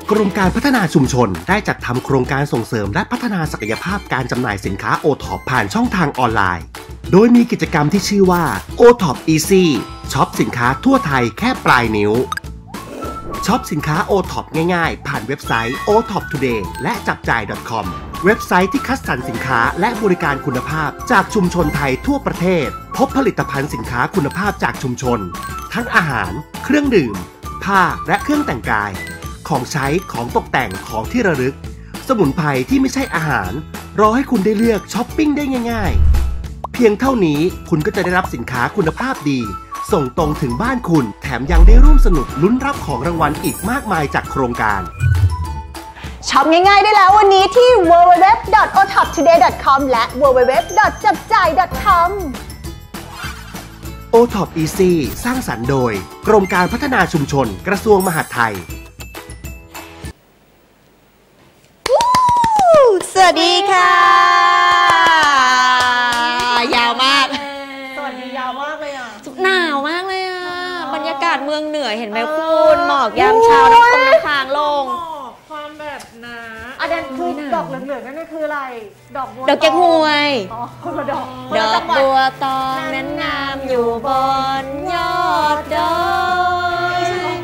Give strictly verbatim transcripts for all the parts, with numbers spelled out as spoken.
กรมการพัฒนาชุมชนได้จัดทำโครงการส่งเสริมและพัฒนาศักยภาพการจำหน่ายสินค้า โอ ท็อป ผ่านช่องทางออนไลน์โดยมีกิจกรรมที่ชื่อว่า โอ ท็อป Easy ช็อปสินค้าทั่วไทยแค่ปลายนิ้วช็อปสินค้า โอ ท็อป ง่ายๆผ่านเว็บไซต์ โอ ท็อป ทูเดย์ และจับจ่าย .com เว็บไซต์ที่คัดสรรสินค้าและบริการคุณภาพจากชุมชนไทยทั่วประเทศพบผลิตภัณฑ์สินค้าคุณภาพจากชุมชนทั้งอาหารเครื่องดื่มผ้าและเครื่องแต่งกายของใช้ของตกแต่งของที่ระลึกสมุนไพรที่ไม่ใช่อาหารรอให้คุณได้เลือกช้อปปิ้งได้ง่ายๆเพียงเท่านี้คุณก็จะได้รับสินค้าคุณภาพดีส่งตรงถึงบ้านคุณแถมยังได้ร่วมสนุกลุ้นรับของรางวัลอีกมากมายจากโครงการช็อปง่ายๆได้แล้ววันนี้ที่ ดับเบิลยู ดับเบิลยู ดับเบิลยู ดอท โอ ท็อป ทูเดย์ ดอท คอม และ ดับเบิลยู ดับเบิลยู ดับเบิลยู ดอท จับจ่าย ดอท คอมโอ ท็อป Easy สร้างสรรค์โดยกรมการพัฒนาชุมชนกระทรวงมหาดไทยสวัสดีค่ะยาวมากสวัสดียาวมากเลยอ่ะหนาวมากเลยอ่ะบรรยากาศเมืองเหนือเห็นไหมคุณหมอกยามเช้าน้ำคงน้ำค้างลงความแบบหนาอันนั้นคือดอกเหลืองๆนั่นคืออะไรดอกบัวดอกแก้วหวยอ๋อคนละดอกดอกบัวตองนั้นงามอยู่บนยอดดอย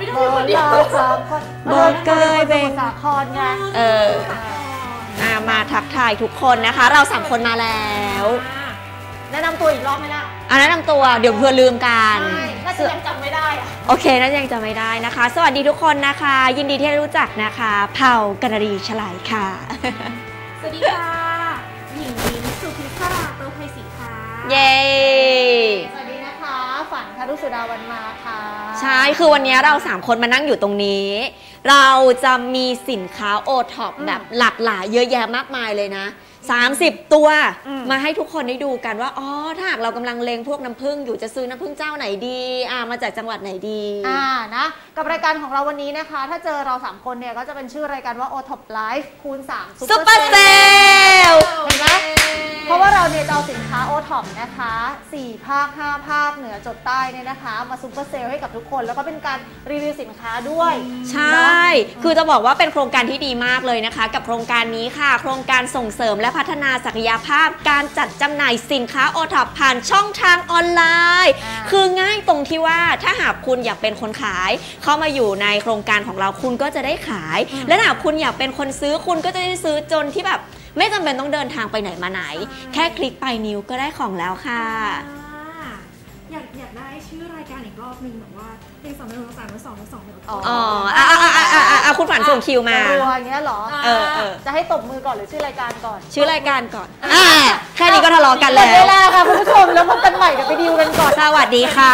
บนเกยเบงสาครไงเออมาทักทายทุกคนนะคะเราสามคนมาแล้วแนะนำตัวอีกรอบไหมล่ะอ่ะแนะนำตัวเดี๋ยวเพื่อลืมกันน่าจะยังจำไม่ได้อะโอเคน่าจะยังจำไม่ได้นะคะสวัสดีทุกคนนะคะยินดีที่ได้รู้จักนะคะเผ่ากนรีฉลายค่ะสวัสดีค่ะหญิงลิ้นสุพิศราเตอร์ไพศรีค่ะเย้สวัสดีนะคะฝันคารุสุดาวันมาค่ะใช่คือวันนี้เราสามคนมานั่งอยู่ตรงนี้เราจะมีสินค้าโอท็อปแบบหลากหลายเยอะแยะมากมายเลยนะสามสิบตัวมาให้ทุกคนได้ดูกันว่าอ๋อถ้าหากเรากำลังเลงพวกน้ำผึ้งอยู่จะซื้อน้ำผึ้งเจ้าไหนดีอ่ามาจากจังหวัดไหนดีอ่านะกับรายการของเราวันนี้นะคะถ้าเจอเราสามคนเนี่ยก็จะเป็นชื่อรายการว่า โอ ท็อป Live คูณสามซุปเปอร์เซลเห็นไหมเพราะว่าเราเนี่ยจะเอาสินค้า โอ ท็อป นะคะสี่ภาคห้าภาคเหนือจดใต้เนี่ยนะคะมาซุปเปอร์เซลให้กับทุกคนแล้วก็เป็นการรีวิวสินค้าด้วยใช่คือจะบอกว่าเป็นโครงการที่ดีมากเลยนะคะกับโครงการนี้ค่ะโครงการส่งเสริมและพัฒนาศักยภาพการจัดจำหน่ายสินค้า โอ ท็อป ผ่านช่องทางออนไลน์คือง่ายตรงที่ว่าถ้าหากคุณอยากเป็นคนขายเข้ามาอยู่ในโครงการของเราคุณก็จะได้ขายและหากคุณอยากเป็นคนซื้อคุณก็จะได้ซื้อจนที่แบบไม่จำเป็นต้องเดินทางไปไหนมาไหนแค่คลิกไปนิ้วก็ได้ของแล้วค่ะอยากอยากได้ชื่อรายการอีกรอบนึงแบบว่าหนึ่งสองหนึ่งสองสามหนึ่งสองหนึ่งสองหนึ่งอ๋ออ่าอ่าอ่าอ่าอ่าคุณฝันส่งคิวมารัวอย่างเงี้ยหรอเออเออจะให้ตบมือก่อนหรือชื่อรายการก่อนชื่อรายการก่อนอ่าแค่นี้ก็ทะเลาะกันแล้วเวลาค่ะคุณผู้ชมแล้วพบกันใหม่เดี๋ยวไปดิวกันก่อนสวัสดีค่ะ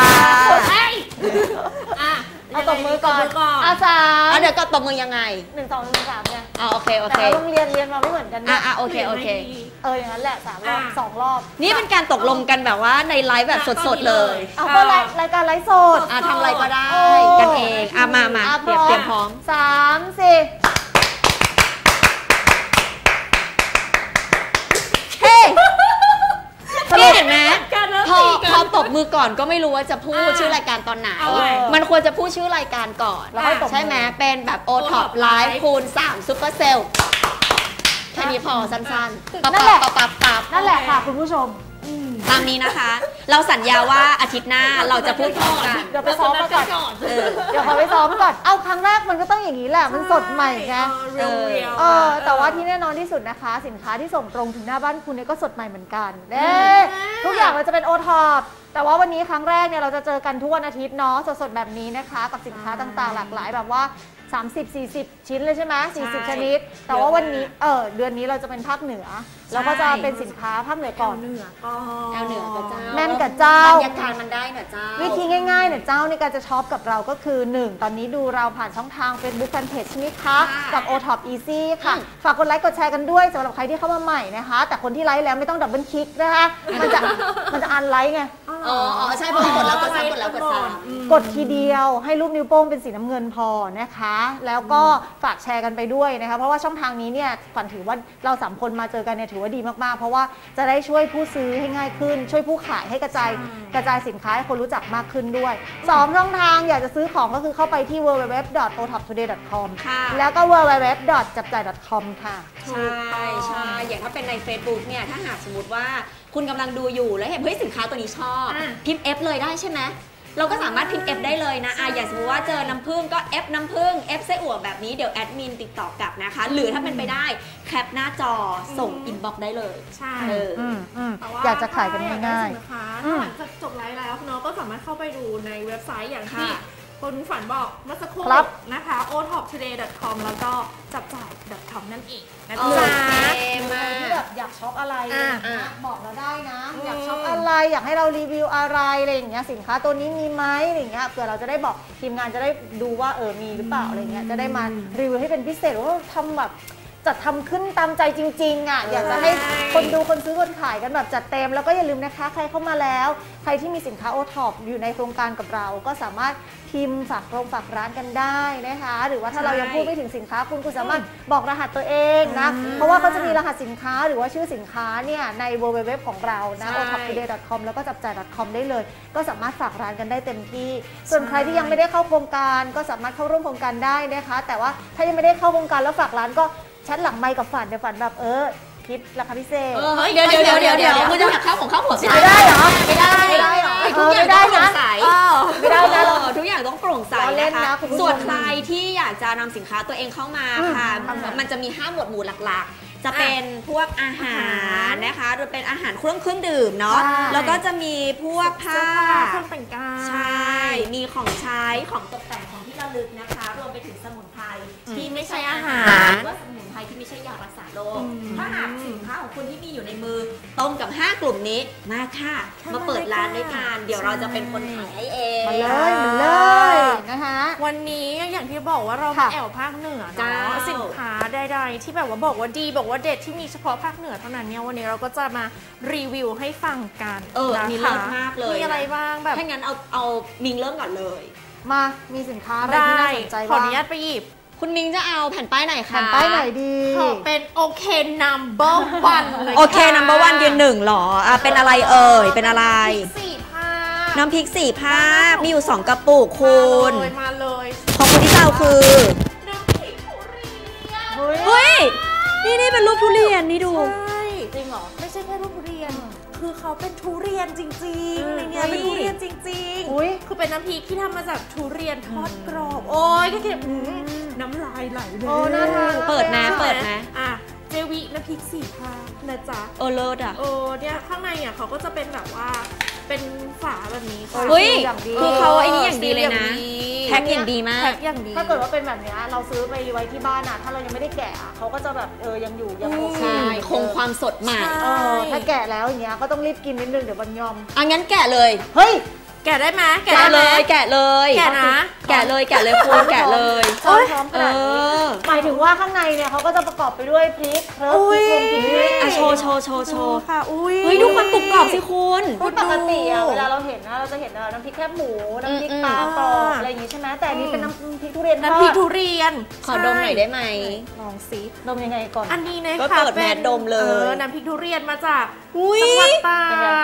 อ่ะเอาตบมือก่อนอาสามเอาเดี๋ยวก็ตบมือยังไงหนึ่งสองหนึ่งสามไงอ๋อโอเคโอเคแต่เราต้องเรียนเรียนมาไม่เหมือนกันนะอ่ะโอเคโอเคเอออย่างนั้นแหละสามรอบสองรอบนี่เป็นการตกลงกันแบบว่าในไลฟ์แบบสดๆเลยเอาก็รายการไลฟ์สดอ่ะทำอะไรก็ได้กันเองอ่ะมามาเตรียมพร้อมสามสี่เฮ้นี่เห็นไหมพอพอตบมือก่อนก็ไม่รู้ว่าจะพูดชื่อรายการตอนไหนมันควรจะพูดชื่อรายการก่อนใช่ไหมเป็นแบบ โอ ท็อป Live คูณสามซุปเปอร์เซลแค่นี้พอสั้นๆนั่นแหละนั่นแหละค่ะคุณผู้ชมตามนี้นะคะเราสัญญาว่าอาทิตย์หน้าเราจะพูดก่อนเดี๋ยวไปซ้อมมาก่อนเดี๋ยวขอไปซ้อมก่อนเอาครั้งแรกมันก็ต้องอย่างนี้แหละมันสดใหม่ไงเออแต่ว่าที่แน่นอนที่สุดนะคะสินค้าที่ส่งตรงถึงหน้าบ้านคุณเนี่ยก็สดใหม่เหมือนกันเด้ทุกอย่างมันจะเป็น โอ ท็อป แต่ว่าวันนี้ครั้งแรกเนี่ยเราจะเจอกันทุกวันอาทิตย์เนาะสดๆแบบนี้นะคะกับสินค้าต่างๆหลากหลายแบบว่าสามสิบ สี่สิบ ชิ้นเลยใช่ไหมสี่สิบชนิดแต่ว่าวันนี้เออเดือนนี้เราจะเป็นภาคเหนือแล้วก็จะเป็นสินค้าภาคเหนือก่อนเหนือก่อนแอลเหนือกับเจ้าแม่นกับเจ้าบรรยากาศมันได้เหนือเจ้าวิธีง่ายๆเนี่ยเจ้าในการจะช็อปกับเราก็คือหนึ่งตอนนี้ดูเราผ่านช่องทาง Facebook Fanpage ใช่ไหมคะกับ โอ ท็อป Easy ค่ะฝากกดไลค์กดแชร์กันด้วยสำหรับใครที่เข้ามาใหม่นะคะแต่คนที่ไลค์แล้วไม่ต้องดับเบิลคลิกนะคะมันจะมันจะอันไลค์ไงอ๋ออ๋อใช่เพราะกดแล้วกดซ้ำกดแล้วกดซ้ำกดทีเดียวให้รูปนิ้วโป้งเป็นสีน้ำเงินพอนะคะ แล้วก็ฝากแชร์กันไปด้วยนะคะเพราะว่าช่องทางนี้เนี่ยฝันถือว่าเราสามคนมาเจอกันเนี่ยถือว่าดีมากๆเพราะว่าจะได้ช่วยผู้ซื้อให้ง่ายขึ้น ช่วยผู้ขายให้กระจายกระจายสินค้าให้คนรู้จักมากขึ้นด้วยสองช่องทางอยากจะซื้อของก็คือเข้าไปที่ ดับเบิลยู ดับเบิลยู ดับเบิลยู ดอท โอ ท็อป ทูเดย์ ดอท คอมค่ะแล้วก็ ดับเบิลยู ดับเบิลยู ดับเบิลยู ดอท จับจ่าย ดอท คอม ค่ะใช่ใช่อย่างถ้าเป็นใน Facebook เนี่ยถ้าหากสมมติว่าคุณกำลังดูอยู่แล้วเห็นเฮ้ยสินค้าตัวนี้ชอบอ่ะพิมพ์ F เลยได้ใช่ไหมเราก็สามารถพิมพ์ F ได้เลยนะอ่ะอย่างสมมติว่าเจอน้ำผึ้งก็ F น้ำผึ้ง F ไส้อั่วแบบนี้เดี๋ยวแอดมินติดต่อกลับนะคะ หรือถ้าเป็นไปได้แคปหน้าจอส่งอินบ็อกซ์ได้เลยใช่เอออืมอืมแต่ว่าอยากจะขายกันง่ายๆนะคะอืมหลังจากจบไลฟ์แล้วเนาะก็สามารถเข้าไปดูในเว็บไซต์อย่างที่ค่ะคนฝันบอกเมื่อสักครู่ครับนะคะ โอ ท็อป ทูเดย์ ดอท คอม แล้วก็จับจ่าย ดอท คอม นั่นเองนะโอจ๊ะเคๆมาที่แบบอยากช็อปอะไรอ่ะอะไรอย่างเงี้ยบอกเราได้นะอืมอยากช็อปอะไรอยากให้เรารีวิวอะไรอะไรอย่างเงี้ยสินค้าตัวนี้มีไหมอะไรอย่างเงี้ยเผื่อเราจะได้บอกทีมงานจะได้ดูว่าเออมีหรือเปล่าอะไรเงี้ยจะได้มารีวิวให้เป็นพิเศษว่าทำแบบจัดทำขึ้นตามใจจริงๆอ่ะอยากจะให้คนดูคนซื้อคนขายกันแบบจัดเต็มแล้วก็อย่าลืมนะคะใครเข้ามาแล้วใครที่มีสินค้าโอท็อปอยู่ในโครงการกับเราก็สามารถพิมพ์ฝากโรงฝากร้านกันได้นะคะหรือว่าถ้าเรายังพูดไม่ถึงสินค้าคุณคุณสามารถบอกรหัสตัวเองนะเพราะว่าเขาจะมีรหัสสินค้าหรือว่าชื่อสินค้าเนี่ยใน ดับเบิลยู ดับเบิลยู ดับเบิลยู ของเรานะ โอ ท็อป ทูเดย์ ดอท คอม แล้วก็จับจ่าย ดอท คอม ได้เลยก็สามารถฝากร้านกันได้เต็มที่ส่วนใครที่ยังไม่ได้เข้าโครงการก็สามารถเข้าร่วมโครงการได้นะคะแต่ว่าถ้ายังไม่ได้เข้าโครงการแล้วฝากร้านก็แชทหลังไมค์กับฝันเดี๋ยวฝันแบบเออคิดราคาพิเศษเออเฮ้ยเดี๋ยวเดี๋ยวเดี๋ยวเดี๋ยวเดี๋ยวคุณจะหักข้าวของข้าวหัวไม่ได้เหรอไม่ได้ไม่ได้เหรอทุกอย่างต้องโปร่งใสเออไม่ได้นะเออทุกอย่างต้องโปร่งใสเราเล่นนะคะนะคุณผู้ชมส่วนใครที่อยากจะนำสินค้าตัวเองเข้ามาค่ะอืมมันจะมีห้าหมวดหมู่หลักๆ จะเป็นพวกอาหารนะคะหรือเป็นอาหารเครื่องเครื่องดื่มเนาะใช่แล้วก็จะมีพวกผ้าเครื่องแต่งกายใช่ มีของใช้ ของตกแต่งของที่ระลึกนะคะ รวมไปถึงสมุนไพรที่ไม่ใช่อาหารหรือว่าสมุนไพรที่ไม่ใช่ยารักษาโรค ถ้าหากสินค้าของคุณที่มีอยู่ในมือตรงกับห้ากลุ่มนี้ มาค่ะ มาเปิดร้านด้วยกัน เดี๋ยวเราจะเป็นคนขายให้เองมาเลยมาเลยนะคะวันนี้อย่างที่บอกว่าเราค่ะมาแอวภาคเหนือจ้าเนาะสินค้าใดๆที่แบบว่าบอกว่าดีบอกว่าเด็ดที่มีเฉพาะภาคเหนือเท่านั้นเนี่ยวันนี้เราก็จะมารีวิวให้ฟังกันเออนะคะนี่เลิศมากเลยมีอะไรบ้างแบบถ้างั้นเอาเอามิงเริ่มก่อนเลยมามีสินค้าอะไรได้ที่น่าสนใจขอบ้าอง นุญาตไปหยิบคุณมิงจะเอาแผ่นป้ายไหนคะแผ่นป้ายไหนดีขอเป็นโอเค number one เลยโอเค นัมเบอร์วันยืนหนึ่งหรออ่ะเป็นอะไรเอ่ย เป็นอะไรสี่ภาคน้ำพริกสี่ภาค มีอยู่สองกระปุกคุณมาเลยมาเลยของคุณที่จะเอาคือน้ำพริกทุเรียนเฮ้ยเฮ้ย นี่นี่เป็นรูปทุเรียนนี่ดูใช่จริงเหรอไม่ใช่แค่รูปทุเรียน คือเขาเป็นทุเรียนจริงอืมๆในเนี้ยเฮ้ยเป็นทุเรียนจริงอุ๊ยคือเป็นน้ำพริกที่ทำมาจากทุเรียนทอดกรอบ โอ้ยก็คืออืมน้ำลายไหลเลยโอ้น่าทานเปิดนะใช่ไหมเปิดนะอ่ะเจวิน้ำพริกสี่ภาคนะจ๊ะเออเลิศอ่ะโอ้เนี่ยข้างในอ่ะเขาก็จะเป็นแบบว่าเป็นฝาแบบนี้ค่ะเฮ้ยอย่างดีคือเขาไอ้นี่อย่างดีเลยนะ แพ็คอย่างดีมากแพ็คอย่างดีถ้าเกิดว่าเป็นแบบเนี้ยเราซื้อไปไว้ที่บ้านอ่ะถ้าเรายังไม่ได้แกะอะเขาก็จะแบบเออยังอยู่ยังโอเคใช่ คงความสดใหม่เออถ้าแกะแล้วอย่างเงี้ยก็ต้องรีบกินนิดนึงเดี๋ยวมันยอมอ่ะงั้นแกะเลยเฮ้ยแกะได้ไหมแกะได้ไหมเลย แกะเลยแกะนะแกะเลย แกะเลยคุณแกะเลยช้อนพร้อมขเอนาดนี้อหมายถึงว่าข้างในเนี่ยเขาก็จะประกอบไปด้วยพริกเพิร์ฟพริกลงพริกด้วยอ่ะโชว์โชว์โชว์โชว์ค่ะ อุ้ยเฮ้ยดูความกรุบกรอบสิคุณพูดปกติอะเวลาเราเห็นนะเราจะเห็นน้ำพริกแคบหมูน้ำพริกปลากรอบอะไรอย่างงี้ใช่ไหมแต่อันนี้เป็นน้ำพริกทุเรียนทอดน้ำพริกทุเรียนขอดมหน่อยได้ไหมลองสิดมยังไงก่อนอันนี้นะก็คะเปิดแมสดมเลยออน้ำพริกทุเรียนมาจากอุ้ยจังหวัดตาก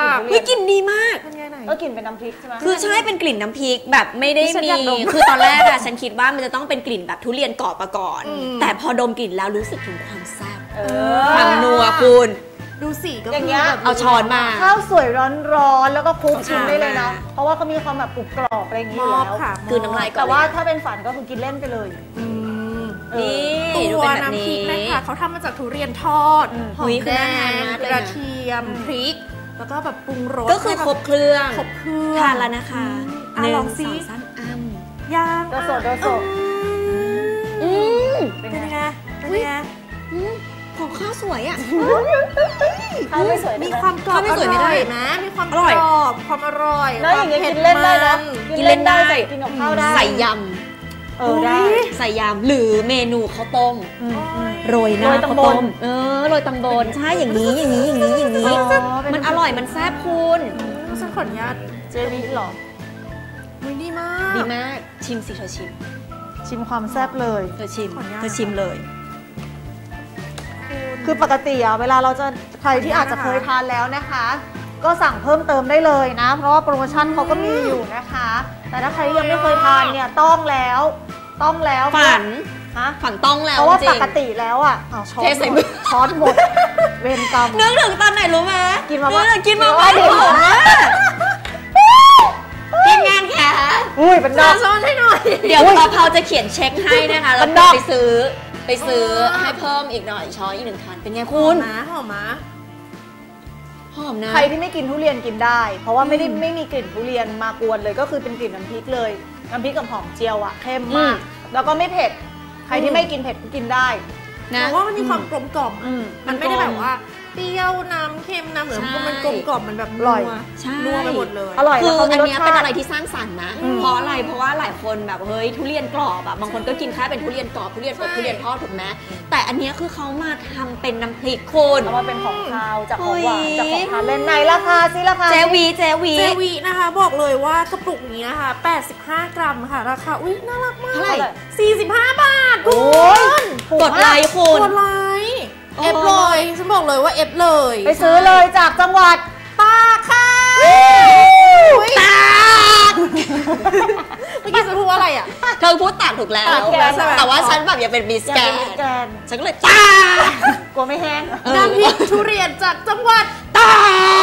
เป็นไงเฮ้ยกลิ่นดีมากเป็นไงไหนก็กลิ่นเป็นน้ำพริกใช่ไหมคือใช่เป็นกลิ่นน้ำพริกแบบไม่ได้ฉันมีอยากดมคือตอนแรกอะฉันคิดว่ามันจะต้องเป็นกลิ่นแบบทุเรียนกรอบมาก่อนอืมแต่พอดมกลิ่นแล้วรู้สึกถึงความแซ่บเอความอนัวคุณดูสีก็อย่างเงี้ยแบบเอาช้อนมาข้าวสวยร้อนๆแล้วก็คลุกชิมได้เลยนะอ่าเพราะว่าเขามีความแบบกรุบกรอบอะไรอย่างงี้มอยู่อบแล้วค่ะคือน้ำลายก่อนแต่ว่าถ้าเป็นฝันก็คือกินเล่นไปเลยอืมเออนี่ดูตัวเป็นแบบน้ำพรินี้กนะคะเขาทำมาจากทุเรียนทอดอืมหออุ๊มยแดคือน่าทานงมากเลยกนะระเทียมพริก แล้วก็แบบปรุงรสก็คือครบเครื่องครบเครื่องทานแล้วนะคะอ่ะหนึ่ลองสิสามอ้ำย่างโดโซโดโซอืมเป็นเป็นไงไงเป็นไงอืมของข้าวสวยอ่ะข้าวไม่สวยมีได้ไหความกรอบข้าวไม่สวยไม่ได้อร่อยไหมมีความอก ร่อยรอบความอร่อยแล้วอย่างเงี้ยกินเล่นได้นะกินเล่นได้ใส่กินกับข้าวได้ใส่ยเออได้ำ ใส่ยำ หรือเมนูข้าวต้มอืมอืมโรยหน้าโรยข้าวตำบต้ลม เออ โรยตำบล ใช่ อย่างนี้ อย่างนี้ อย่างนี้ อย่างนี้อ๋อเป็นมันอร่อย มันแซ่บคุณฉันขออนุญาตเจวิหรอมันดีมากดีมากชิมสิเธอชิมชิมความแซ่บเลยเธอชิมขออนุญาตเธอชิมเลยคือปกติอะเวลาเราจะใครที่อาจจะเคยทานแล้วนะคะ ก็สั่งเพิ่มเติมได้เลยนะ เพราะว่าโปรโมชั่นเขาก็มีอยู่นะคะ แต่ถ้าใครยังไม่เคยทานเนี่ยต้องแล้วต้องแล้วฝันฮะฝันต้องแล้วเพราะว่าจริปงกติแล้วอ่ะอ้าวช้อนเทใส่หมมืดอช้อนหมดเวรกรรมนึกถึงตอนไหนรู้ไหมกินมาม่าเออกินมากินม่ามาม่าดิผมอะทีมงานแขอุ้ยเป็นดอกซ้อนให้หน่อยเดี๋ยวกะเพราจะเขียนเช็คให้นะคะแล้วมันดก็อกไปซื้อไปซื้ออ๋อให้เพิ่มอีกหน่อยช้อนอีกหนึ่งคันเป็นไงคุคุณ ณนะหอมมะหอมนะใครที่ไม่กินทุเรียนกินได้ เพราะว่าไม่ได้ไม่มีกลิ่นทุเรียนมากวนเลยก็คือเป็นกลิ่นน้ำพริกเลยน้ำพริกกับหอมเจียวอ่ะเข้มมาก แล้วก็ไม่เผ็ดใครที่ไม่กินเผ็ดก็กินได้นะเพราะว่ามันมีความกลมกล่อมอืมมันไม่ได้แบบว่าเปรี้ยวน้ำเค็มน้ำเหลืองใช่มันกลมกล่อมมันแบบอร่อยนัวใช่นัวไปหมดเลยอร่อยคืแล้วอเขามีอันรสเนี้ยชาเป็นติอะไรที่สร้างสรรค์นะอืมเพราะอะไรเพราะว่าหลายคนแบบเฮ้ยทุเรียนกรอบอะบางคนก็กินแค่เป็นทุเรียนกรอบทุเรียนอบใช่ทุเรียนทอดถูกไหมแต่อันเนี้ยคือเขามาทำเป็นน้ำพริกคุณเอามาเป็นของคาวจากของหวานเฮ้ยจากของทานเล่นไหนราคาซิราคาเจวีเจวีเจวีนะคะบอกเลยว่ากระปุกนี้นะคะแปดสิบห้ากรัมค่ะ ราคา อุ้ยน่ารักมากเท่าไหร่สี่สิบห้าบาทโอ้ยถูกดไลมากค์คุณกดไลค์โอ้เอฟเลยฉันบอกเลยว่าเอฟเลยไปซื้อเลยจากจังหวัดตากค่ะตากเมื่อกี้จะพูดว่าอะไรอ่ะเธอพูดตากถูกแล้วตากถูกแล้วใช่ไหมแต่ว่าฉันแบบอยากเป็นมิสอยากแกเป็นมิสแกรนนด์ฉันก็เลยตากกลัวไม่แห้งเออน้ำพริกทุเรียนจากจังหวัดตาก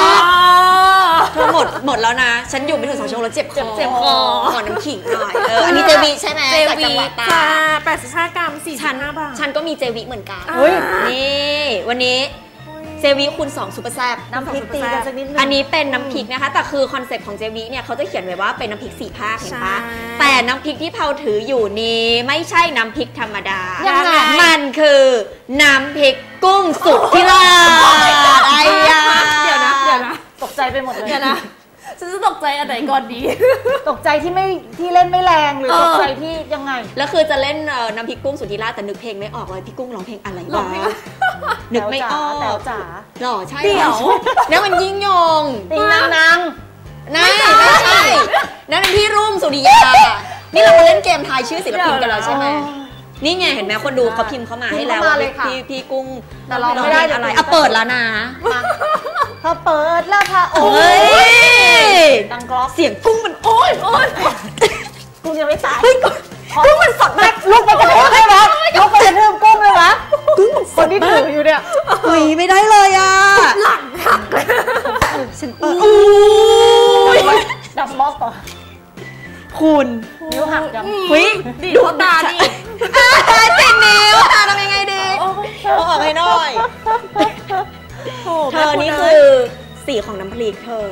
เธอหมดหมดแล้วนะ ฉันอยู่ไม่ถึงสองชั่วโมงแล้วเจ็บคอเจ็บคอขอน้ำขิงหน่อยเอออันนี้เจวีใช่ไหมเจจากวีจังหวัดตาจ้าก แปดสิบห้ากรัมสี่สิฉับนห้าบาทฉันก็มีเจวีเหมือนกันเฮ้ยนี่วันนี้เจวีคูณสองซุปเปอร์แซ่บน้ำพริกตีกันสักนิดนึงอันนี้เป็นน้ำพริกนะคะ แต่คือคอนเซ็ปต์ของเจวีเนี่ยเขาจะเขียนไว้ว่าเป็นน้ำพริกสี่ภาคเห็นปะใช่แต่น้ำพริกที่เผาถืออยู่นี้ไม่ใช่น้ำพริกธรรมดายังไงมันคือน้ำพริกกุ้งสุกที่ราดไอ้ยาเดี๋ยวนะเดี๋ยวนะตกใจไปหมดเลยเดี๋ยวนะฉันจะตกใจอันไหนก่อนดีตกใจที่ไม่ที่เล่นไม่แรงหรือเออตกใจที่ยังไงแล้วคือจะเล่นเอ่อน้ำพริกกุ้งสุธิราชแต่นึกเพลงไม่ออกเลยพี่กุ้งร้องเพลงอะไรร้อวะงเพลงนึกไม่ออกแต๋วจ๋าหรอใช่เดี๋เหรยวอนั่นมันยิ่งยงติงนางนางนั่นไม่ใช่นั่นเป็นพี่รุ่งสุริยานี่เรามาเล่นเกมทายชื่อศิลปินกันแล้วใช่ไหมนี่ไงเห็นไหมคนดูเขาพิมพ์เข้ามาให้แล้วว่าพี่พี่กุ้งแต่ร้องไม่ได้อะไรอ่ะเปิดแล้วนะพอเปิดแล้วค่ะโอ้เฮ้ยยดังกรอบเสียงกุ้งมันโอ๊ยโอ๊ยกุ้งยังไม่ตายกุ้งมันสดมากลุกไปกระโดดให้วะลุกไปกระทืบกุ้งเลยวะคนที่ถืออยู่เนี่ยเฮ้ยไม่ได้เลยอ่ะหลังหักฉันเปิดอู้ยดับม็อกต่อคุณนิ้วหักยังเฮ้ยดีดเข้าตาดิอ่าเจ็บนิ้วอ่ะทำยังไงดีเอาออกให้หน่อยโอ้เธอนี่คือสีของน้ำพริกเธอ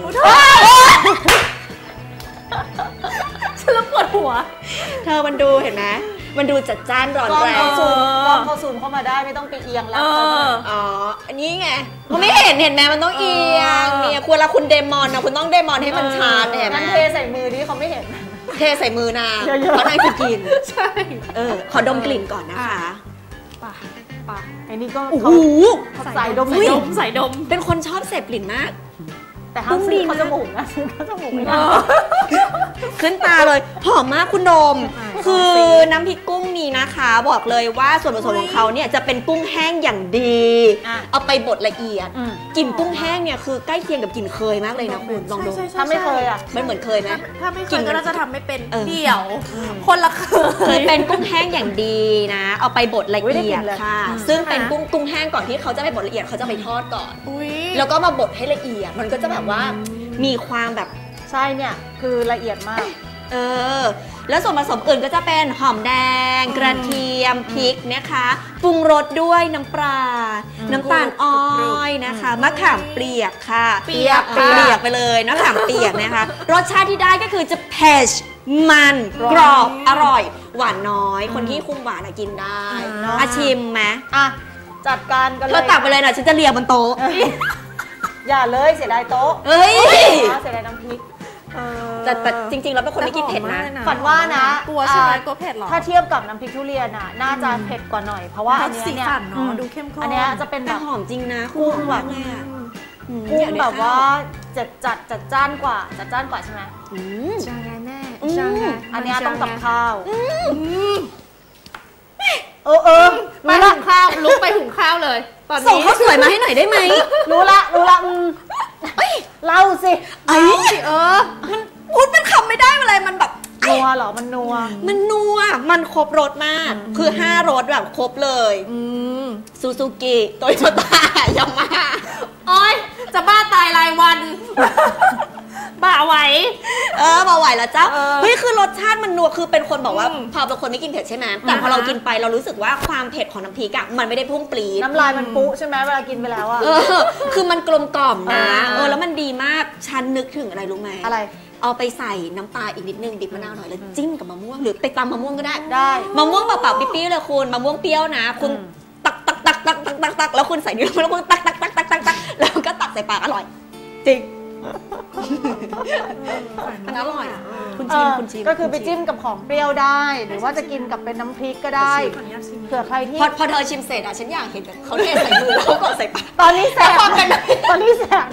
ฉันเริ่มปวดหัวเธอมันดูเห็นไหมมันดูจัดจ้านร้อนกล้องแรงเขาซูมกล้องเขาซูมเข้ามาได้ไม่ต้องไปเอียงรับเขาเอออ๋อ อันนี้ไงเขาไม่เห็นเห็นไหมมันต้องเอียงเออเนี่ยควรละคุณเดมอนนะคุณต้องเดมอนให้มันชัดเห็นไหมงั้นเทใส่มือดิเขาไม่เห็นเทใส่มือนางเยอะๆเพราะนางจะกินใช่เออ ขอดมกลิ่นก่อนนะคะป่ะป่ะไอ้นี่ก็โอ้โหเขาใส่ดมใส่ดมใส่ดมเป็นคนชอบเสพกลิ่นมากแต่ห้ามซื้อเขาจมูกนะซื้อเขาจมูกไม่ได้ขึ้นตาเลยหอมมากคุณโดมใช่คือน้ำพริกกุ้งนี้นะคะ บอกเลยว่าส่วนผสมของเขาเนี่ยจะเป็นกุ้งแห้งอย่างดีอ่ะเอาไปบดละเอียดอืมกลิ่นกุ้งแห้งเนี่ยคือใกล้เคียงกับกลิ่นเคยมากเลยนะคุณลองดูใช่ใช่ถ้าไม่เคยอ่ะมันเหมือนเคยไหมถ้าไม่เคกิยนก็น่าจะทำไม่เป็นเออเดี๋ยว คนละเคเคยยเป็นกุ้งแห้งอย่างดีนะ เอาไปบดละอุ๊ยได้เอีกยลิ่ดนเลยค่ะอืมซึ่งเป็นใช่ไหมกุ้งกุ้งแห้งก่อนที่เขาจะไปบดละเอียดเขาจะไปทอดก่อนอุ้ยแล้วก็มาบดให้ละเอียด มันก็จะแบบว่ามีความแบบใช่เนี่ยคือละเอียดมากเออ แล้วส่วนผสมอื่นก็จะเป็นหอมแดง กระเทียมพริกนะคะปรุงรสด้วยน้ำปลาอืมน้ำตาลอ้อยนะคะมะขามเปียกค่ะเปียกเปียกไปเลยมะขามเปียกนะคะ รสชาติที่ได้ก็คือจะเผ็ดมันกรอบอร่อย หวานน้อย คนที่คุมหวานอะกินได้เนอะอาชิมไหมอ่ะจัดการกันเลยเธอตักไปเลยนะฉันจะเรียงบนโต๊ะอย่าเลยเสียดายโต๊ะเอ้ยเสียดายน้ำพริกเออแต่แต่จริงๆแล้วเป็นคนไม่กินเผ็ดนะแต่หอมมากฝันว่านะกลัวใช่ไหมอ่ากลัวเผ็ดเหรอถ้าเทียบกับน้ำพริกทุเรียนอ่ะน่าจะเผ็ดกว่าหน่อย เพราะว่าอันเนี้ยสีเนี่ยสันเนอะอืมดูเข้มข้นอันเนี้ยจะเป็นแบแต่บหอมจริงนะกุ้งหอมแบมาบกเลยอะอืมกุ้อง ยากได้แบบว่าข้จัดจัดจัดจ้านกว่าจัดจ้านกว่าใช่ไหมอืมจังไงแม่อืมจังไงอันเนี้ยต้องกับจัไข้าวเออเออไปรู้ละหุงข้าวลุกไปหุงข้าวเลยตอนส่งนี้ข้าวสวยมาให้หน่อยได้ไหมรู้ละรู้ละอืมเล่าสิไอ้เออมันพูดเป็นคำไม่ได้อะไรมันแบบนัวเหรอมันนัวมันนัวมันครบรสมาก คือห้ารสแบบครบเลยอืมซูซูกิโตโยต้ายามาโอ๊ยจะบ้าตายรายวัน บ้าไหวเออมาไหวแล้วเจ้าเออเฮ้ยคือรสชาติมันนัวคือเป็นคนบอกว่าอืมพอเป็นคนไม่กินเผ็ดใช่ไหมแต่พออ่าฮะเรากินไปเรารู้สึกว่าความเผ็ดของน้ำพริกอะมันไม่ได้พุ่งปรี๊ดน้ำลายมันปุ๊ใช่ไหมเวลากินไปแล้วอะเออคือมันกลมกล่อมนะอ่าเออแล้วมันดีมากฉันนึกถึงอะไรรู้ไหมอะไรเอาไปใส่น้ำปลาอีกนิดนึงดิบมะนาวหน่อยแล้วจิ้มกับมะม่วงหรือไปตำมะม่วงก็ได้ได้มะม่วงเปล่าๆปิ๊บๆเลยคุณมะม่วงเปรี้ยวนะ คุณอืมตักตักตักตักตักตักตักแล้วคุณใส่นิ้วแล้วคุณตักตักตักตักตักตักแล้วก็ตักใส่ปากอร่อย จริงมันอร่อยคุณชิมเออคุณชิมก็คือไปณจิ้มกับของเปรี้ยวได้ หรือว่าจะกินกับเป็นน้ำพริกก็ได้ขออนุญาตชิมเผื่อใครที่พอพอเธอชิมเสร็จอะฉันอยากเห็นเขาเทใส่มือแล้วเขากดใส่ปากตอนนี้แสบแล้วความเป็นตอนนี้แสบ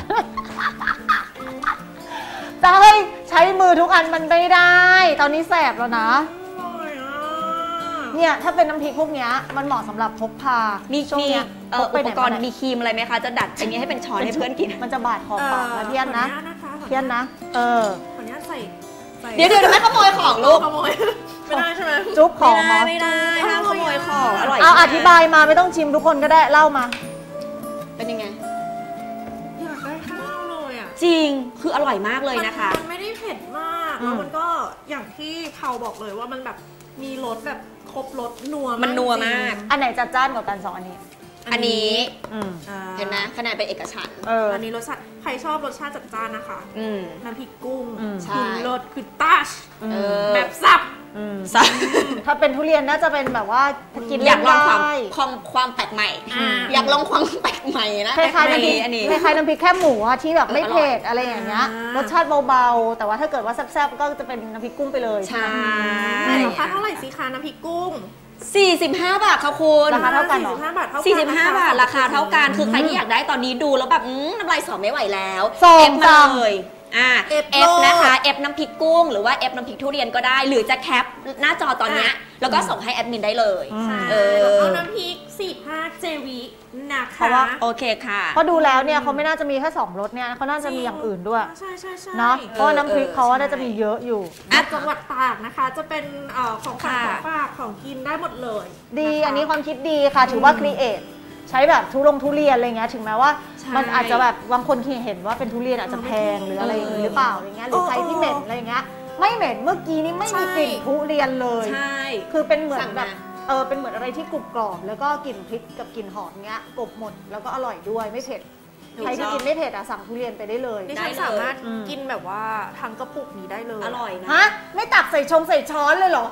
จะให้ใช้มือทุกอันมันไม่ได้ ตอนนี้แสบแล้วนะอร่อยอ่ะเนี่ยถ้าเป็นน้ำพริกพวกเนี้ยมันเหมาะสำหรับพกพามีช่วงมีเนี้ยเอ่พอกไปอุไหปนกรณ์มาไหนมีครีมอะไรไหมคะ จะดัดอันนี้ให้เป็นช้อนให้เพื่อนกินมันจะบาดคอปากนะเพี้ยนนะขออญาตนะคะเพี้ยนนะ เออขออนุญาตใส่ใส่เดี๋ยวเดี๋ยวไม่ขโมยของลูกขโมยไม่ได้ใช่ไหมจุ๊บขไม่องได้เหรอไม่ได้ห้ามขโมยของอร่อยเอาใช่ไหมอธิบายมาไม่ต้องชิมทุกคนก็ได้เล่ามาเป็นยังไงอยากได้ข้าวเลยอ่ะจริงคืออร่อยมากเลยนะคะมันไม่ได้เผ็ดมากอืมแล้วมันก็อย่างที่เขาบอกเลยว่ามันแบบมีรสแบบครบรสนัวมันนัวมากอันไหนจัดจ้านกว่ากันสองอันนี้อันนี้อืมอ่าเห็นไหมคะแนนเป็นเอกฉันท์เอออันนี้รสชาติใครชอบรสชาติจัดจ้านนะคะอืมน้ำพริกกุ้งอืมใช่คือรสคือตัชเออแบบสับอืมซะถ้าเป็นทุเรียนน่าจะเป็นแบบว่ากินอยากลองความได้ความความแปลกใหม่อ่าอยากลองความแปลกใหม่นะคล้ายๆน้ำพริกอันนี้คล้ายๆน้ำพริกแค่หมูอะที่แบบไม่เอออร่อยเผ็ดอะไรอย่างเงี้ยอ่ารรสชาติเบาๆ แต่ว่าถ้าเกิดว่าแซ่บๆก็จะเป็นน้ำพริกกุ้งไปเลยใช่ราคาเท่าไหร่สิคะน้ำพริกกุ้งสี่สิบห้าบาทค่ะคุณราคาเท่ากันเหรอสี่สิบห้าบาทเท่ากันสี่สิบห้านะคะบาทราคาเท่ากัน คือใครที่อยากได้ตอนนี้ดูแล้วแบบอืมน้ำลายสอไม่ไหวแล้วส่งเอฟมาสั่งเลยอ่า F เอฟนะคะเอฟน้ำพริกกุ้งหรือว่าเอฟน้ำพริกทุเรียนก็ได้ หรือจะแคปหน้าจอตอนเนี้ยแล้วก็ส่งให้แอดมินได้เลยอืมใช่เออเอาน้ำพริกสี่สิบห้าเจวีนะคะเพราะว่าโอเคค่ะเพราะดูแล้วเนี่ยเขาไม่น่าจะมีแค่สองรสเนี่ยเขาน่าจะมีอย่างอื่นด้วยใช่ใช่ใช่เนาะเพราะว่าน้ำพริกเขาว่าเออน่าจะมีเยอะอยู่อ่ะจังหวัดตากนะคะ จะเป็นเอ่อของฝากขค่ะองฝากของกินได้หมดเลยดีะคะอันนี้ความคิดดีค่ะ ถือว่าครีเอทใช้แบบทุลงทุเรียนอะไรเงี้ยถึงแม้ว่าใช่มันอาจจะแบบบางคนเห็นว่าเป็นทุเรียนอาจจะแพงหรืออะไรอย่างงี้หรือเปล่าอะไรเงี้ยหรือใครที่เหม็นอะไรเงี้ยไม่เหม็นเมื่อกี้นี้ไม่มีกลิ่นทุเรียนเลยใช่คือเป็นเหมือนสั่งแบมาบเออเป็นเหมือนอะไรที่กรุบกรอบแล้วก็กลิ่นพริกกับกลิ่นหอมเงี้ยกลบหมดแล้วก็อร่อยด้วยไม่เผ็ดใครที่กินไม่เผ็ดอะสั่งทุเรียนไปได้เลยดิฉันได้เลยสามารถอืมกินแบบว่าทั้งกระปุกนี้ได้เลยอร่อยนะฮะไม่ตักใส่ชงใส่ช้อนเลยเหรอ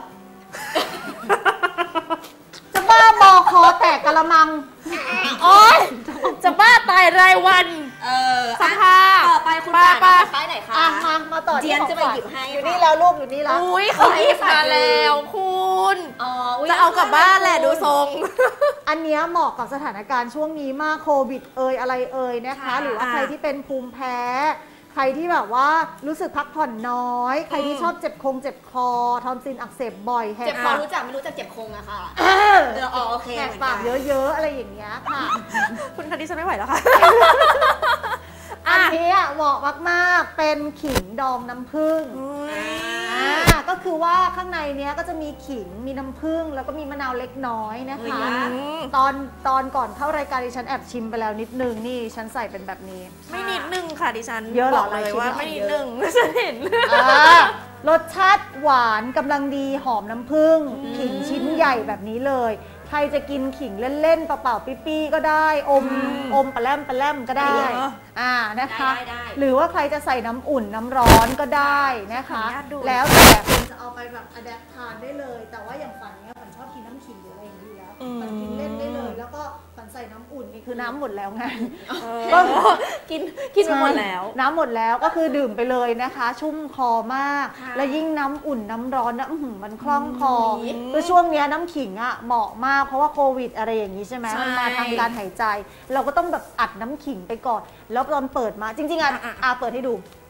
จะบ้าบอคอแตกกะละมังโอ๊ยจะบ้าตายรายวันเออสภาพต่อไปคุณป้าป่าป้าป้ายไหนคะอ่ะมามาต่อเจีที่ยนของจะไปฝากหยิบให้อยู่ค่ะนี่แล้วลูกอยู่นี่แล้วอุ้ยเขาหยิบมาแล้วคุณอ๋ออุ๊ยจะเอากลับบ้านแหละดูทรงอันเนี้ยเหมาะกับสถานการณ์ช่วงนี้มากโควิดเอ่ยอะไรเอ่ยนะคะค่ะหรือว่าใครที่เป็นภูมิแพ้ ใครที่แบบว่ารู้สึกพักผ่อนน้อย ใครที่ชอบเจ็บคงเจ็บคอทอมซินอักเสบบ่อยแหเจ็บกคอปากรู้จักไม่รู้จักเจ็บคงอะค่ะเออเอออ๋อโอเคแหกเหมือนปากนเยอะๆอะไรอย่างเงี้ยค่ะคุณคดิฉันไม่ไหวแล้วค่ะอันนี้อ่ะเหมาะมากๆเป็นขิงดองน้ำผึ้ง อ่าก็คือว่าข้างในเนี้ยก็จะมีขิงมีน้ำผึ้งแล้วก็มีมะนาวเล็กน้อยนะคะอืตอนตอนก่อนเข้ารายการดิฉันแอบชิมไปแล้วนิดนึงนี่ฉันใส่เป็นแบบนี้ไม่นิดนึงค่ะดิฉันเยอะเหรอบอกเลยหลายชิ้นว่าเหรอไม่นิดนึงฉันเห็นอ่ารสชาติหวานกำลังดีหอมน้ำผึ้งขิงชิ้นใหญ่แบบนี้เลย ใครจะกินขิงเล่นๆเปล่าๆปี้ๆก็ได้ อมอมปลาแรมปลาแรมก็ได้ได้เหรออ่านะคะได้ได้หรือว่าใครจะใส่น้ำอุ่นน้ำร้อนก็ได้นะคะขออนุญาตดูแล้วแต่คุณจะเอาไปแบบอะแดปทานได้เลย แต่ว่าอย่างฝันเนี้ยฝันชอบกินน้ำขิงหรืออะไรอย่างนี้อยู่แล้วฝันกินเล่นได้เลย แล้วก็ฝันใส่น้ำอุ่นนี่คือน้ำหมดแล้วไงก็กินกินไปหมดแล้วน้ำหมดแล้วก็คือดื่มไปเลยนะคะ ชุ่มคอมากค่ะแล้วยิ่งน้ำอุ่นน้ำร้อนนะอื้อหือมันคล่องคออืมคือช่วงเนี้ยน้ำขิงอ่ะเหมาะมากเพราะว่าโควิดอะไรอย่างนี้ใช่ไหมใช่มันมาทางการหายใจ เราก็ต้องแบบอัดน้ำขิงไปก่อน แล้วตอนเปิดมาจริงๆอ่ะอ่ะอ่ะอาเปิดให้ดู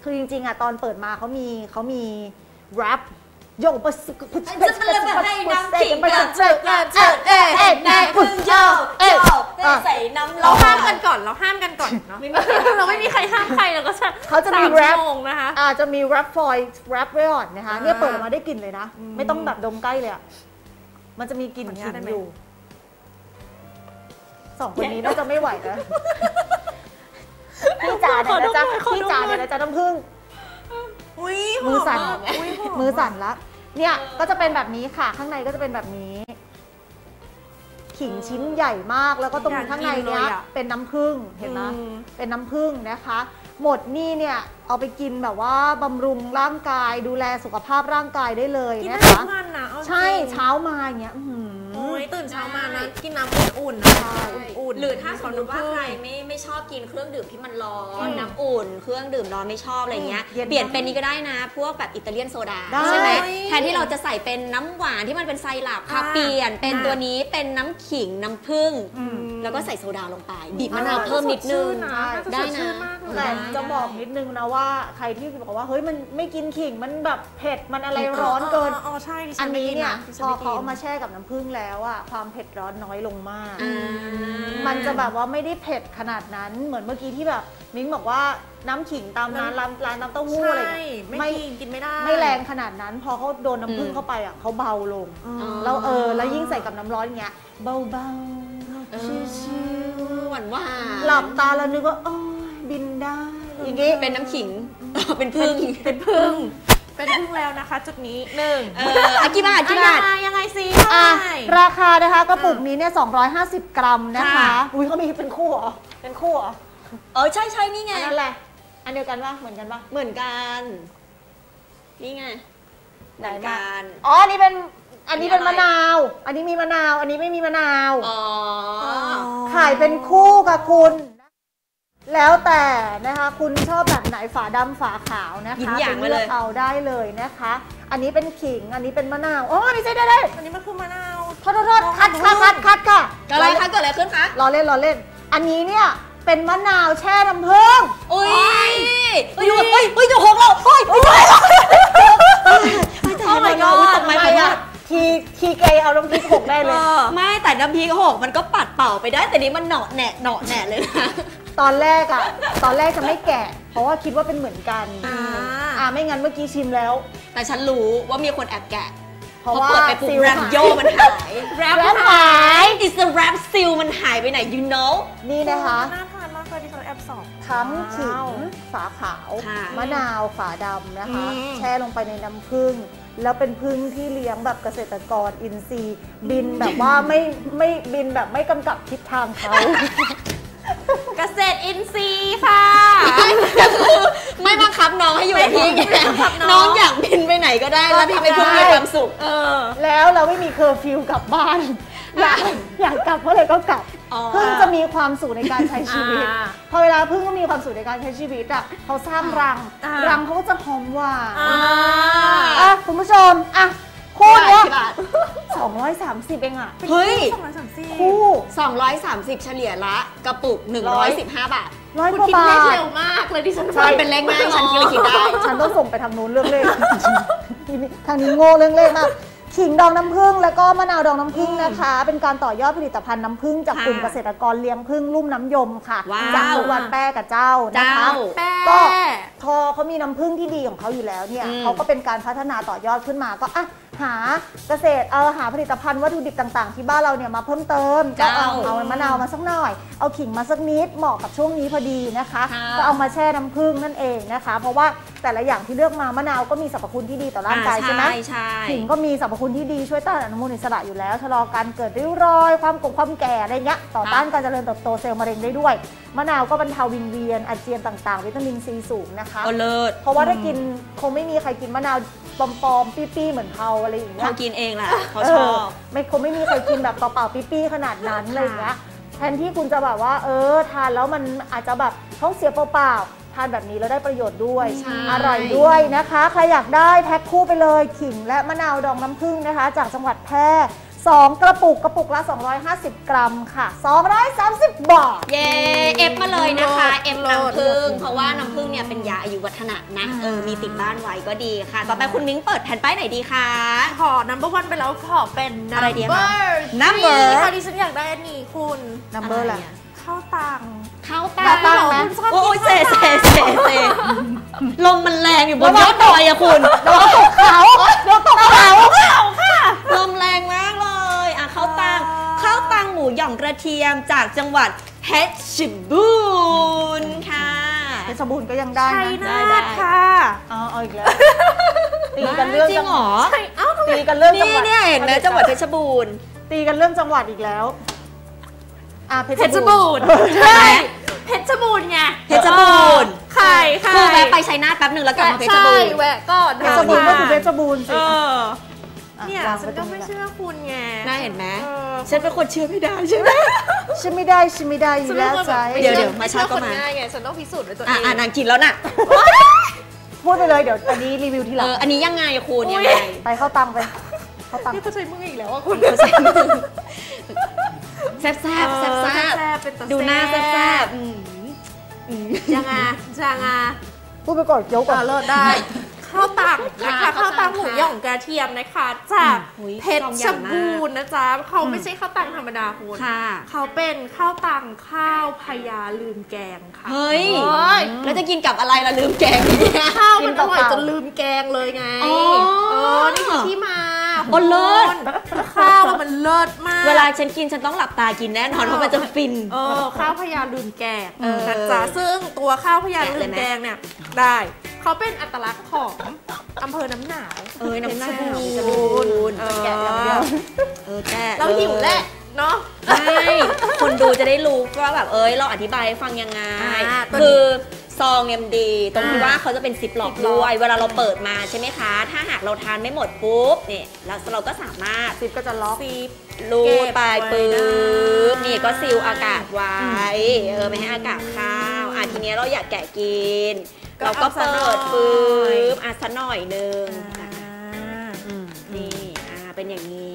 คือจริงๆอ่ะตอนเปิดมาเขามีเขามีแรปโยกประสิทธิ์ประสิทธิ์จะเป็นแบบให้น้ำขิงประกัสิบทธิ์เจิดกับเจิดเอ๊ะเอ๊ะแม่พึ่งโยกโยกใส่น้ำร้เราอนห้ามกันก่อนเราห้ามกันก่อนเนาะเราไม่มีใครห้ามใครเราก็จะเขาจะมีสแรปชั่วโงนะคะอาจจะมีแรปฟอยล์แรปไว้ก่อนนะคะอ่าเนี่ยเปิดออกมาได้กลิ่นเลยนะ ไม่ต้องแบบดมใกล้เลยอ่ะมันจะมีกลิ่นขออนุขิญาตงได้ไหมอยู่สองคนนี้น่าจะไม่ไหวนะพี่จ๋าเดี๋ยวนะจ๊ะพี่จ๋าเดี๋ยวนะจ๊ะน้ำผึ้งอุ้ยมือสั่นหมากอุ๊ยหมือสั่นละเนี่ยก็จะเป็นแบบนี้ค่ะ ข้างในก็จะเป็นแบบนี้ ขิงชิ้นใหญ่มากแล้วก็ตรงข้างในเนี้ยเป็นน้ำผึ้งเห็นไหมอืมเป็นน้ำผึ้งนะคะ หมดนี่เนี่ยเอาไปกินแบบว่าบำรุงร่างกายดูแลสุขภาพร่างกายได้เลยกินนะได้ทุคะกวันนะเอาจริงใช่เช้ามาอย่างเงี้ยอื้อหือโอ้ยตื่นเช้ามานะกินน้ำอุ่นๆนะคะอุ่นๆหรือถ้าสมมติว่าใครไม่ไม่ชอบกินเครื่องดื่มที่มันร้อนน้ำอุ่น เครื่องดื่มร้อนไม่ชอบอะไรเงี้ยเย็นเปลี่ยนเป็นนี้ก็ได้นะ พวกแบบอิตาเลียนโซดาได้ใช่ไหมแทนที่เราจะใส่เป็นน้ำหวานที่มันเป็นไซรัปค่ะอ่าเปลี่ยนเป็นตัวนี้เป็นน้ำขิงน้ำผึ้งอืมแล้วก็ใส่โซดาลงไปบีบมะนาวเพิ่มนิดนึงได้ได้นะนะแต่ได้จะบอกนิดนึงนะว่าใครที่บอกว่าเฮ้ยมันไม่กินขิงมันแบบเผ็ดมันอะไรร้อนเกินอ๋อใช่ดิฉัอันนี้เนี่ยไม่กิพอดิฉัเขานเอาไม่มาแช่กับน้ำผึ้งแล้วอะความเผ็ดร้อนน้อยลงมากอ่ามันจะแบบว่าไม่ได้เผ็ดขนาดนั้นเหมือนเมื่อกี้ที่แบบมิ้งบอกว่าน้ำขิงตามร้านร้านร้านน้ำเต้าหู้ใช่อะไรเงี้ยไม่กินกินไม่ได้ไม่แรงขนาดนั้น พอเขาโดนน้ำผึ้งเข้าไปอะเขาเบาลงอืมแล้วเออแล้วยิ่งใส่กับน้ำร้อนอย่างเงี้ยเบาเบาเอชิอวชิวหวานหวานหลับตาแล้วนึกว่าโอ้ยบินได้อย่างงี้เป็นน้ำขิง เป็นพึ่งเป็นพึ่งเป็นพึ่งแล้วนะคะ จุดนี้หนึ่งเอออ่ะกี่บาทกี่บาทอ่ะยังไงสิเท่าอ่ะไหร่ราคานะคะกระปุกนี้เนี่ยสองร้อยห้าสิบกรัมนะคะค่ะอุ้ยเขามีเป็นคู่เหรอเป็นคู่เหรอเออใช่ใช่นี่ไงอันนั้นแหละอันเดียวกันปะเหมือนกันปะเหมือนกัน นี่ไงเหมือนกันอ๋อ อันนี้เป็น อันนี้เป็นอันนี้อะไรมะนาว อันนี้มีมะนาว อันนี้ไม่มีมะนาวอ๋อขายเป็นคู่กับคุณ แล้วแต่นะคะ คุณชอบแบบไหนฝาดำฝาขาวนะคะหยิบอย่างไปมาเลืเลอกยเอาได้เลยนะคะ อันนี้เป็นขิง อันนี้เป็นมะนาว อ๋อไม่ใช่ได้ได้อันนี้มันคือมะนาวโทษโทษโทษคัดค่ะคัดคัดค่ะเกิดอะไรคะเกิดอะไรขึ้นคะรอเล่นรอเล่น อันนี้เนี่ยเป็นมะนาวแช่น้ำผึ้งอุ้ยเฮ้ยดูเฮ้ยเฮ้ยจะหกเราเฮ้ยไม่ไหวแล้วไม่แต่โอ้ไม่ my เรา god ตกไหมทำผมอะว่าทีทีเกยเอาน้ำพริกหกได้เลยไม่แต่น้ำพริกหกมันก็ปัดเป่าไปได้แต่นี้มันเหนาะแหนะเหนาะแหนะเลยนะตอนแรกอะตอนแรกจะไม่แกะ เพราะว่าคิดว่าเป็นเหมือนกันอ่าอ่าไม่งั้นเมื่อกี้ชิมแล้วแต่ฉันรู้ว่ามีคนแอบแกะเพราะว่าเปิดไปปุ๊บซิลแรปหายโยมันหายแรปหาย is the rap seal มันหายไปไหน you know นี่นะคะน่าทานมากเลยดิฉันแอบสอบทั้งขิงฝาขาวค่ะมะนาวฝาดำนะคะอืมแช่ลงไปในน้ำผึ้งแล้วเป็นผึ้งที่เลี้ยงแบบเกษตรกรอินทรีย์ บินแบบว่าไม่ไม่บินแบบไม่กำกับทิศทางเขาเกษตรอินทรีย์ค่ะก็คือไม่บังคับน้องให้อยู่กับที่ไงไม่บังคับน้องน้องอยากบินไปไหนก็ได้แล้วที่เป็นผู้มีความสุขเออแล้วเราไม่มีเคอร์ฟิวกลับบ้าน อยากอยากกลับเมื่อไหร่ก็กลับอ๋อพึ่งจะมีความสุขในการใช้ชีวิตอ่าพอเวลาพึ่งก็มีความสุขในการใช้ชีวิตอ่ะเขาสร้างรังอ่ารังเขาก็จะหอมหวานอ่าอ่ะคุณผู้ชมอ่ะคู่เนี้ยกี่บาทสองร้อยสามสิบเองอ่ะเฮ้ยสองร้อยสามสิบคู่สองร้อยสามสิบเฉลี่ยละกระปุกหนึ่งร้อยสิบห้าบาทร้อยคุณกว่าคิดบาเลขทเร็วมากเลยดิฉันใช่มันเป็นเลขง่ายฉันคิดเลยคิดได้ฉันต้องส่งไปทางนู้นเรื่องเลข ทีนี้ทางนี้โง่เรื่องเลขมากขิงดองน้ำผึ้งแล้วก็มะนาวดองน้ำผึ้งนะคะ เป็นการต่อยอดผลิตภัณฑ์น้ำผึ้งจากค่ะกลุ่มเกษตรกรเลี้ยงผึ้งลุ่มน้ำยมค่ะว้าวจากจังหวัดแพร่กับเจ้านะคะเจ้าแป้ก็พอเขามีน้ำผึ้งที่ดีของเขาอยู่แล้วเนี่ยอืมเขาก็เป็นการพัฒนาต่อยอดขึ้นมาก็อ่ะหาเกษตรเอาหาผลิตภัณฑ์วัตถุดิบต่างๆ ที่บ้านเราเนี่ยมาเพิ่มเติมก็เอาเอามะนาวมาสักหน่อย เอาขิงมาสักนิดเหมาะกับช่วงนี้พอดีนะคะค่ะก็เอามาแช่น้ำผึ้งนั่นเองนะคะ เพราะว่าแต่ละอย่างที่เลือกมามะนาวก็มีสรรพคุณที่ดีต่อร่างกายอ่ใช่ไหมใช่ขิงก็มีสรรพคุณที่ดีช่วยต้านอนุมูลอิสระอยู่แล้วชะลอการเกิดริ้วรอย ความกบความแก่อะไรเงี้ยต่อต้านการเจริญเติบโตเซลล์มะเร็งได้ด้วยมะนาวก็บรรเทาวิงเวียนอาเจียนต่างๆ วิตามินซีสูงนะคะก็เลิศเพราะว่าถ้ากินคงไม่มีใครกินมะนาวปลอมๆปี้ๆเหมือนเขาอะไรอย่างเงี้เขายกินเองแหละเขาเอชออบไม่คงไม่มีใครกินแบบเปล่าๆปี้ๆขนาดนั้นอะไรอย่างเงี้ยแทนที่คุณจะแบบว่า เออทานแล้วมันอาจจะแบบท้องเสียเปล่าๆทานแบบนี้แล้วได้ประโยชน์ด้วยใช่อร่อยด้วยนะคะ ใครอยากได้แพ็คคู่ไปเลยขิงและมะนาวดองน้ำผึ้งนะคะ จากจังหวัดแพร่สองกระปุกกระปุกละสองร้อยห้าสิบกรัมค่ะสองร้อยสามสิบบาทเย้เอฟมาเลยนะคะเอฟโลดน้ำผึ้งเพราะว่าน้ำผึ้งเนี่ยเป็นยาอายุวัฒนะนะเออมีติดบ้านไว้ก็ดีค่ะ ต่อไปคุณมิ้งเปิดแผ่นป้ายไหนดีคะขอ number one ไปแล้วขอเป็นอะไรดีคะ number number ค่ะดิฉันอยากได้อันนี้คุณ number อะไรข้าวตังเข้าตาเข้าตาไหมคุณชอบโอ้ยกิเซนเซเซเซลมมันแรงอยู่บนยอดดอยอะคุณโดนตกเขาโดนตกเขาลมแรงมากเลยอ่ะข้าวตังข้าวตังหมูหย่องกระเทียมจากจังหวัดเพชรบูรณ์ค่ะเพชรบูรณ์ก็ยังได้ชัยนะนาได้ทค่ะเอาเอาอีกแล้วตีกันเรื่องจริงเหรอใช่เอ้าทำไมตีกันเรื่องจังนี่หวัดเนี่ยเห็นไหมจังหวัดเพชรบูรณ์ตีกันเรื่องจังหวัดอีกแล้วอ่ะเพเพชรบูรณ์ใช่ไหมเพชรบูรณ์ไงเพชรบูรณ์ใครใครคือแวะไปชัยนาทแป๊บหนึ่งแล้วกลับมาเพชรบูรณ์ใช่แวะก่อนเพชรบูรณ์ก็คือเพชรบูรณ์สิเอออ่ะเนี่ยวางฉัว้นตรก็งไม่แหละเชื่อคุณไงน่าเห็นไหมเออฉันเป็นคนเชื่อไม่ได้ใช่ไหมฉันไม่ได้ฉันไม่ได้อยู่แล้วใจเดี๋ยวเดี๋ยวไม่เชื่อคนง่ายไงฉันต้องพิสูจน์ด้วยตัวเออ่ะงอ่ะนางกินแล้วน่ะพูดไปเลยเดี๋ยวอันนี้รีวิวทีหลัเอง ออันนี้ยังไงคุณยังไงไปเข้าตังไปเข้าตังนี่เขาใช้มืออีกแล้วอ่ะคุณแซ่บแซ่บแซ่บแซ่บแซ่บเป็นตาดูหน้าแซ่บแซ่บอืมยังไงยังไงพูดไปก่อนเคี้ยวก่อนอ่ะเลิศได้ ข้าวตังนะคะข้าข้าว วตัตังงหมูค่ะหย่องกระเทียมนะคะจากอุ๊ยเพซองใหชญ่รมากบูรณ์นะจ๊ะเขาไม่ใช่ข้าวตังธรรมดาคุณค่ะเขาเป็นข้าวตังข้าวพญาลืมแกงค่ะเฮ้ยเฮ้ยแล้วจะกินกับอะไรล่ะลืมแกงเนี่ยข้าวมันอร่อยจนลืมแกงเลยไงอ๋อเออนี่คือที่มาโอ้เลิศคุณข้าวมันเลิศมากเวลาฉันกินฉันต้องหลับตากินแน่นอนเพราะมันจะฟินเออข้าวพญาลืมแกงเออนะจ๊ะซึ่งตัวข้าวพญาลืแกะเลยมไหมแกงเนี่ยได้เขาเป็นอัตลักษณ์ของอำเภอน้ำหนาวเอ้ยน้ำหน้าเพชรมีบูจะรณ์บูนเออแกะอย่างเดียวเออแกะเราหิวแหละเนาะใช่คนดูจะได้รู้ว่าแบบเอ้ยเราอธิบายให้ฟังยังไงอ่าตัวนี้คือซองเนี่ยมันดีตรงที่อ่าว่าเขาจะเป็นซิปล็อกซิปล็อกด้วย เวลาเราเปิดมาใช่ไหมคะ ถ้าหากเราทานไม่หมดปุ๊บเนี่ยเราเราก็สามารถซิปก็จะล็อกซีบรูดไปเก็บไว้ปุ๊บได้นี่ก็ซีลอากาศไว้เออไม่ให้อากาศเข้าวอ่ะทีเนี้ยเราอยากแกะกินก็เราก็เอาซะหน่เปิอยดปุ๊บอ่ะสักหน่อยนึงอ่านี่อ่าเป็นอย่างนี้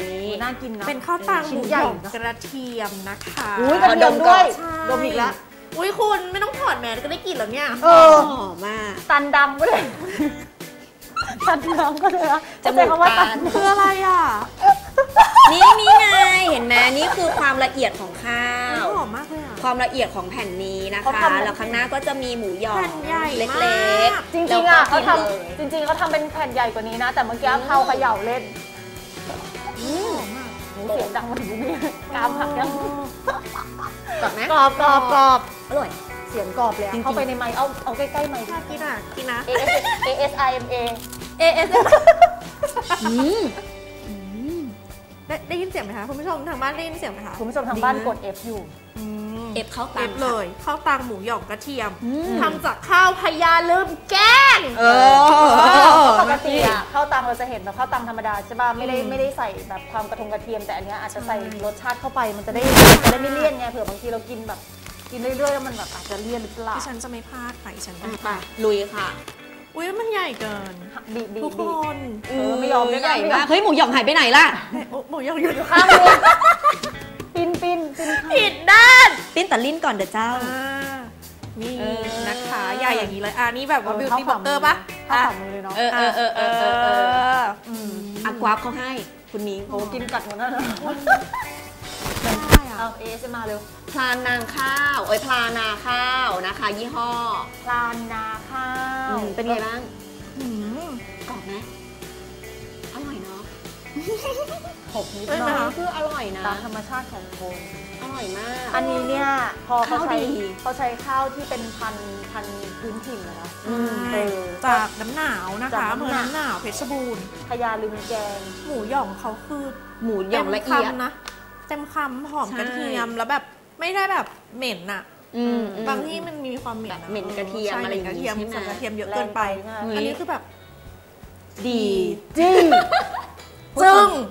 น่ากินนะเป็นข้าวตังหชิ้นมูใหหญ่ย่องนะกระเทียมนะคะอุ้ยกระเทียมด้วยใช่ดมอีกแล้วอุ้ยคุณไม่ต้องถอดแมสก็ได้กลิ่นแล้วเนี่ยเออหอมมากตันดังก็เลยตันดังก็เลยอะจมูกใช้คำว่าตันตันคืออะไรอ่ะนี่นี่ไงเห็นไหมนี่คือความละเอียดของข้าวหอมมากเลยอ่ะความละเอียดของแผ่นนี้นะเขาคะทำแล้วข้างหน้าก็จะมีหมูหยองแผ่นใหญ่เล็มากๆจริงๆอ่ะเขาทแล้วก็กินเลยำจริงๆเขาทำเป็นแผ่นใหญ่กว่านี้นะ แต่เมื่อกี้เขาเขย่าเล่นอืมโหเสียงดังมาถึงนี่กรามหักยังกรอบไหมกรอบกรอบกรอบอร่อยเสียงกรอบเลยอะจริงๆเข้าไปในไมค์เอาเอาใกล้ๆไมค์น่ากินอ่ะ กินนะ A S A S I M A เอเอสอืมได้ได้ยินเสียงไหมคะคุณผู้ชมทางบ้านได้ยินเสียงไหมคะคุณผู้ชมทางบ้านกด F อยู่อืมเอฟเข้าเอตังฟค์เลยข้าวตังหมูหย่องกระเทียมอืมทำจากข้าวพญาลืมแกงเออปกติอ่ะข้าวตังเราจะเห็นแบบข้าวตังธรรมดาใช่ป่ะไม่ได้ไม่ได้ใส่แบบความกระทงกระเทียมแต่อันเนี้ยอาจจะใส่รสชาติเข้าไปมันจะได้จะได้ไม่เลี่ยนไงเผื่อบางทีเรากินแบบกินเรื่อยๆแล้วมันแบบอาจจะเลี่ยนหรือเปล่าดิฉันจะไม่พลาดค่ะดิฉันจะอ่ะไม่พไปลาดลุยค่ะอุ้ยมันใหญ่เกินดีดีทุกคดีนเออไม่ยอมไม่ยอมใหญ่มากเฮ้ยหมูหยองหายไปไหนล่ะโอ้หมูหย่องอยู่ข้ามเลยปินปินปินข้ามผิดด้านปิ้นแต่ลิ้นก่อนเด้อเจ้าอ่านี่เออนะคะใหญ่อย่างนี้เลย อ่านี่แบบว่าบิวตี้บล็อกเกอร์ปะข้าวฝ่ามือเลยเนาะเออเออเออเออเออเอออืมอากวาฟเขาให้คุณนิ้งโอ้กินกัดหมดแล้วนะใช่อ่ะเอาเอสมาเร็วพลานนางข้าวเอ้ยพลานาข้าวนะคะ ยี่ห้อพลานนาข้าวอืมเป็นไงบ้างหืมกรอบไหมอร่อยเนาะหกนิดเอ้ยหน่นะอยคืออร่อยนะตามธรรมชาติของคนอร่อยมากอันนี้เนี่ยพอเขาใช้ข้าวดีเขาใช้ข้าวที่เป็นพันธุ์พันธุ์พื้นถิ่นนะคะอืมเออจากน้ำหนาวนะจากคะอำเภอน้ำหนาวน้ำหนาวเพชรบูรณ์พญาลืมแกงหมูหย่องเขาคือหมูหยองละเต็มเอียดคำนะเต็มคำหอมใช่กระเทียมแล้วแบบไม่ได้แบบเหม็นอะอืมอืมบางที่มันมีความเหม็นแบบอะเหม็นกระเทียมใช่อะไรเหม็นอย่างกงี้ระเทียมใช่ไหมใส่กระเทียมเยอะเกินไปแรงไปเฮ้ยอันนี้คือแบบดีจริงจึ้งพู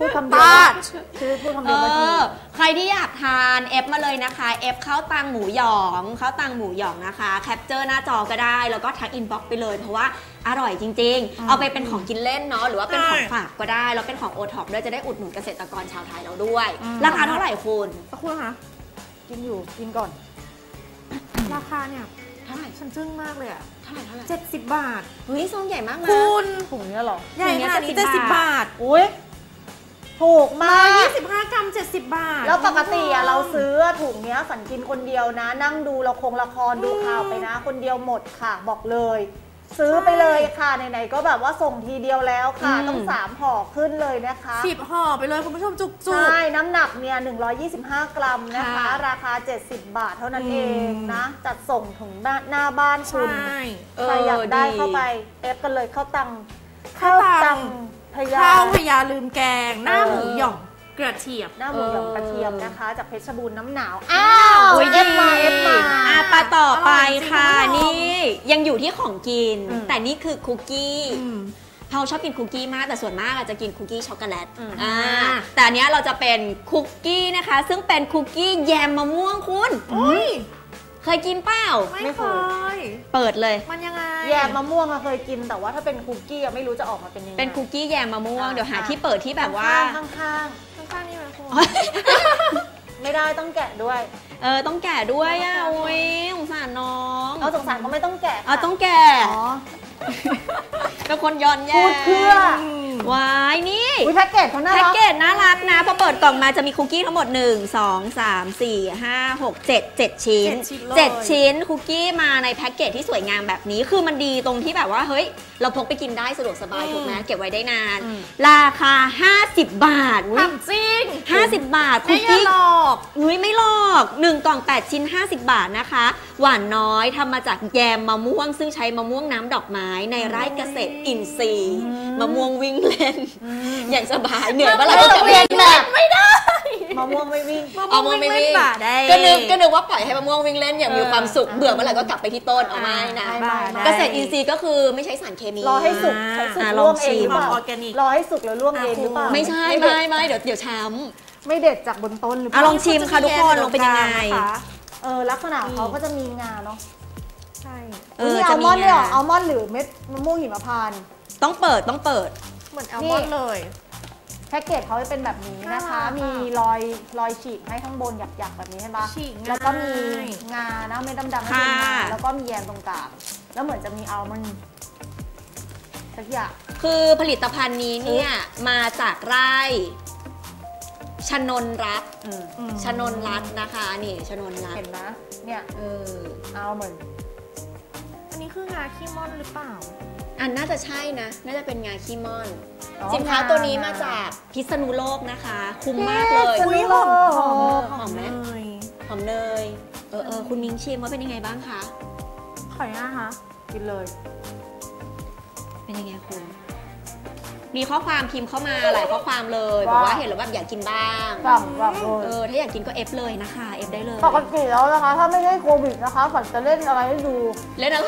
พูดคำเดียวว่าคือพูดคำเดียวว่าถูกใครที่อยากทานเอฟมาเลยนะคะเอฟข้าวตังหมูหยองข้าวตังหมูหยองนะคะแคปเจอร์หน้าจอก็ได้แล้วก็ทักอินบ็อกซ์ไปเลยเพราะว่าอร่อยจริงๆเอาไปเป็นของกินเล่นเนาะหรือว่าเป็นของฝากก็ได้แล้วเป็นของโอท็อปด้วยจะได้อุดหนุนเกษตรกรชาวไทยเราด้วยราคาเท่าไหร่คุณคุณคะกินอยู่กินก่อนราคาเนี่ยเท่าไหร่ฉันจึ้งมากเลยอะเท่าไหร่เท่าไหร่เจ็ดสิบบาทเฮ้ยซองใหญ่มากนะคุณถุงนี้เหรอใหญ่ขนาดนี้เจ็ดสิบบาทอุ้ยถูกมาร้อยยี่กสิบห้ากรัมเจ็ดสิบบาทแล้วปกติอะเราซื้อถุงเนี้ยสันกินคนเดียวนะ นั่งดูละครละครดูข่าวไปนะ คนเดียวหมดค่ะบอกเลย ซื้อไปเลยค่ะไหนๆก็แบบว่าส่งทีเดียวแล้วค่ะ ต้องสามห่อขึ้นเลยนะคะสิบห่อไปเลยคุณผู้ชมจุกจุกใช่น้ำหนักเนี่ยหนึ่งร้อยยี่สิบห้ากรัมนะคะ ราคาเจ็ดสิบบาทเท่านั้นเองนะ จัดส่งถึงหน้าหน้าบ้านคุณใช่ใครอยากได้เข้าไปเอฟกันเลยข้าวตังข้าวตังพยาข้าวพยาลืมแกง หน้าหมูหย่องกระเทียมหน้าหมูหยองกระเทียมนะคะ จากเพชรบูรณ์น้ำหนาวอ้าวเอฟมาเอฟมาอ่ะไปต่อไปอร่อยจริงค่ะคุณผู้ชมนี่ยังอยู่ที่ของกินอืมแต่นี่คือคุกกี้อืมเราชอบกินคุกกี้มากแต่ส่วนมากอาจจะกินคุกกี้ช็อกโกแลตอืมอ่าแต่อันเนี้ยเราจะเป็นคุกกี้นะคะ ซึ่งเป็นคุกกี้แยมมะม่วงคุณอุ้ยเคยกินเปล่าไม่ไม่เคเคยเปิดเลยมันยังไงแยมมะม่วงอะเคยกินแต่ว่าถ้าเป็นคุกกี้อะไม่รู้จะออกมาเป็นยังไงเป็นคุกกี้แยมมะม่วงอ่าเดี๋ยวหาที่เปิดที่แบบว่าข้างๆข้างข้างๆนี่มันคุณๆไม่ได้ต้องแกะด้วยเออต้องแกะด้วยอ่ะโอ้ยสงสารน้องเอาสงสารก็ไม่ต้องแกะค่ะเอาต้องแกะอ๋อเป็นคนย้อนแย่พูดเพื่อวายนี่อุ้ยแพ็กเกจเขาน่าแพ็กรักเกจน่ารักนะพอเปิดกล่องมาจะมีคุกกี้ทั้งหมด หนึ่ง สอง สาม สี่ ห้า หก เจ็ด เจ็ดชิ้นเจ็ดชิ้นเลยเจ็ดชิ้นคุกกี้มาในแพ็กเกจที่สวยงามแบบนี้คือมันดีตรงที่แบบว่าเฮ้ยเราพกไปกินได้สะดวกสบายถูกไหมเก็บไว้ได้นาน ราคา ห้าสิบบาททำจริงห้าสิบบาทคุไม่กอย่ากี้หลอกอุ้ยไม่หลอกหนึ่งกล่องแปดชิ้น ห้าสิบบาทนะคะ หวานน้อยทำมาจากแยมมะม่วง ซึ่งใช้มะม่วงน้ำดอกไม้ในไร่เกษตรอินทรีย์มะม่วงวิ่งเล่น อย่างสบายเหนื่อยเมื่อไหร่ก็กลับไปวิ่งเล่นไม่ได้มะม่วงไม่วิ่งเอามะม่วงไม่วิ่งป่าได้ก็นึกก็นึกว่าปล่อยให้มะม่วงวิ่งเล่นอย่างมีความสุขเบื่อเมื่อไหร่ก็กลับไปที่ต้นเอาไม่นะไม่ไม่ไม่เกษตรอินทรีย์ก็คือไม่ใช้สารเคมีรอให้สุกใช้สุกอ่าล่วงลองชิเองมหรือเปล่าออร์แกนิกรอให้สุกแล้วล่วงเองหรือเปล่าไม่ใช่เด็ดไม่ไม่เดี๋ยวเดี๋ยวช้ไม่เด็ดจากบนต้นหรือเปอ่ะล่าลองชิมค่ะทุกคนลองเป็นยังไงเออลักษณะเขาก็จะมีงาเนาะใช่ำเอนี่ออัจะลมีมอนด์เนี่ยเหรออังาลมอนด์หรือเม็ดมะม่วงหิมพานต์ต้องเปิดต้องเปิดเหมือนแอลมอนด์เลยแพ็กเกจเขาจะเป็นแบบนี้นะคะน่ารักอะมีรอยรอยฉีกให้ข้างบนหยักๆแบบนี้เห็นปะฉีกง่ายแล้วก็มีงานะเม็ดดำๆไม่เป็นงาค่ะแล้วก็มีแยมตรงกลางแล้วเหมือนจะมีอัลมอนด์สักอย่างคือผลิตภัณฑ์นี้เนี่ยมาจากไร่ชนนรัตน์อืมอืมชนนรัตน์นะคะนี่ชนนรัตเห็นน์ไหมเนี่ยเอออัลมอนด์อันนี้คืองาขี้ม่อนหรือเปล่าอันน่าจะใช่นะ น่าจะเป็นงาขี้ม่อนอ๋อสินค้าตัวนี้มาจากพิษณุโลกนะคะ คุ้มมากเลยพิษณุโลกหอมหอมไหมเลยหอมเนยเออเออคุณมิ้งชิมว่าเป็นยังไงบ้างคะขออนุญาตนะคะกินเลยเป็นยังไงคุณ มีข้อความพิมพ์เข้ามาหลายข้อความเลยบอกว่าเห็นแล้วแบบอยากกินบ้างสั่งแบบเลเอย อถ้าอยากกินก็เอฟเลยนะคะเอฟได้เลยปกติแล้วนะคะ ถ้าไม่ได้โควิดนะคะฝันจะเล่นอะไรให้ดูเล่นอะไร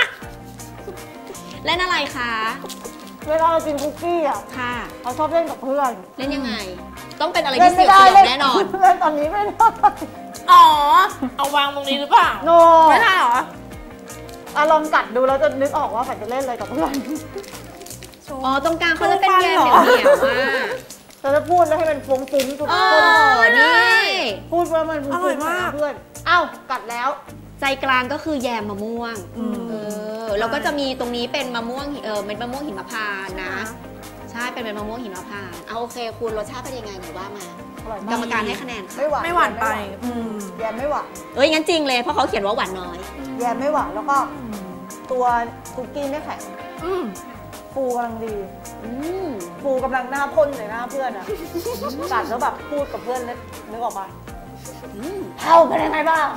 เล่นอะไรคะเวลาเรากินคุกกี้อ่ะค่ะเขาชอบเล่นกับเพื่อนเล่นยังไง ต้องเป็นอะไรเล่ที่นเสีไม่ยวได้ๆแน่นอนเล่นตอนนี้ไม่ได้อ๋อ เอาวางตรงนี้หรือเปล่าโนไม่ได้เหรออะลองกัดดูแล้วจะนึกออกว่าฝันจะเล่นอะไรกับเพื่อนอ๋อตรงกลางเขาจะเป็นแยมเหนียวๆอ่ะแต่ถ้าพูดแล้วให้มันฟุ้งฟุ้งทุกเอคนอนี่พูดว่ามันฟุ้งอร่ฟุ้อง ยมากเพื่อนเอ้ากัดแล้วใจกลางก็คือแยมมะม่วงอืมเออแล้วก็จะมีตรงนี้เป็นมะม่วงหิเออเป็นมะม่วงหิมพานต์นะ ใช่เป็นเป็นมะม่วงหิมพานต์เอาโอเคคุณรสชาติเป็นยังไงหน่อยว่ามาอร่อยกรรมากมการให้คะแนนค่ะไม่หวานไม่หวานไปอืมแยมไม่หวานเอ้ยงั้นจริงเลยเพราะเขาเขียนว่าหวานน้อยแยมไม่หวานแล้วก็ตัวคุกกี้ไม่แข็งอืมฟูกำลังดีอืมฟูกำลังหน้าพ่นใส่หน้าเพื่อนอะกัดแล้วแบบพูดกับเพื่อนนึกนึกออกปะอืมเท่าเป็นยังไงบ้าง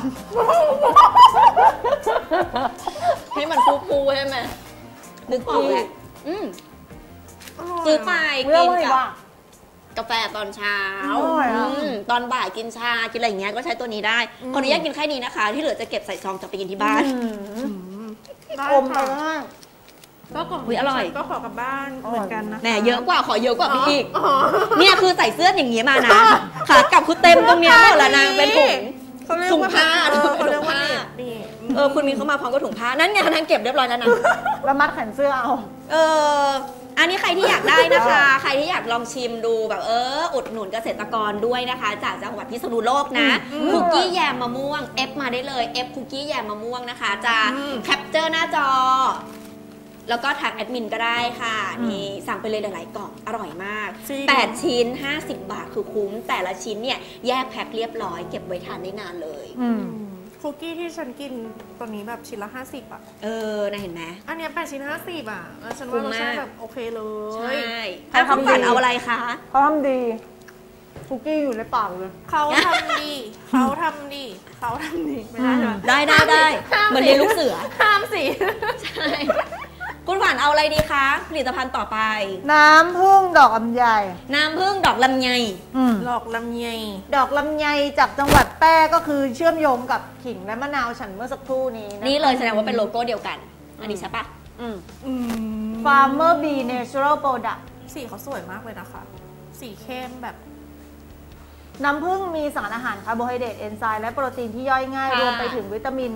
ให้มันฟูๆใช่ไหมนึกออกแล้วอืมซื้อไปเรื่องกินอะไรกับบ้างกาแฟตอนเช้าอร่อยอะอืมตอนบ่ายกินชา กินอะไรอย่างเงี้ยก็ใช้ตัวนี้ได้ขออนุญาตกินแค่นี้นะคะ ที่เหลือจะเก็บใส่ซองจะไปกินที่บ้านอืมได้อมไปค่ะมากก็กล่องอุ๊ยอร่อยก็ขอกลับบ้านเหมือนกันนะคะแหมเยอะกว่าขอเยอะกว่าพี่อีกอ๋อเนี่ยคือใส่เสื้ออย่างนี้มานะขากลับคือเต็มตรงเนี้ยหมดละนางเป็นถุงเขาเรียกถุงว่าผ้าเออถุเขางเรียกว่าผ้านี่เออคุณมีเข้ามาพร้อมกับถุงผ้านั่นไงทั้งเก็บเรียบร้อยแล้วนะแล้วมัดแขนเสื้อเอาเอออันนี้ใครที่อยากได้นะคะ ใครที่อยากลองชิมดูแบบเอออุดหนุนเกษตรกรด้วยนะคะ จากจังหวัดพิษณุโลกนะคุกกี้แยมมะม่วงเอฟมาได้เลยเอฟคุกกี้แยมมะม่วงนะคะจะแคปเจอร์หน้าจอ แล้วก็ทักแอดมินก็ได้ค่ะนี่สั่งไปเลยหลายๆกล่องอร่อยมากจริงแปดชิ้นห้าสิบบาทคือคุ้มแต่ละชิ้นเนี่ยแยกแพ็คเรียบร้อยเก็บไว้ทานได้นานเลยอืมคุกกี้ที่ฉันกินตอนนี้แบบชิ้นละห้าสิบอ่ะเออนะเห็นไหมอันเนี้ยแปดชิ้นห้าสิบอ่ะแล้วฉันคุ้ว่าม รสชาติมากแบบโอเคเลใช่ยถ้าคุณฝันเอาอะไรคะเขาทำดีคุกกี้อยู่ในปากเลยเขาทำดีเขาทำดีเขาทำดีไม่ได้ใช่ไหมได้ได้ได้ห้ามเหมือนเรียนลูกเสือห้ามสิใช่คุณฝันเอาอะไรดีคะผลิตภัณฑ์ต่อไปน้ำผึ้งดอกลำไยน้ำผึ้งดอกลำไยอืมหลอกลำไยดอกลำไยจากจังหวัดแพร่ก็คือเชื่อมโยงกับขิงและมะนาวฉันเมื่อสักครู่นี้ะคะนี่เลยแสดงว่าเป็นโลโก้เดียวกัน อันนี้ใช่ปะอืมอืม Farmer Bee Natural Product สีเขาสวยมากเลยนะคะ สีเข้มแบบน้ำผึ้งมีสารอาหารคาร์โบไฮเดรตเอนไซม์และโปรตีนที่ย่อยง่าย รวมไปถึงวิตามิน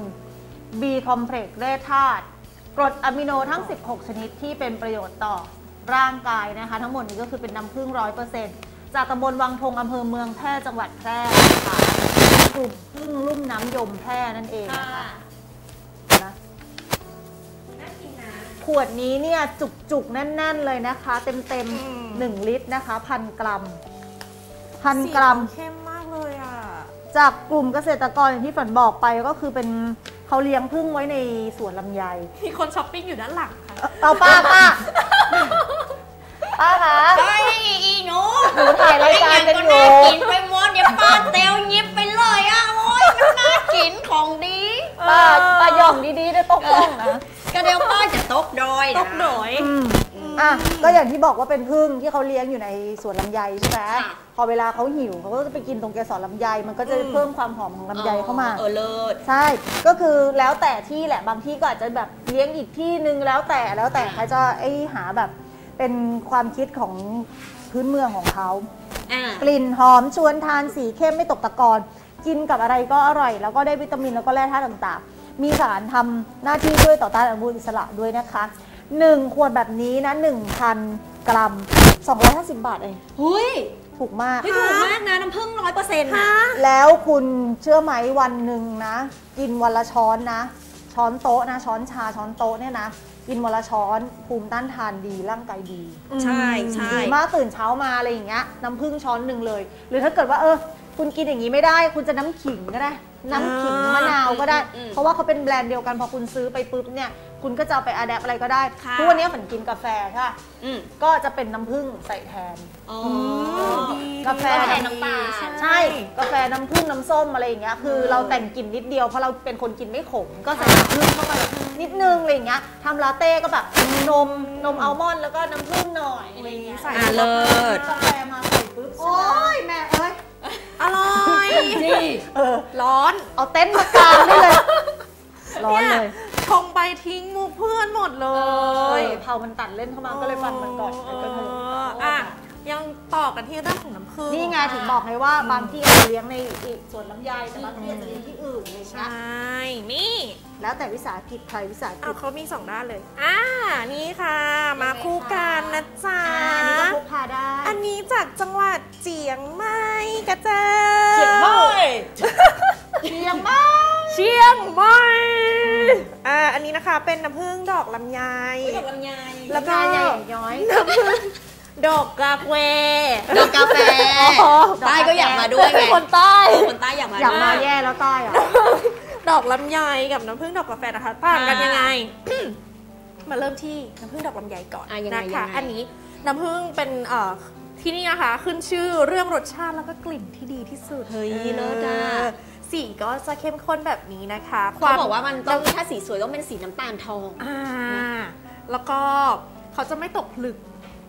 B คอมเพล็กซ์แร่ธาตุกรดอะมิโนทั้ง สิบหก ชนิดที่เป็นประโยชน์ต่อร่างกายนะคะ ทั้งหมดนี้ก็คือเป็นน้ำผึ้ง ร้อยเปอร์เซ็นต์ จากตำบลวังทงอำเภอเมืองแพร่จังหวัดแพร่นะคะกลุ่มผึ้งลุ่มน้ำยมแพร่นั่นเองนะคะนะน่ากินนะขวดนี้เนี่ยจุกๆ แน่นๆ เลยนะคะ เต็มอืมๆ หนึ่ง ลิตรนะคะพันกรัมพันสีกรัมเขาเข้มมากเลยอ่ะจากกลุ่มเกษตรกรอย่างที่ฝันบอกไปก็คือเป็นเขาเลี้ยงผึ้งไว้ในสวนลำไยมีคนช้อปปิ้งอยู่ด้านหลังค่ะเอาป้าป้าป้าคะเฮ้ยอีหนูหนูถ่ายรายการกันอยู่น่ากินไปหมดเดี๋ยวป้าเตลยิบไปเลยอ่ะโอ้ยมันน่ากินของดีป้าป้าย่องดีๆได้ตกต้องนะก็เดี๋ยวป้าจะตกดอยนะตกหน่อยอืมอ่ะก็อย่างที่บอกว่าเป็นผึ้งที่เขาเลี้ยงอยู่ในสวนลำไยใช่ไหมค่ะพอเวลาเขาหิวเขาก็จะไปกินตรงเกสรลำไยมันก็จะเพิ่มความหอมของลำไยเข้ามาเออเลิศใช่ ก็คือแล้วแต่ที่แหละ บางที่ก็อาจจะแบบเลี้ยงอีกที่นึงแล้วแต่แล้วแต่ใครจะไอหาแบบเป็นความคิดของพื้นเมืองของเขาอ่ากลิ่นหอมชวนทานสีเข้มไม่ตกตะกอนกินกับอะไรก็อร่อย แล้วก็ได้วิตามินแล้วก็แร่ธาตุต่างๆ มีสารทำหน้าที่ด้วยต่อต้านอนุมูลอิสระด้วยนะคะหนึ่งขวดแบบนี้นะ หนึ่งพัน กรัม สองร้อยห้าสิบบาทเองหุยถูกมากไม่ถูกมากนะน้ำผึ้งร้อยเปอร์เซ็นต์นะแล้วคุณเชื่อไหมวันหนึ่งนะ กินวันละช้อนนะ ช้อนโต๊ะนะ ช้อนชาช้อนโต๊ะเนี่ยนะ กินวันละช้อนภูมิต้านทานดีร่างกายดีใช่ใช่ดีมากตื่นเช้ามาอะไรอย่างเงี้ยน้ำผึ้งช้อนหนึ่งเลย หรือถ้าเกิดว่าเออคุณกินอย่างนี้ไม่ได้ คุณจะน้ำขิงก็ได้ น้ำขิงมะนาวก็ได้ เพราะว่าเขาเป็นแบรนด์เดียวกันพอคุณซื้อไปปุ๊บเนี่ยคุณก็จะเอาไปอะแดปอะไรก็ได้ทุกวันนี้เหมือนกินกาแฟใช่ปะอืมก็จะเป็นน้ำผึ้งใส่แทนอ๋อกาแฟแทนน้ำตาลใช่ กาแฟน้ำผึ้งน้ำส้มอะไรอย่างเงี้ยคือเราแต่งกลิ่นนิดเดียวเพราะเราเป็นคนกินไม่ขมก็ใส่น้ำผึ้งเข้าไปนิดนึงอะไรอย่างเงี้ยทำลาเต้ก็แบบนมนมอัลมอนด์แล้วก็น้ำผึ้งหน่อยอะไรอย่างเงี้ยใส่อ่าเลิศกาแฟมาใส่ปุ๊บโอ้ยแม่เอ้ยอร่อยเออร้อนเอาเต็นท์มากางได้เลยร้อนเลยชงไปทิ้งมุกเพื่อนหมดเลเฮ้ยยเผามันตัดเล่นเข้ามาก็เลยฟันมันก่อนเอแล้วก็อเถอะอ่ะยังต่อกันที่เรื่องของน้ำผึ้งนี่ไงถึงบอกไงว่าบางที่อาจจะเลี้ยงในอีกสวนลำไยแต่บางที่อาจจะเลี้ยงที่อื่นอะไรอย่างใชเงี้ย่นี่แล้วแต่วิสาหกิจใครวิสาหกิเอาจเขามีสองด้านเลย อ่า นี่ค่ะ มาคู่กันนะจ๊ะอันนี้ก็พกพาได้อันนี้จากจังหวัดเจียงใหม่กะเจ้าเสียงบ่อยเชียงใหม่เชียงใหม่อ่า อันนี้นะคะเป็นน้ำผึ้งดอกลำไยดอกลำไยแล้วก็ลำไยใหญ่ย้อยน้ำผึ้งดอกกาแฟดอกกาแฟใต้ก็อยากมาด้วยไงคนใต้คนใต้อยากมาอยากมาด้วยแย่แล้วใต้อะดอกลำไยกับน้ำผึ้งดอกกาแฟนะคะต่างกันอ่ายัยังไง มาเริ่มที่น้ำผึ้งดอกลำไยก่อนอ่ะยังไงนะยัคะงไงอันนี้น้ำผึ้งเป็นเอ่อที่นี่นะคะ ขึ้นชื่อเรื่องรสชาติแล้วก็กลิ่นที่ดีที่สุดเฮ้ยเลิศอ่ะออสีก็จะเข้มข้นแบบนี้นะคะเขาบอกว่ามันต้องถ้าสีสวยต้องเป็นสีน้ำตาลทองอ่าแล้วก็เขาจะไม่ตกผลึก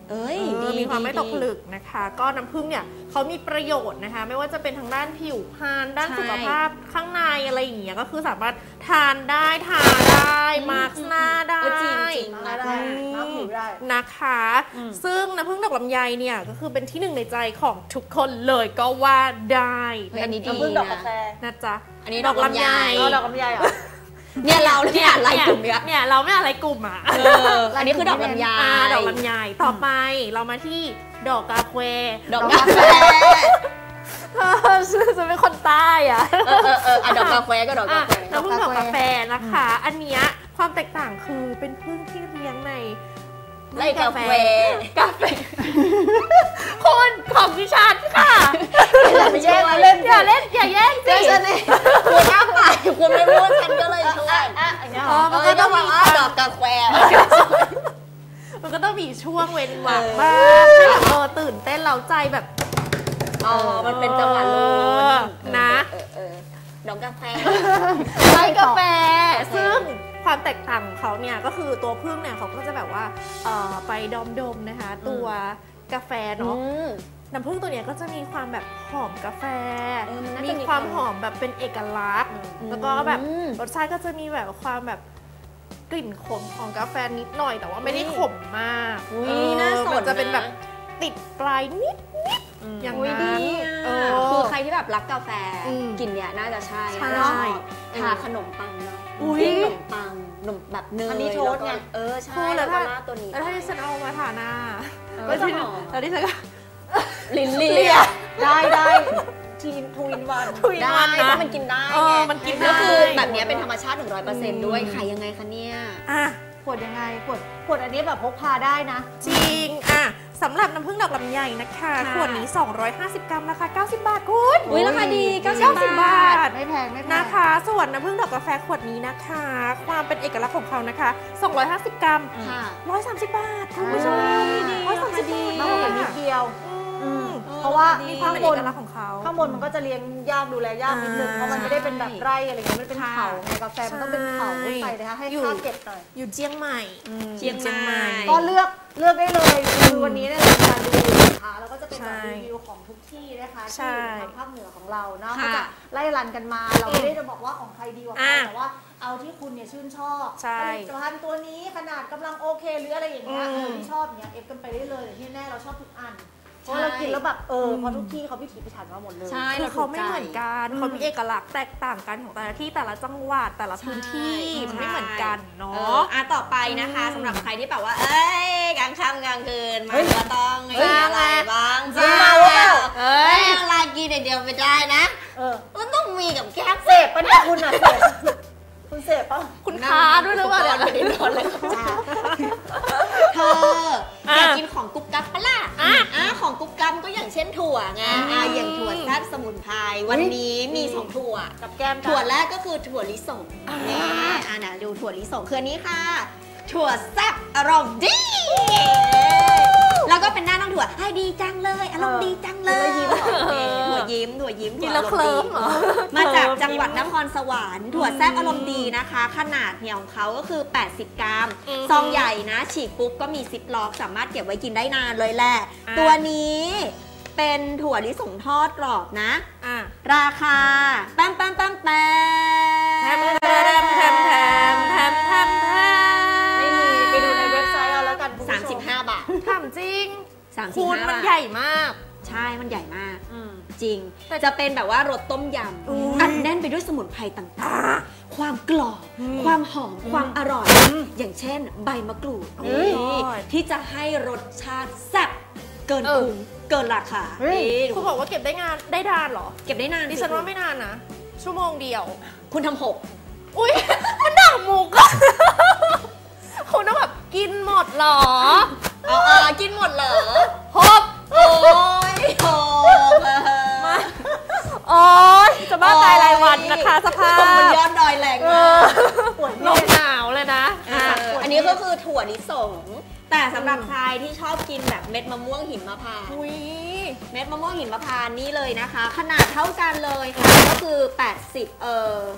เอ้ยเออดีมีความไม่ดีตกผลึกนะคะ ก็น้ำผึ้งเนี่ยเขามีประโยชน์นะคะ ไม่ว่าจะเป็นทางด้านผิวพรรณด้านใช่สุขภาพข้างในอะไรอย่างเงี้ยก็คือสามารถทานได้ทาได้มาร์กหน้าได้เออจริงจริงมาได้มาผิวได้นะคะอืมซึ่งน้ำผึ้งดอกลำไยเนี่ยก็คือเป็นที่หนึ่งในใจของทุกคนเลยก็ว่าได้เฮ้ยอันนี้ดีน้ำผึ้งดอกกาแฟนะจ๊ะอันนี้ดอกลำไยเอาดอกลำไยเหรอเนี่ยเราเนี่ยอะไรกลุ่มเนี้ยเนี่ยเราไม่อะไรกลุ่มอ่ะเอออันนี้คือดอกลำไยอ่าดอกลำไยต่อไปเรามาที่ดอกกาแฟดอกกาแฟเออจะเป็นคนใต้อ่ะเออเออเอออ่ะดอกกาแฟก็ดอกกาแฟอ่ะน้ำผึ้งดอกกาแฟนะคะ อันเนี้ยความแตกต่างคือเป็นผึ้งที่เลี้ยงในไล่กาแฟกาแฟคนของดิฉันค่ะอย่าไปแย่งเล่นอย่าเล่นอย่าแย่งสิฉันเองคุณอ้าไปคุณไม่พูดฉันก็เลยช่วยอ่ะอย่างเงี้ยเหเอรออมันก็ต้องมีว่าดอกกาแฟมันก็ต้องมีช่วงเว้นวรรคเออบ้างให้แบบเออตื่นเต้นเราใจแบบอ๋อมันเป็นจังหวะลุ้เออนะเออเออดอกกาแฟไล่กาแฟ ซึ่งความแตกต่างของเขาเนี่ยก็คือตัวผึ้งเนี่ยเขาก็จะแบบว่าเอ่อไปดมดมๆนะคะ ตัวกาแฟเนาะ น้ำผึ้งตัวเนี้ยก็จะมีความแบบหอมกาแฟเออมันน่ามีจะมีความหอมแบบเป็นเอกลักษณ์อืมแล้วก็แบบอืมรสชาติก็จะมีแบบความแบบกลิ่นขมของกาแฟนิดหน่อย แต่ว่าไม่ได้ขมมากอุ๊ยเออน่าสนมันจะเป็นนะแบบติดปลายนิดนิดๆอย่างอุ๊ยนั้นดีเออะอคือใครที่แบบรักกาแฟอืมกินเนี่ยน่าจะใช่ใช่น่าจะชอบทาขนมปังเนาะอุ๊ยปิ้งขนมปังขนมแบบเนยอันนี้โทษไงแล้วก็เออใช่คือแล้แล้ว วถ้าก็ราดตัวนี้แล้วถ้าที่ฉันเอามาทาหน้าเออแล้วที่ก็หอมแล้วที่ฉันก็ลิ้นเลีเลียยได้ได้ทีนทูอินวันทุยได้มันเพนะราะมันกินได้เอไงอมันกินได้แล้วคือแบบเนี้ยเป็นธรรมชาติ หนึ่งร้อยเปอร์เซ็นต์ ด้วยขายยังไงคะเนี่ยอ่ะขวดยังไงขวดขวดอันนี้แบบพกพาได้นะจริง อ่ะสำหรับน้ำผึ้งดอกลำไยนะคะค่ะขวดนี้ สองร้อยห้าสิบ กรัมราคา เก้าสิบบาทคุณอุ้ยราคาดีเก้าสิเก้าบสิบบาบาททไม่แพงไม่แพงนะคะ ส่วนน้ำผึ้งดอกกาแฟขวดนี้นะคะ ความเป็นเอกลักษณ์ของเขานะคะ สองร้อยห้าสิบ กรัมค่ะหนึ่งร้อยสามสิบบาทคุณผู้ชมอ่าร้อยสามสิบดีบาทมากกว่านิดเดียวอืมเพราะว่ามีความเป็นเอกลักษณ์ของเขาข้างบนมันก็จะเลี้ยงยากดูแลยากนิดนึงอ่าเพราะมันไม่ได้เป็นแบบไร่อะไรเงี้ยมันเป็นค่ะเขาไงกาแฟมันต้องเป็นเขาใช่ใส่นะคะให้อยู่ค่าเก็บหน่อยอยู่เจียงใหม่เชียงใหม่ก็เลือกเลือกได้เลยคือวันนี้เนี่ยเราจะดูสินค้าแล้วก็จะเป็นแบบใช่รีวิวของทุกที่นะคะใช่ที่อยู่ทางภาคเหนือของเราเนาะค่ะก็จะไล่รันกันมาเราไม่ได้จะบอกว่าของใครดีกว่าใครอ่ะแต่ว่าเอาที่คุณเนี่ยชื่นชอบใช่ผลิตภัณฑ์ตัวนี้ขนาดกำลังโอเคหรืออะไรอย่างเงี้ยอืมเออที่ชอบอย่างเงี้ยเอฟกันไปได้เลยแต่ที่แน่เราชอบทุกอันเพราะใช่เรากินแล้วแบบเออเพราะทุกที่เขาพิถีพิถันมาหมดเลยใช่คือเขาไม่เหมือนกันอืมเขามีเอกลักษณ์แตกต่างกันของแต่ละที่แต่ละจังหวัดแต่ละพื้นที่ใช่มันไม่เหมือนกันเอเนาอะ อ่ะต่อไปนะคะอืมสำหรับใครที่แบบว่า เอ้ยกลางค่ำกลางคืนมาเฮ้ยก็ต้องเฮ้มียอะไรบ้างจริงเมาเปล่าเอ้ยเวลากินอย่างเดียวไม่ได้นะเออมันต้องมีกับแก้มเสพปะเนี่ยคุณอ่ะเสพคุณเสพปะคุณค้าด้วยหรือเปล่าเนี่ยไม่ได้นอนเลยจ้าเธออยากกินของกรุบกรับปะล่ะอ่ะอ่ะของกรุบกรับก็อย่างเช่นถั่วไงอ่ะอย่างถั่วแซ่บสมุนไพรวันนี้มีสองถั่วกับแก้มกันถั่วแรกก็คือถั่วลิสงนี่อ่านะดูถั่วลิสงคืออันนี้ค่ะ ถั่วแซ่บอารมณ์ดี แล้วก็เป็นหน้าน้องถั่วให้ดีจังเลยอารมณ์ดีจังเลยเออถั่วยิ้มถั่วยิ้มกินแล้วเคลิ้มเหรอมาจากจังหวัดนครสวรรค์ถั่วแซ่บอารมณ์ดีนะคะ ขนาดเนี่ยของเขาก็คือ แปดสิบ กรัมอือฮึซองใหญ่นะ ฉีกปุ๊บก็มีซิปล็อกสามารถเก็บไว้กินได้นานเลยแหละอ่ะตัวนี้เป็นถั่วลิสงทอดกรอบนะอ่ะราคาแป๊มแป๊มแป๊มแป๊แทมมแทมแทมแทมแทมแทมแทมไม่มีไปดูในเว็บไซต์เอาแล้วกันคุณผู้ชสามสิบห้าบาทถามจริงสามสิบคูณห้ามันบาทใหญ่มากใช่มันใหญ่มากอืมจริงแต่จะเป็นแบบว่ารสต้มยอุ๊ยำอัดแน่นไปด้วยสมุนไพรต่างๆ ความกรอบอืมความหอม ความอร่อย อย่างเช่น ใบมะกรูดเฮ้ยนี่ที่จะให้รสชาติแซ่บเกินเออคุ้มเกินราคาเฮ้ยนี่คุณบอกว่าเก็บได้งานได้ดานเหรอเก็บได้นานดิฉันว่าไม่นานนะ ชั่วโมงเดียวคุณทำหกอุ้ย มันดักหมูก็ คุณต้องแบบกินหมดเหรอเอาเอากินหมดเหรอหบโอ้ยหกมา โอ๊ยจะบ้าตายรายวันนะคะสภาพมันยอดดอยแรงเอมาอกปวดลเมื่อมยหนาวเลยนะเอออันนี้ก็คือถั่วลิสง แต่สำหรับใครที่ชอบกินแบบเม็ดมะม่วงหิมพานต์อุ้ยเม็ดมะม่วงหิมพานต์นี่เลยนะคะ ขนาดเท่ากันเลยค่ะ ก็คือ แปดสิบ เออ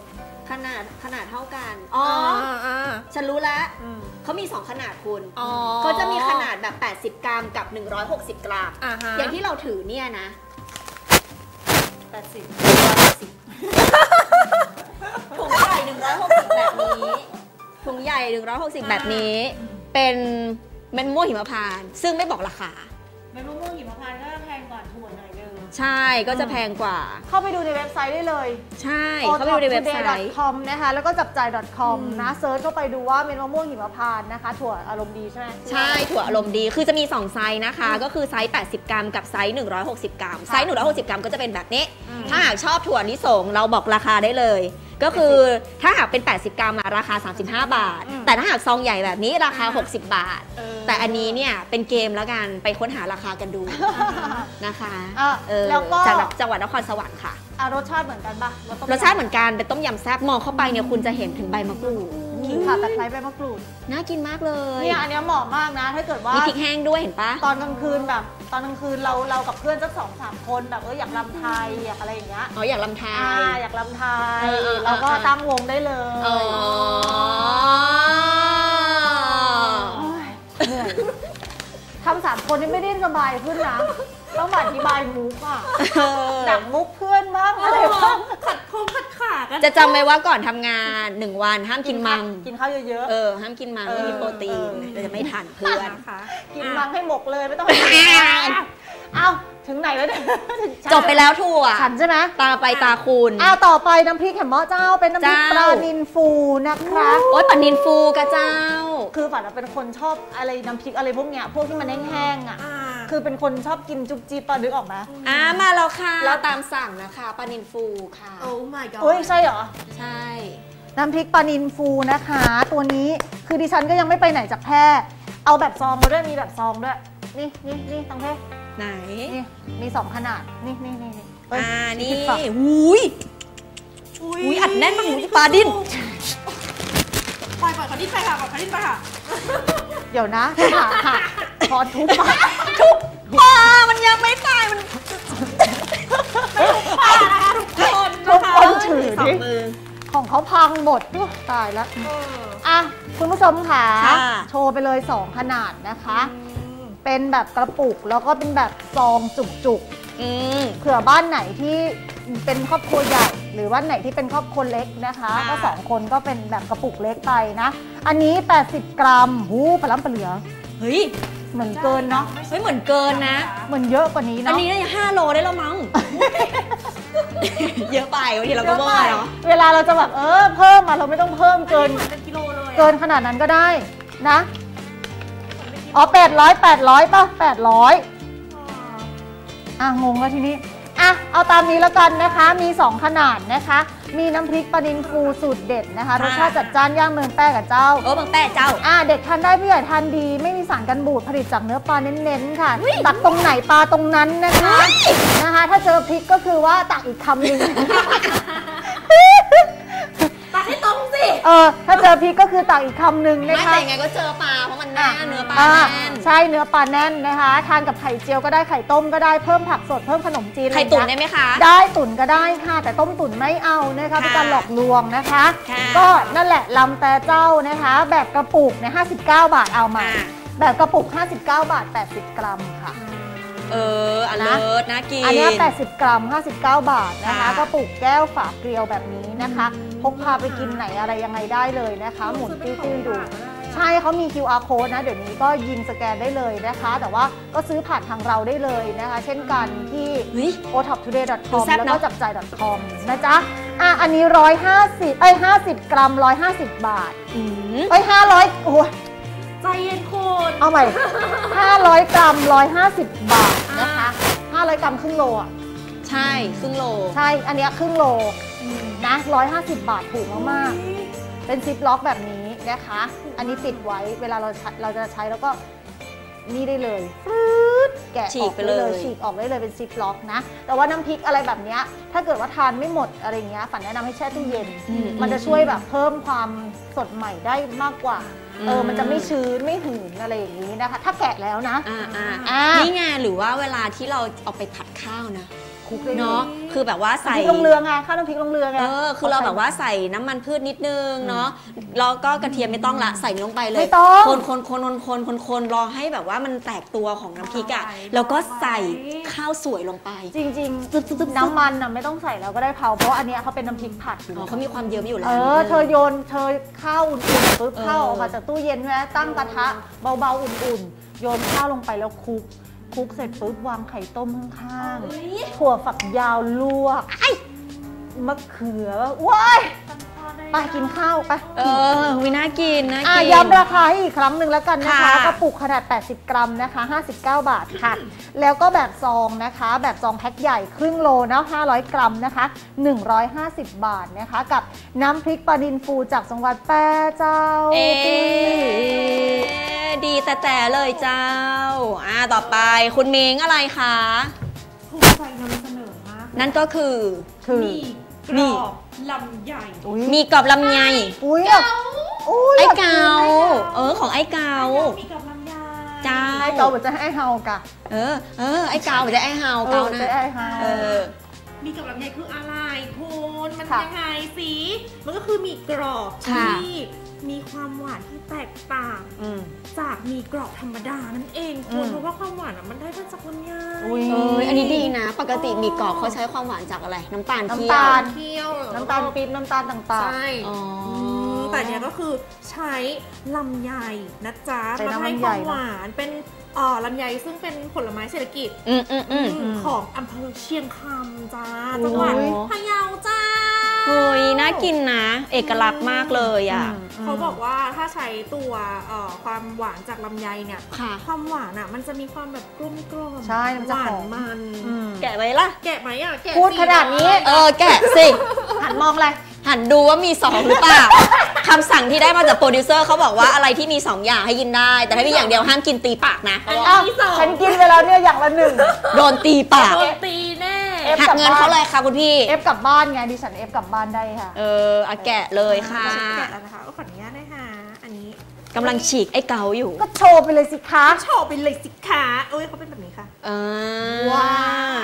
ขนาดขนาดเท่ากันอ๋อฉันรู้แล้วเขามีสองขนาดคุณเขาจะมีขนาดแบบแปดสิบกรัมกับหนึ่งร้อยหกสิบกรัมอย่างที่เราถือเนี่ยนะแปดสิบถุงใหญ่หนึ่งร้อยหกสิบแบบนี้ถุงใหญ่หนึ่งร้อยหกสิบแบบนี้เป็นเม็ดมะม่วงหิมพานต์ซึ่งไม่บอกราคาเม็ดมะม่วงหิมพานต์ก็แพงกว่าถั่วหน่อยนึงใช่ก็จะแพงกว่าเข้าไปดูในเว็บไซต์ได้เลยใช่เข้าไปดูในเว็บไซต์ .com นะคะแล้วก็จับจ่าย .com นะเซิร์ชเข้าไปดูว่าเม็ดมะม่วงหิมพานต์นะคะถั่วอารมณ์ดีใช่ไหมใช่ถั่วอารมณ์ดีคือจะมีสองไซส์นะคะก็คือไซส์แปดสิบกรัมกับไซส์หนึ่งร้อยหกสิบกรัมไซส์หนึ่งร้อยหกสิบกรัมก็จะเป็นแบบนี้ถ้าหากชอบถั่วลิสงเราบอกราคาได้เลยก็คือถ้าหากเป็นแปดสิบกรัมราคาสามสิบห้าบาทแต่ถ้าหากซองใหญ่แบบนี้ราคาหกสิบบาทแต่อันนี้เนี่ยเป็นเกมแล้วกันไปค้นหาราคากันดูนะคะแล้วก็จากจังหวัดนครสวรรค์ค่ะรสชาติเหมือนกันปะรสชาติเหมือนกันเป็นต้มยำแซ่บมองเข้าไปเนี่ยคุณจะเห็นถึงใบมะกรูดขิงค่ะตะไคร้ใบมะกรูดน่ากินมากเลยเนี่ยอันนี้เหมาะมากนะถ้าเกิดว่ามีพริกแห้งด้วยเห็นปะตอนกลางคืนแบบตอนกลางคืนเราเรากับเพื่อนสักสองสามคนแบบเอออยากรำไทยอยากอะไรอย่างเงี้ยอ๋ออยากรำไทยอยากรำไทยเราก็ตั้งวงได้เลยเหนื่อยทำสามคนนี่ไม่ได้สบายขึ้นนะต้องอธิบายมุกอ่ะดักมุกเพื่อนบ้างอะไรบ้างขัดคงขัดขากันจะจำไว้ว่าก่อนทำงานหนึ่งวันห้ามกินมังกินข้าวเยอะๆเออห้ามกินมังไม่มีโปรตีนเราจะไม่ทันเพื่อนกินมังให้หมกเลยไม่ต้องเอ้าถึงไหนแล้วเนี่ยจบไปแล้วถั่วฉันใช่ไหมตาไปตาคุณอ้าวต่อไปน้ำพริกแหมเจ้าเป็นน้ำพริกปลานิลฟูนะคะโอ๊ยปลานิลฟูกระเจ้าคือฝันเป็นคนชอบอะไรน้ำพริกอะไรพวกเนี้ยพวกที่มันแห้งๆอ่ะคือเป็นคนชอบกินจุ๊บจี๊บปลาดึกออกไหมอ่ามาแล้วค่ะแล้วตามสั่งนะคะปลานิลฟูค่ะโอ้ my god โอ้ยใช่เหรอใช่น้ำพริกปลานิลฟูนะคะตัวนี้คือดิฉันก็ยังไม่ไปไหนจากแพร่เอาแบบซองมาด้วยมีแบบซองด้วยนี่นี่นี่ตังเพไหนนี่มีสองขนาดนี่นี่นี่นี่อ่านี่อุ้ยอุ้ยอัดแน่นมากหมูปลาดิ้นปล่อยปล่อยเขาดิ้นไปค่ะปล่อยเขาดิ้นไปค่ะเดี๋ยวนะค่ะค่ะพอทุบปลาทุบปลามันยังไม่ตายมันปลานะคะทุกคนทุกคนถือดิของเขาพังหมดตายแล้วอ่ะคุณผู้ชมค่ะโชว์ไปเลยสองขนาดนะคะเป็นแบบกระปุกแล้วก็เป็นแบบซองจุกๆเผื่อบ้านไหนที่เป็นครอบครัวใหญ่หรือบ้านไหนที่เป็นครอบครัวเล็กนะคะก็สองคนก็เป็นแบบกระปุกเล็กไปนะอันนี้แปดสิบกรัมหูปลาล้ำปลาเหลือเฮ้ยเหมือนเกินเนาะเฮ้ยเหมือนเกินนะเหมือนเยอะกว่านี้เนาะอันนี้ได้ห้าโลได้แล้วมั้งเยอะไปบางทีเราก็เบอร์เนาะเวลาเราจะแบบเออเพิ่มมาเราไม่ต้องเพิ่มเกินเกินขนาดนั้นก็ได้นะอ๋อแปดร้อยแปดร้อยป่ะแปดร้อยอ่ะงงแล้วทีนี้อ่ะเอาตามนี้แล้วกันนะคะมีสองขนาดนะคะมีน้ำพริกปลานิลฟูสูตรเด็ดนะคะรสชาติจัดจ้านย่างเมืองแป้กับเจ้าโอ้เมืองแป้เจ้าอ่ะเด็กทานได้ผู้ใหญ่ทานดีไม่มีสารกันบูดผลิตจากเนื้อปลาเน้นๆค่ะตักตรงไหนปลาตรงนั้นนะคะนะคะถ้าเจอพริกก็คือว่าตักอีกคำหนึ่งตักให้ตรงสิเออถ้าเจอพริกก็คือตักอีกคำหนึ่งนะคะไม่แต่ไงก็เจอปลาเพราะมันแน่เนื้อปลาแน่นใช่เนื้อปลาแน่นนะคะทานกับไข่เจียวก็ได้ไข่ต้มก็ได้เพิ่มผักสดเพิ่มขนมจีนไข่ตุ๋นได้ไหมคะได้ตุ๋นก็ได้ค่ะแต่ต้มตุ๋นไม่เอานะคะเป็นการหลอกลวงนะคะก็นั่นแหละลำแต่เจ้านะคะแบบกระปุกเนี่ยห้าสิบเก้าบาทเอามาแบบกระปุกห้าสิบเก้าบาทแปดสิบกรัมค่ะเอออันเลิศน่ากินอันนี้แปดสิบกรัมห้าสิบเก้าบาทนะคะกระปุกแก้วฝาเกลียวแบบนี้นะคะพกพาไปกินไหนอะไรยังไงได้เลยนะคะหมุนติ้วๆดูใช่เขามี คิว อาร์ code นะเดี๋ยวนี้ก็ยิงสแกนได้เลยนะคะแต่ว่าก็ซื้อผ่านทางเราได้เลยนะคะเช่นกันที่ โอ ท็อป ทูเดย์ ดอท คอม แล้วก็จับจ่าย .com นะจ๊ะอ่ะอันนี้หนึ่งร้อยห้าสิบเอ้ยห้าสิบกรัมหนึ่งร้อยห้าสิบบาทเอ้ยห้าร้อยโอ้ยใจเย็นคุณเอาใหม่ห้าร้อยกรัมหนึ่งร้อยห้าสิบบาทนะคะห้าร้อยกรัมครึ่งโลอ่ะใช่ครึ่งโลใช่อันนี้ครึ่งโลนะหนึ่งร้อยห้าสิบบาทถูกมากๆเป็นซิปล็อกแบบนี้นะคะอันนี้ติดไว้เวลาเราเราจะใช้แล้วก็นี่ได้เลยแกะออกไปเลยฉีกออกได้เลยเป็นซิปล็อกนะแต่ว่าน้ำพริกอะไรแบบนี้ถ้าเกิดว่าทานไม่หมดอะไรเงี้ยฝันแนะนำให้แช่ตู้เย็นมันจะช่วยแบบเพิ่มความสดใหม่ได้มากกว่าเออมันจะไม่ชื้นไม่หืนอะไรอย่างนี้นะคะถ้าแกะแล้วนะอ่าอ่านี่ไงหรือว่าเวลาที่เราเอาไปผัดข้าวนะเนาะคือแบบว่าใส่น้ำพริกลงเรือไงข้าวน้ำพริกลงเรือไงเออคือเราแบบว่าใส่น้ำมันพืชนิดนึงเนาะแล้วก็กระเทียมไม่ต้องละใส่ลงไปเลยไม่ต้องคนคนคนคนคนคนคนรอให้แบบว่ามันแตกตัวของน้ำพริกอ่ะแล้วก็ใส่ข้าวสวยลงไปจริงๆน้ำมันอ่ะไม่ต้องใส่แล้วก็ได้เผาเพราะอันเนี้ยเขาเป็นน้ำพริกผัดอยู่อ๋อเขามีความเยิ้มอยู่แล้วเออเธอโยนเธอข้าวอุ่นๆปุ๊บเออข้าวออกมาจากตู้เย็นใช่ไหมตั้งกระทะเบาๆอุ่นๆโยนข้าวลงไปแล้วคลุกคลุกเสร็จปุ๊บวางไข่ต้มข้างๆถั่วฝักยาวลวกมะเขือว้ายไปกินข้าวไปเออวิน่ากินน่าอ่ะกินย้ำราคาให้อีกครั้งหนึ่งแล้วกันนะคะค่ะกระปุกขนาดแปดสิบกรัมนะคะห้าสิบเก้าบาทค่ะ แล้วก็แบบซองนะคะ แบบซองแพ็คใหญ่ครึ่งโลเนาะห้าร้อยกรัมนะคะหนึ่งร้อยห้าสิบบาทนะคะ กับน้ำพริกปลาดินฟูจากจังหวัดแปร่เจ้าเอ๊ะดีแต่แต่เลยเจ้าอ่าต่อไปคุณมิงอะไรคะภูมิใจนำเสนอมากนั่นก็คือคือมีกรอบลำใหญ่อุ้ยมีกรอบลำไยอุ้ยแบบอุ้ยไอ้เกาเออของไอ้เกามีกรอบลำใหญ่เจ้าให้เกาเหมือนจะให้เฮากะเออเออไอ้เกาไม่ได้ไอ้เฮาเกาออนะจะให้เฮาเออมีกรอบลำใหญ่คืออะไรคุณมันค่ะยังไงสิมันก็คือมีกรอบค่ะที่มีความหวานที่แตกต่างอืมจากมีกรอบธรรมดานั่นเองคุอืณมเพราะว่าความหวานอะมันได้มาจากลำไยอุ้ยเอออันนี้ดีนะ ปกติมีกรอบเขาใช้ความหวานจากอะไร น้ำตาลเที่ยวน้ำตาลเที่ยวน้ำตาลปี๊บน้ำตาลต่างใช่อ๋อมแต่เนี้ยก็คือใช้ลำไยนะจ๊ะใช้มาน้ำให้ลำคไยวามหวานเป็นเอ่อลำไยซึ่งเป็นผลไม้เศรษฐกิจอืมอืมอืมอืมของอำเภอเชียงคำจ้าโอ้ยจังหวัดพะเยาจ้าเฮ้ยน่ากินนะ เอกลักษณ์มากเลยอ่ะเขาบอกว่าถ้าใช้ตัวเอ่อความหวานจากลำไยเนี่ยค่ะความหวานอ่ะมันจะมีความแบบกลมกล่อมใช่มันหจะวาหนอมมันอืมแกะไว้ล่ะแกะไหมอ่ะแกะพูดสิขนาดนี้เออ แกะสิหันมองเลยหันดูว่ามีสองหรือเปล่า คำสั่งที่ได้มาจากโปรดิวเซอร์เขาบอกว่าอะไรที่มีสองอย่างให้กินได้ แต่ถ้ามีอย่างเดียวห้ามกินตีปากนะอันอ้าวที่สองฉันกินไปแล้วเนี่ยอย่างละหนึ่งโดนตีปากโดนตีแน่เอฟหักเงินเขาเลยค่ะคุณพี่เอฟกลับบ้านไงดิฉันเอฟกลับบ้านได้ค่ะเอออะแกะเลยค่ะฉันแกะแล้วนะคะก็ขออนุญาตนะคะอันนี้กำลังฉีกไอ้เกาอยู่ก็โชว์ไปเลยสิคะโชว์ไปเลยสิคะเอ้ยเขาเป็นแบบนี้ค่ะเออว้าว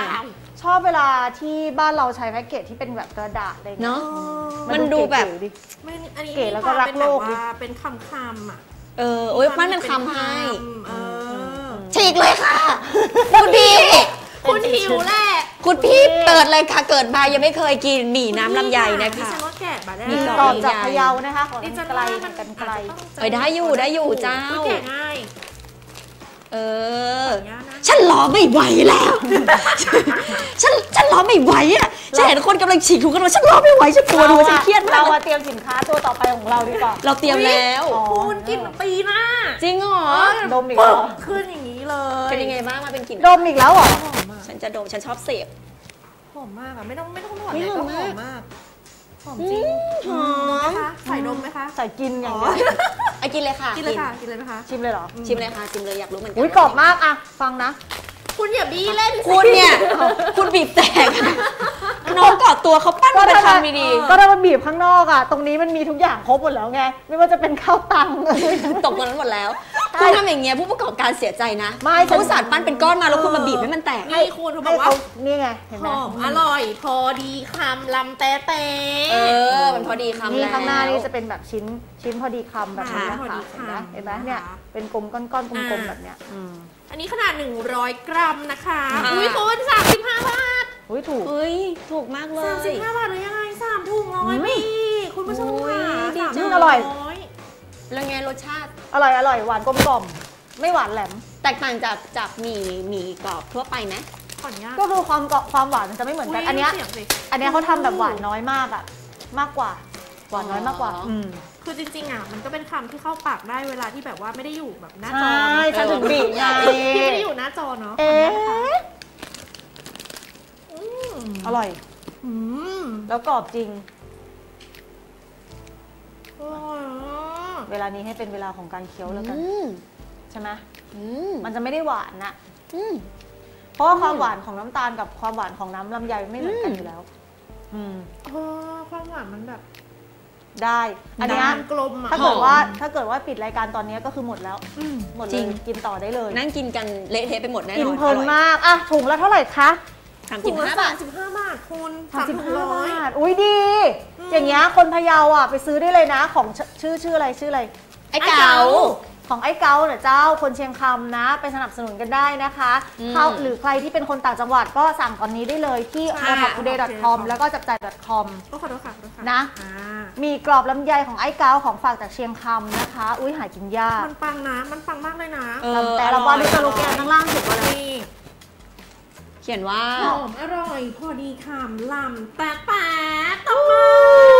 ชอบเวลาที่บ้านเราใช้แพ็กเกจที่เป็นแบบกระดาษอะไรอย่างเงี้ยเนาะามันดูแบบเก๋ๆดิไม่อันนี้เก๋แล้วก็รักโลกดิมีความเป็นแบบว่าเป็นคำคำๆอ่ะเออโอ้ยมันเป็นคำให้เออฉีกเลยค่ะ คุณพี่คุณหิวแหละคุณพี่เปิดเลยค่ะ เกิดมายังไม่เคยกินหมี่น้ำลำไยนะดิคะฉันว่าแกะมาได้มีมีกกรรออบบจากพะเยานะคะขอดิกันฉันไกลว่ามันกันไกลเอ้ยได้อยู่ได้อยู่เจ้าแกะง่ายเออขออนุญาตนะฉันรอไม่ไหวแล้ว ฉันฉันรอไม่ไหวอ่ะฉันเห็นคนกำลังฉีกถุงกันมาฉันรอไม่ไหวฉันปวดหัวฉันเครียดมากเรามาเตรียมสินค้าตัวต่อไปของเราดีกว่าเราเตรียมแล้วอ๋อคุณกินมันตีหน้าจริงเหรอดมอีกแล้วขึ้นอย่างนี้เลยเป็นยังไงบ้างมาเป็นกลิ่นดมอีกแล้วเหรอหอมมากฉันจะดมฉันชอบเสพหอมมากอะไม่ต้องไม่ต้องถอดอุ๊ยเลยก็หหออมมมากมากหอมจริงหอมนะคะใส่นมไหมคะใส่กินอย่างอ๋อเงี้ยไอ้กินเลยค่ะกินเลยค่ะกินเลยไหมคะชิมเลยเหรอชิมเลยค่ะชิมเลยอยากรู้เหมือนกัอุ้ยกรอบมากอะฟังนะคุณอย่าบี้เล่นสิคุณเนี่ย คุณบีบแตกน้องกอดตัวเขาปั้นมาเป็นคำดีก็ถ้ามันบีบข้างนอกอะตรงนี้มันมีทุกอย่างครบหมดแล้วไง ไม่ว่าจะเป็นข้าวตังๆตกตรงนั้นหมดแล้วคุณทำอย่างเงี้ยผู้ประกอบการเสียใจนะไม่เขาอุตสาดปั้นเป็นก้อนมาแล้วคุณมาบีบให้มันแตกนี่คุณเขาบให้อกว่าเขานี่ไง เห็นไหหมอมอร่อย พอดีคำลำแต่แต่เออ มันพอดีคำนี่แล้วข้างหน้านี่จะเป็นแบบชิ้นชิ้นพอดีคำแบบนี้นะพอคะดีเห็นไหมคำเห็นไหมเนี่ยเป็นกลมก้อนๆกลมๆแบบเนี้ยอืมอันนี้ขนาดหนึ่งร้อยกรัมนะคะค่ะอุ้ยคุณสามสิบห้าบาทอุ้ยถูกเฮ้ยถูกมากเลสามสิบยห้าบาทหรือยังไงสามถุงร้อยอืมปีคุณผู้ชมโอ้ยค่ะดีสามจังถุงอร่อยยแล้วไงรสชาติอร่อยอร่อยหวานกลมกล่อมไม่หวานแหลมแตกต่างจากจากหมี่หมี่กรอบทั่วไปไหมขออนุญาตก็คือความเกาะความหวานมันจะไม่เหมือนกัน อันเนี้ยเสียงสิอันเนี้ยเขาทำแบบหวานน้อยมากอะมากกว่า หวานน้อยมากกว่าอ๋ออืมคือจริงๆอ่ะมันก็เป็นคำที่เข้าปากได้เวลาที่แบบว่าไม่ได้อยู่แบบหน้าใชจอ่ เนอะฉันถึงบีบไงที่ไม่ได้อยู่หน้าจอเนาะเอ๊ะขออนุญาตนะคะอืมอร่อยอืมแล้วกรอบจริงอร่อยอ่ะเวลานี้ให้เป็นเวลาของการเคี้ยวแล้วกันอืมใช่ไหมอืมมันจะไม่ได้หวานนะอืมเพราะว่าความหวานของน้ำตาลกับความหวานของน้ำลำไยไม่เหมือนกันอืมอยู่แล้ว อืมเออความหวานมันแบบได้ อันเนี้ยมันกลมอ่ะถ้าเกิดว่าหอมถ้าเกิดว่าปิดรายการตอนนี้ก็คือหมดแล้วอืมหมดจเลริยงกินต่อได้เลยนั่งกินกันเละเทะไปหมดแน่นอนกินเพลินอร่อยมาก อ่ะถุงละเท่าไหร่คะสามสิบห้าบาทสิบห้าบาทคุณสามสิบห้าร้อยบาทอุ้ยดี อย่างเงี้ยคนพะเยาอ่ะไปซื้อได้เลยนะของชื่อชื่ออะไรชื่ออะไรไอ้เก๋าของไอ้เกาเนี่ยเจ้าคนเชียงคำนะไปสนับสนุนกันได้นะคะเข้าหรือใครที่เป็นคนต่างจังหวัดก็สั่งตอนนี้ได้เลยที่ โอ ท็อป ทูเดย์ ดอท คอม แล้วก็จับจ่าย .com ก็ขอโทษค่ะขอโทษค่ะนะอ่ามีกรอบลำไยของไอ้เกาของฝากจากเชียงคำนะคะ อุ้ยหากินยากมันปังนะมันปังมากเลยนะเออแต่เราว่าดูสโลแกนข้างล่างสุดว่าอะไรนี่เขียนว่าหอมอร่อยพอดีคำลำแป๊ะแป๊ะตบมือ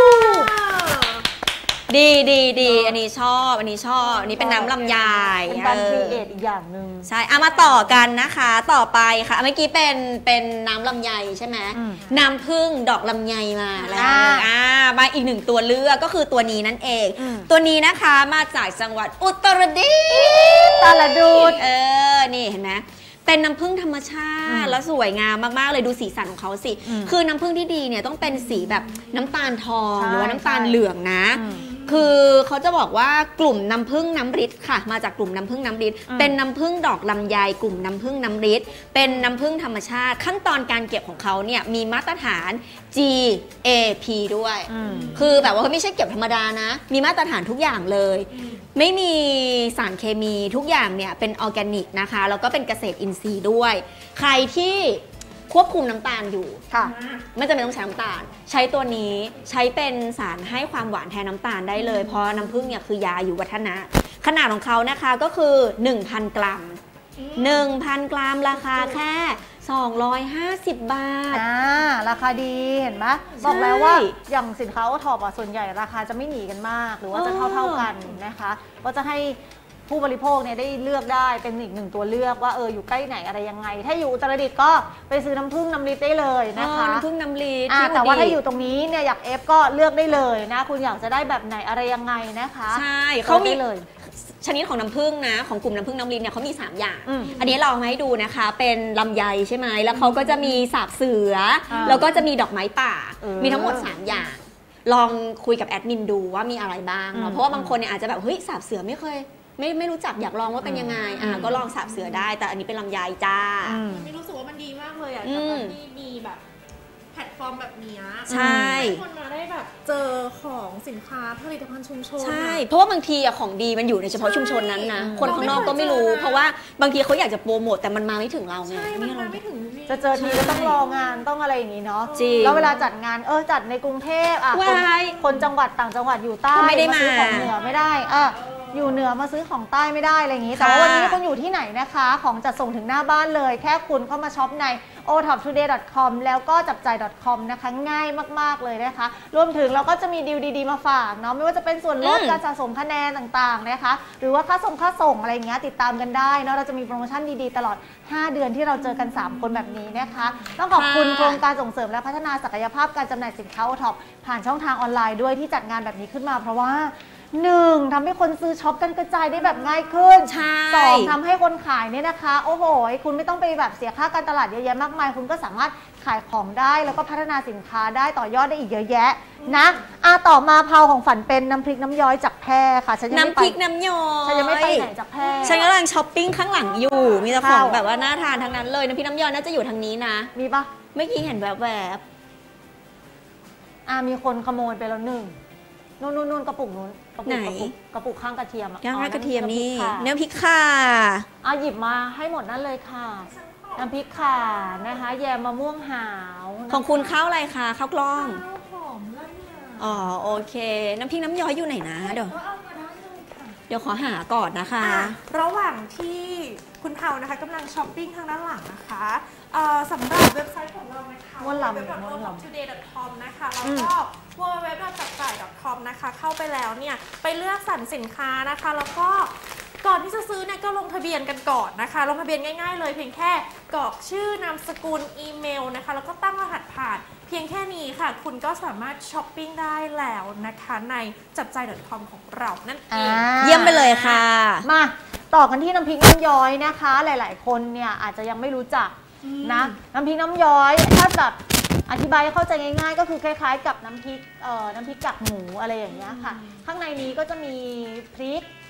ดีดีดีอันนี้ชอบอันนี้ชอบอันนี้เป็นน้ำลำไยเป็นการเอครีอเอทอีกอย่างหนึ่งใช่เอามาต่อกันนะคะต่อไปค่ะเมื่อกี้เป็นเป็นน้ำลำไยใช่ไหมอืมน้ำผึ้งดอกลำไยมาแล้วอ่าอ่ามาอีกหนึ่งตัวเลือกก็คือตัวนี้นั่นเองอืมตัวนี้นะคะมาจากจังหวัดอุตรดิตถ์ตาละดูดเออนี่เห็นไหมเป็นน้ำผึ้งธรรมชาอืติมแล้วสวยงามมากๆเลยดูสีสันของเขาสิอืมคือน้ำผึ้งที่ดีเนี่ยต้องเป็นสีแบบน้ำตาลทองใช่หรือว่าน้ำตาลเหลืองนะอืมคือเขาจะบอกว่ากลุ่มน้ำผึ้งน้ำฤทธิ์ค่ะ มาจากกลุ่มน้ำผึ้งน้ำฤทธิ์อืมเป็นน้ำผึ้งดอกลำไยกลุ่มน้ำผึ้งน้ำฤทธิ์เป็นน้ำผึ้งธรรมชาติ ขั้นตอนการเก็บของเขาเนี่ยมีมาตรฐาน จี เอ พี ด้วยอืมคือแบบว่าไม่ใช่เก็บธรรมดานะ มีมาตรฐานทุกอย่างเลย ไม่มีสารเคมีทุกอย่างเนี่ยเป็นออร์แกนิกนะคะ แล้วก็เป็นเกษตรอินทรีย์ด้วย ใครที่ควบคุมน้ำตาลอยู่ค่ะไม่จำเป็นต้องใช้น้ำตาล ใช้ตัวนี้ใช้เป็นสารให้ความหวานแทนน้ำตาลได้เลย เพราะน้ำผึ้งเนี่ยคือยาอยู่วัฒนะ ขนาดของเขานะคะก็คือ หนึ่งพัน กรัม หนึ่งพัน กรัมราคาแค่ สองร้อยห้าสิบ บาทอ่าราคาดีเห็นไหมบอกแล้วว่าอย่างสินค้าโอท็อปส่วนใหญ่ราคาจะไม่หนีกันมาก หรือว่าจะเท่าเท่าๆกันนะคะก็จะให้ผู้บริโภคเนี่ยได้เลือกได้เป็นอีกหนึ่งตัวเลือกว่าเอออยู่ใกล้ไหนอะไรยังไง ถ้าอยู่อุตรดิตถ์ก็ไปซื้อน้ำผึ้งน้ำลิตรได้เลยนะคะน้ำผึ้งน้ำลีอ่าแต่ว่าถ้าอยู่ตรงนี้เนี่ยอยากเอฟก็เลือกได้เลยนะคุณอยากจะได้แบบไหนอะไรยังไงนะคะใช่เขามีได้เลยชนิดของน้ำผึ้งนะของกลุ่มน้ำผึ้งน้ำลีเนี่ยเขามี สาม อย่างอืมอันนี้เราเอามาให้ดูนะคะเป็นลำไยใช่ไหมแล้วเขาก็จะมีสาบเสืออา แล้วก็จะมีดอกไม้ป่าเออมีทั้งหมด สาม อย่าง ลองคุยกับแอดมินดูว่ามีอะไรบ้างอืเนาะมเพราะว่าบางคนเนี่ยอาจจะแบบเฮ้ยสาบเสือไม่เคยไม่ไม่รู้จักอยากลองว่าเป็นยังไงอ่าก็ลองสาบเสือได้แต่อันนี้เป็นลำไยจ้าอืมไม่รู้สึกว่ามันดีมากเลยอ่ะอืกับมการที่มีแบบแพลตฟอร์มแบบเนี้ยใช่ให้คนมาได้แบบเจอของสินค้าผลิตภัณฑ์ชุมชนใช่อะเพราะว่าบางทีอะของดีมันอยู่ในเฉพาะชุมชนนั้นนะใช่คนข้างนอกก็ไม่รู้เราไม่เคยเจอนะเพราะว่าบางทีเขาอยากจะโปรโมทแต่มันมาไม่ถึงเราไงใช่มันนี่เรามาไม่ถึงพี่จะเจอทีก็ต้องรองานต้องอะไรอย่างนี้เนาะจริงแล้วเวลาจัดงานเออจัดในกรุงเทพอ่ะคนว้ายคนจังหวัดต่างจังหวัดอยู่ใต้ก็ไม่ได้ซื้อมาของเหนือไม่ได้อ่ะอยู่เหนือมาซื้อของใต้ไม่ได้อะไรอย่างนี้ แต่ว่าค่ะวันนี้คุณอยู่ที่ไหนนะคะ ของจัดส่งถึงหน้าบ้านเลย แค่คุณเข้ามาช็อปใน โอ ท็อป ทูเดย์ ดอท คอม แล้วก็จับจ่าย .com นะคะง่ายมากๆเลยนะคะ รวมถึงเราก็จะมีดีลดีๆมาฝากเนาะไม่ว่าจะเป็นส่วนลดอืมการสะสมคะแนนต่างๆนะคะ หรือว่าค่าส่งค่าส่งอะไรอย่างเงี้ยติดตามกันได้เนาะเราจะมีโปรโมชั่นดีๆตลอดห้าเดือนที่เราเจอกันสามคนแบบนี้นะคะ ต้องขอบคุณโครงการส่งเสริมและพัฒนาศักยภาพการจำหน่ายสินค้าโอท็อปผ่านช่องทางออนไลน์ด้วยที่จัดงานแบบนี้ขึ้นมา เพราะว่าหนึ่งทำให้คนซื้อช็อปกันกระจายได้แบบง่ายขึ้นใช่สองทำให้คนขายเนี่ยนะคะ โอ้โหคุณไม่ต้องไปแบบเสียค่าการตลาดเยอะแยะมากมาย คุณก็สามารถขายของได้แล้วก็พัฒนาสินค้าได้ต่อยอดได้อีกเยอะแยะนะอ่ะต่อมาเผาของฝันเป็นน้ำพริกน้ำย้อยจากแพร่ค่ะฉันยังไม่น้ำไปพริกน้ำย้อยฉันยังไม่ไปไหนจากแพร่ฉันกำลังช้อปปิ้งข้างหลังอยู่ มีแต่ของข้าวแบบว่าน่าทานทั้งนั้นเลย น้ำพริกน้ำย้อยน่าจะอยู่ทางนี้นะมีปะเมื่อกี้เห็นแวบอ่ะมีคนขโมยไปแล้วหนึ่งนู่นนู่นนู่นกระปุกนู้นกระปุกไหนกระปุกกระปุกข้างกระเทียมอะๆย่างราดกระเทียมนี่อ๋อน้ำพริกข่าอ่ะหยิบมาให้หมดนั่นเลยค่ะน้ำพริกข่านะคะแยมมะม่วงหาวนะคะของคุณข้าวอะไรคะข้าวกล้องข้าวหอมแล้วเนี่ยอ๋อโอเค น้ำพริกน้ำย้อยอยู่ไหนนะเดี๋ยวก็เอามาได้เลยค่ะเดี๋ยวขอหาก่อนนะคะอ่ะระหว่างที่คุณเทานะคะกำลังช้อปปิ้งทางด้านหลังนะคะเอ่อสำหรับเว็บไซต์ของเรานะคะม้วนลำเว็บม้วนลำทูเดย์ ดอท คอม นะคะแล้วก็ ดับเบิลยู ดับเบิลยู ดับเบิลยู ดอท จับจ่าย ดอท คอม นะคะเข้าไปแล้วเนี่ยไปเลือกสรรสินค้านะคะแล้วก็ก่อนที่จะซื้อเนี่ยก็ลงทะเบียนกันก่อนนะคะลงทะเบียนง่ายๆเลยเพียงแค่กรอกชื่อนามสกุลอีเมลนะคะแล้วก็ตั้งรหัสผ่านเพียงแค่นี้ค่ะคุณก็สามารถช้อปปิ้งได้แล้วนะคะในจับจ่าย ดอท คอม ของเรานั่นเองเยี่ยมไปเลยค่ะมาต่อกันที่น้ำพริกน้ำย้อยนะคะ หลาย ๆ คนเนี่ยอาจจะยังไม่รู้จักนะน้ำพริกน้ำย้อยถ้าแบบอธิบายให้เข้าใจง่าย ๆ ก็คือคล้ายๆ กับน้ำพริกเอ่อน้ำพริกกากหมูอะไรอย่างเงี้ยค่ะ ข้างในนี้ก็จะมีพริก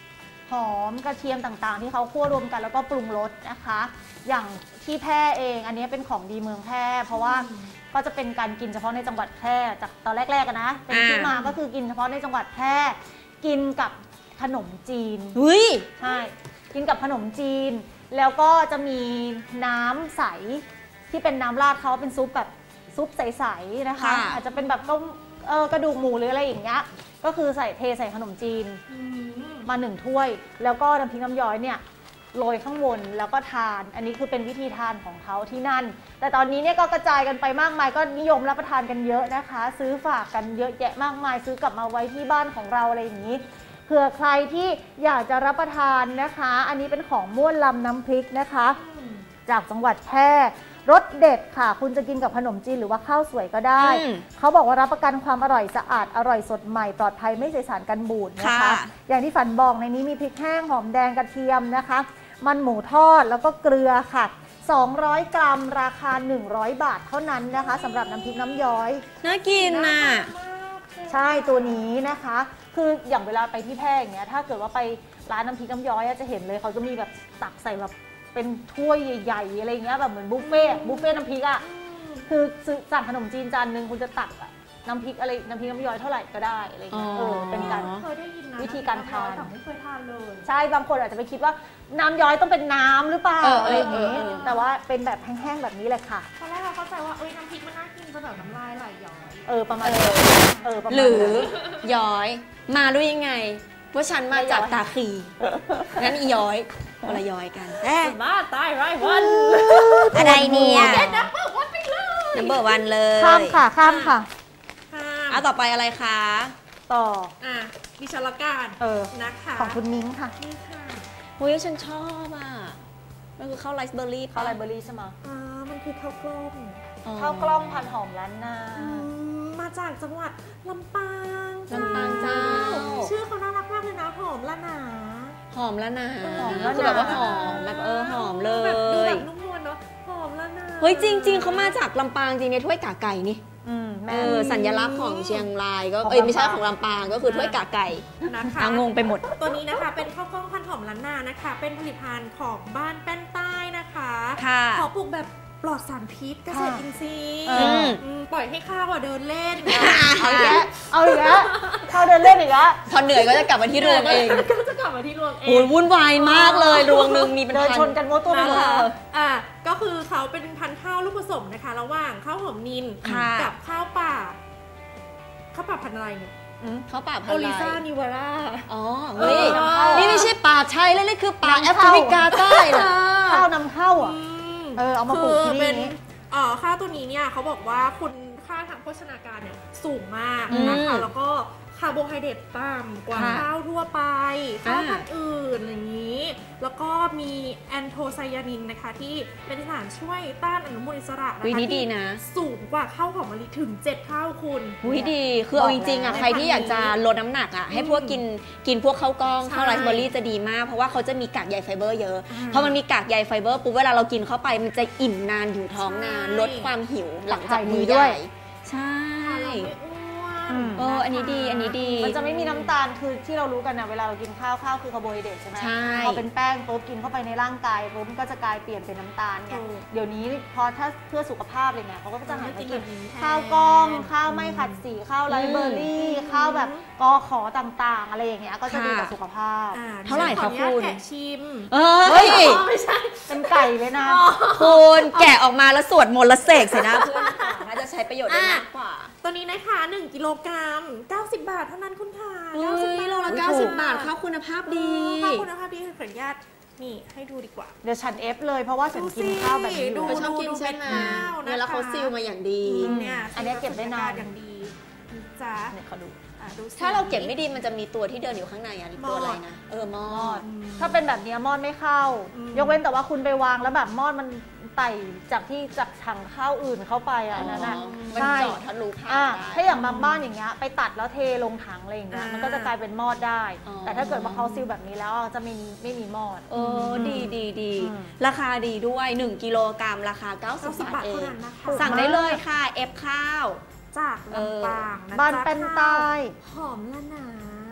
หอมกระเทียมต่างๆ ที่เขาคั่วรวมกันแล้วก็ปรุงรสนะคะ อย่างที่แพร่เองอันนี้เป็นของดีเมืองแพร่เพราะว่าก็จะเป็นการกินเฉพาะในจังหวัดแพร่จากตอนแรกๆนะเป็นที่มาก็คือกินเฉพาะในจังหวัดแพร่กินกับขนมจีนอุ้ยใช่กินกับขนมจีนแล้วก็จะมีน้ำใสที่เป็นน้ำราดเขาเป็นซุปแบบซุปใสๆนะคะอาจจะเป็นแบบก็เออกระดูกหมูหรืออะไรอย่างเงี้ยก็คือใส่เทใส่ขนมจีนมาหนึ่งถ้วยแล้วก็น้ำพริกน้ำย้อยเนี่ยโรยข้างบนแล้วก็ทานอันนี้คือเป็นวิธีทานของเขาที่นั่นแต่ตอนนี้เนี่ยก็กระจายกันไปมากมายก็นิยมรับประทานกันเยอะนะคะซื้อฝากกันเยอะแยะมากมายซื้อกลับมาไว้ที่บ้านของเราอะไรอย่างนี้เผื่อใครที่อยากจะรับประทานนะคะอันนี้เป็นของม่วนลำน้ำพริกนะคะจากจังหวัดแพร่รสเด็ดค่ะคุณจะกินกับขนมจีนหรือว่าข้าวสวยก็ได้เขาบอกว่ารับประกันความอร่อยสะอาดอร่อยสดใหม่ปลอดภัยไม่ใส่สารกันบูดนะคะอย่างที่ฝันบอกในนี้มีพริกแห้งหอมแดงกระเทียมนะคะมันหมูทอดแล้วก็เกลือค่ะสองร้อยกรัมราคาหนึ่งร้อยบาทเท่านั้นนะคะสำหรับน้ำพริกน้ำย้อยน่ากินน่ะใช่ตัวนี้นะคะคืออย่างเวลาไปที่แพร่อย่างเงี้ยถ้าเกิดว่าไปร้านน้ำพริกน้ำย้อยจะเห็นเลยเขาจะมีแบบตักใส่แบบเป็นถ้วยใหญ่ๆอะไรเงี้ยแบบเหมือนบุฟเฟ่บุฟเฟ่น้ำพริกอ่ะคือสั่งขนมจีนจานนึงคุณจะตักน้ำพริกอะไรน้ำพริกน้ำย้อยเท่าไหร่ก็ได้อะไรเงี้ยเออเป็นการวิธีการทานไม่เคยทานเลยใช่บางคนอาจจะไปคิดว่าน้ำย้อยต้องเป็นน้ำหรือเปล่าอะไรอย่างงี้แต่ว่าเป็นแบบแห้งๆแบบนี้เลยค่ะตอนแรกเราเข้าใจว่าเอ้ยน้ำพริกมันน่ากินจะแบบน้ำลายไหลย้อยเออประมาณเออหรือย้อยมาด้วยยังไงว่าฉันมาจากตาคีงั้นอีย้อยคนละย้อยกันมาตายไรวันอะไรเนี่ยนับเบอร์วันไปเลยนับเบอร์วันเลยข้ามค่ะข้ามค่ะอ่ะต่อไปอะไรคะต่ออ่ะดิฉันละกันเออนะคะของคุณมิ้งค่ะนี่ค่ะอุ้ยฉันชอบอ่ะมันคือข้าวไรซ์เบอร์รี่ข้าวไรซ์เบอร์รี่ใช่ไหมอ่ามันคือข้าวกล้องข้าวกล้องพันหอมล้านนามาจากจังหวัดลำปางลำปางเจ้าชื่อเขาน่ารักมากเลยนะหอมละนาหอมละนาคือแบบว่าหอมแบบเออหอมเลยแบบดูแบบนุ่มนวลเนาะหอมละนาเฮ้ยจริงๆเขามาจากลำปางจริงเนี่ยถ้วยกาไก่นี่เออสัญลักษณ์ของเชียงรายก็เอ้ยไม่ใช่ของลำปางก็คือถ้วยกาไก่นะคะงงไปหมดตัวนี้นะคะเป็นข้าวกล้องพันหอมล้านนานะคะเป็นผลิตภัณฑ์ของบ้านแป้นใต้นะคะขอปลูกแบบปลอดสารพิษเกษตรอินทรีย์ปล่อยให้ข้าวเดินเล่นเอาอีกแล้วเอาอีกแล้วข้าวเดินเล่นอีกแล้วพอเหนื่อยก็จะกลับมาที่รวงเองก็จะกลับมาที่รวงเองโอ้ยวุ่นวายมากเลยรวงนึงมีเป็นพันชนกันโมตัวไปเลยอ่ะก็คือเขาเป็นพันธุ์ข้าวลูกผสมนะคะระหว่างข้าวหอมนินกับข้าวป่าข้าวป่าพันธุ์อะไรเนี่ยข้าวป่าพันธุ์โอลิซ่านิวาร่าอ๋อเฮ้ยนี่ไม่ใช่ป่าไทยแล้วนี่คือป่าแอฟริกาใต้นะข้าวนำเข้าอ่ะเออเอามาปลูกที่นี่เอ่อข้าวตัวนี้เนี่ยเขาบอกว่าคุณค่าทางโภชนาการเนี่ยสูงมากนะคะแล้วก็คาร์โบไฮเดรตต่ำกว่าข้าวทั่วไปข้าวพันธุ์อื่นอย่างนี้แล้วก็มีแอนโทไซยานินนะคะที่เป็นสารช่วยต้านอนุมูลอิสระนะคะที่ดีนะสูงกว่าข้าวหอมมะลิถึงเจ็ดเท่าคุณวิดีคือเอาจริงๆอ่ะใครที่อยากจะลดน้ำหนักอ่ะให้พวกกินกินพวกข้าวกล้องข้าวไรซ์เบอร์รี่จะดีมากเพราะว่าเขาจะมีกากใยไฟเบอร์เยอะพอมันมีกากใยไฟเบอร์ปุ๊บเวลาเรากินเข้าไปมันจะอิ่มนานอยู่ท้องนานลดความหิวหลังจากมื้อใหญ่ใช่เอออันนี้ดีอันนี้ดีมันจะไม่มีน้ำตาลคือที่เรารู้กันนะเวลาเรากินข้าวข้าวคือคาร์โบไฮเดรตใช่ไหมพอเป็นแป้งปุ๊บกินเข้าไปในร่างกายปุ๊บมันก็จะกลายเปลี่ยนเป็นน้ำตาลเนี่ยเดี๋ยวนี้พอถ้าเพื่อสุขภาพเลยเนี่ยเขาก็จะหันมากินข้าวกล้องข้าวไม่ขัดสีข้าวไรซ์เบอร์รี่ข้าวแบบกอขอต่างๆอะไรอย่างเงี้ยก็จะดีต่อสุขภาพเท่าไหร่คะคุณแกะชิมเฮ้ยไม่ใช่เป็นไก่เลยนะคุณแกะออกมาแล้วสวดมนต์แล้วเสกใส่หน้าเพื่อนน่าจะใช้ประโยชน์ได้มากกว่าตัวนี้นะคะหนึ่งกิโลกรัมเก้าสิบบาทเท่านั้นคุณค่ะเก้าสิบบาทโลละเก้าสิบบาทข้าวคุณภาพดีข้าวคุณภาพดีขออนุญาตนี่ให้ดูดีกว่าเดี๋ยวฉันเอฟเลยเพราะว่าฉันกินข้าวแบบนี้ดูชอบกินใช่ไหมเวลาเขาซีลมาอย่างดีเนี่ยอันนี้เก็บได้นานอย่างดีจ้าเนี่ยเขาดูถ้าเราเก็บไม่ดีมันจะมีตัวที่เดินอยู่ข้างในอ่ะตัวอะไรนะเออมอดถ้าเป็นแบบนี้มอดไม่เข้ายกเว้นแต่ว่าคุณไปวางแล้วแบบมอดมันไต่จากที่จากถังข้าวอื่นเข้าไปอ่ะนั่นน่ะใช่ทะลุผ่านถ้าอย่างบางบ้านอย่างเงี้ยไปตัดแล้วเทลงถังอะไรอย่างเงี้ยมันก็จะกลายเป็นมอดได้แต่ถ้าเกิดว่าเขาซีลแบบนี้แล้วจะไม่ไม่มีมอดเออดีดีดีราคาดีด้วยหนึ่งกิโลกรัมราคาเก้าสิบบาทเองสั่งได้เลยค่ะเอฟข้าวจากลำปางบ้านเป็นใต้หอมละนา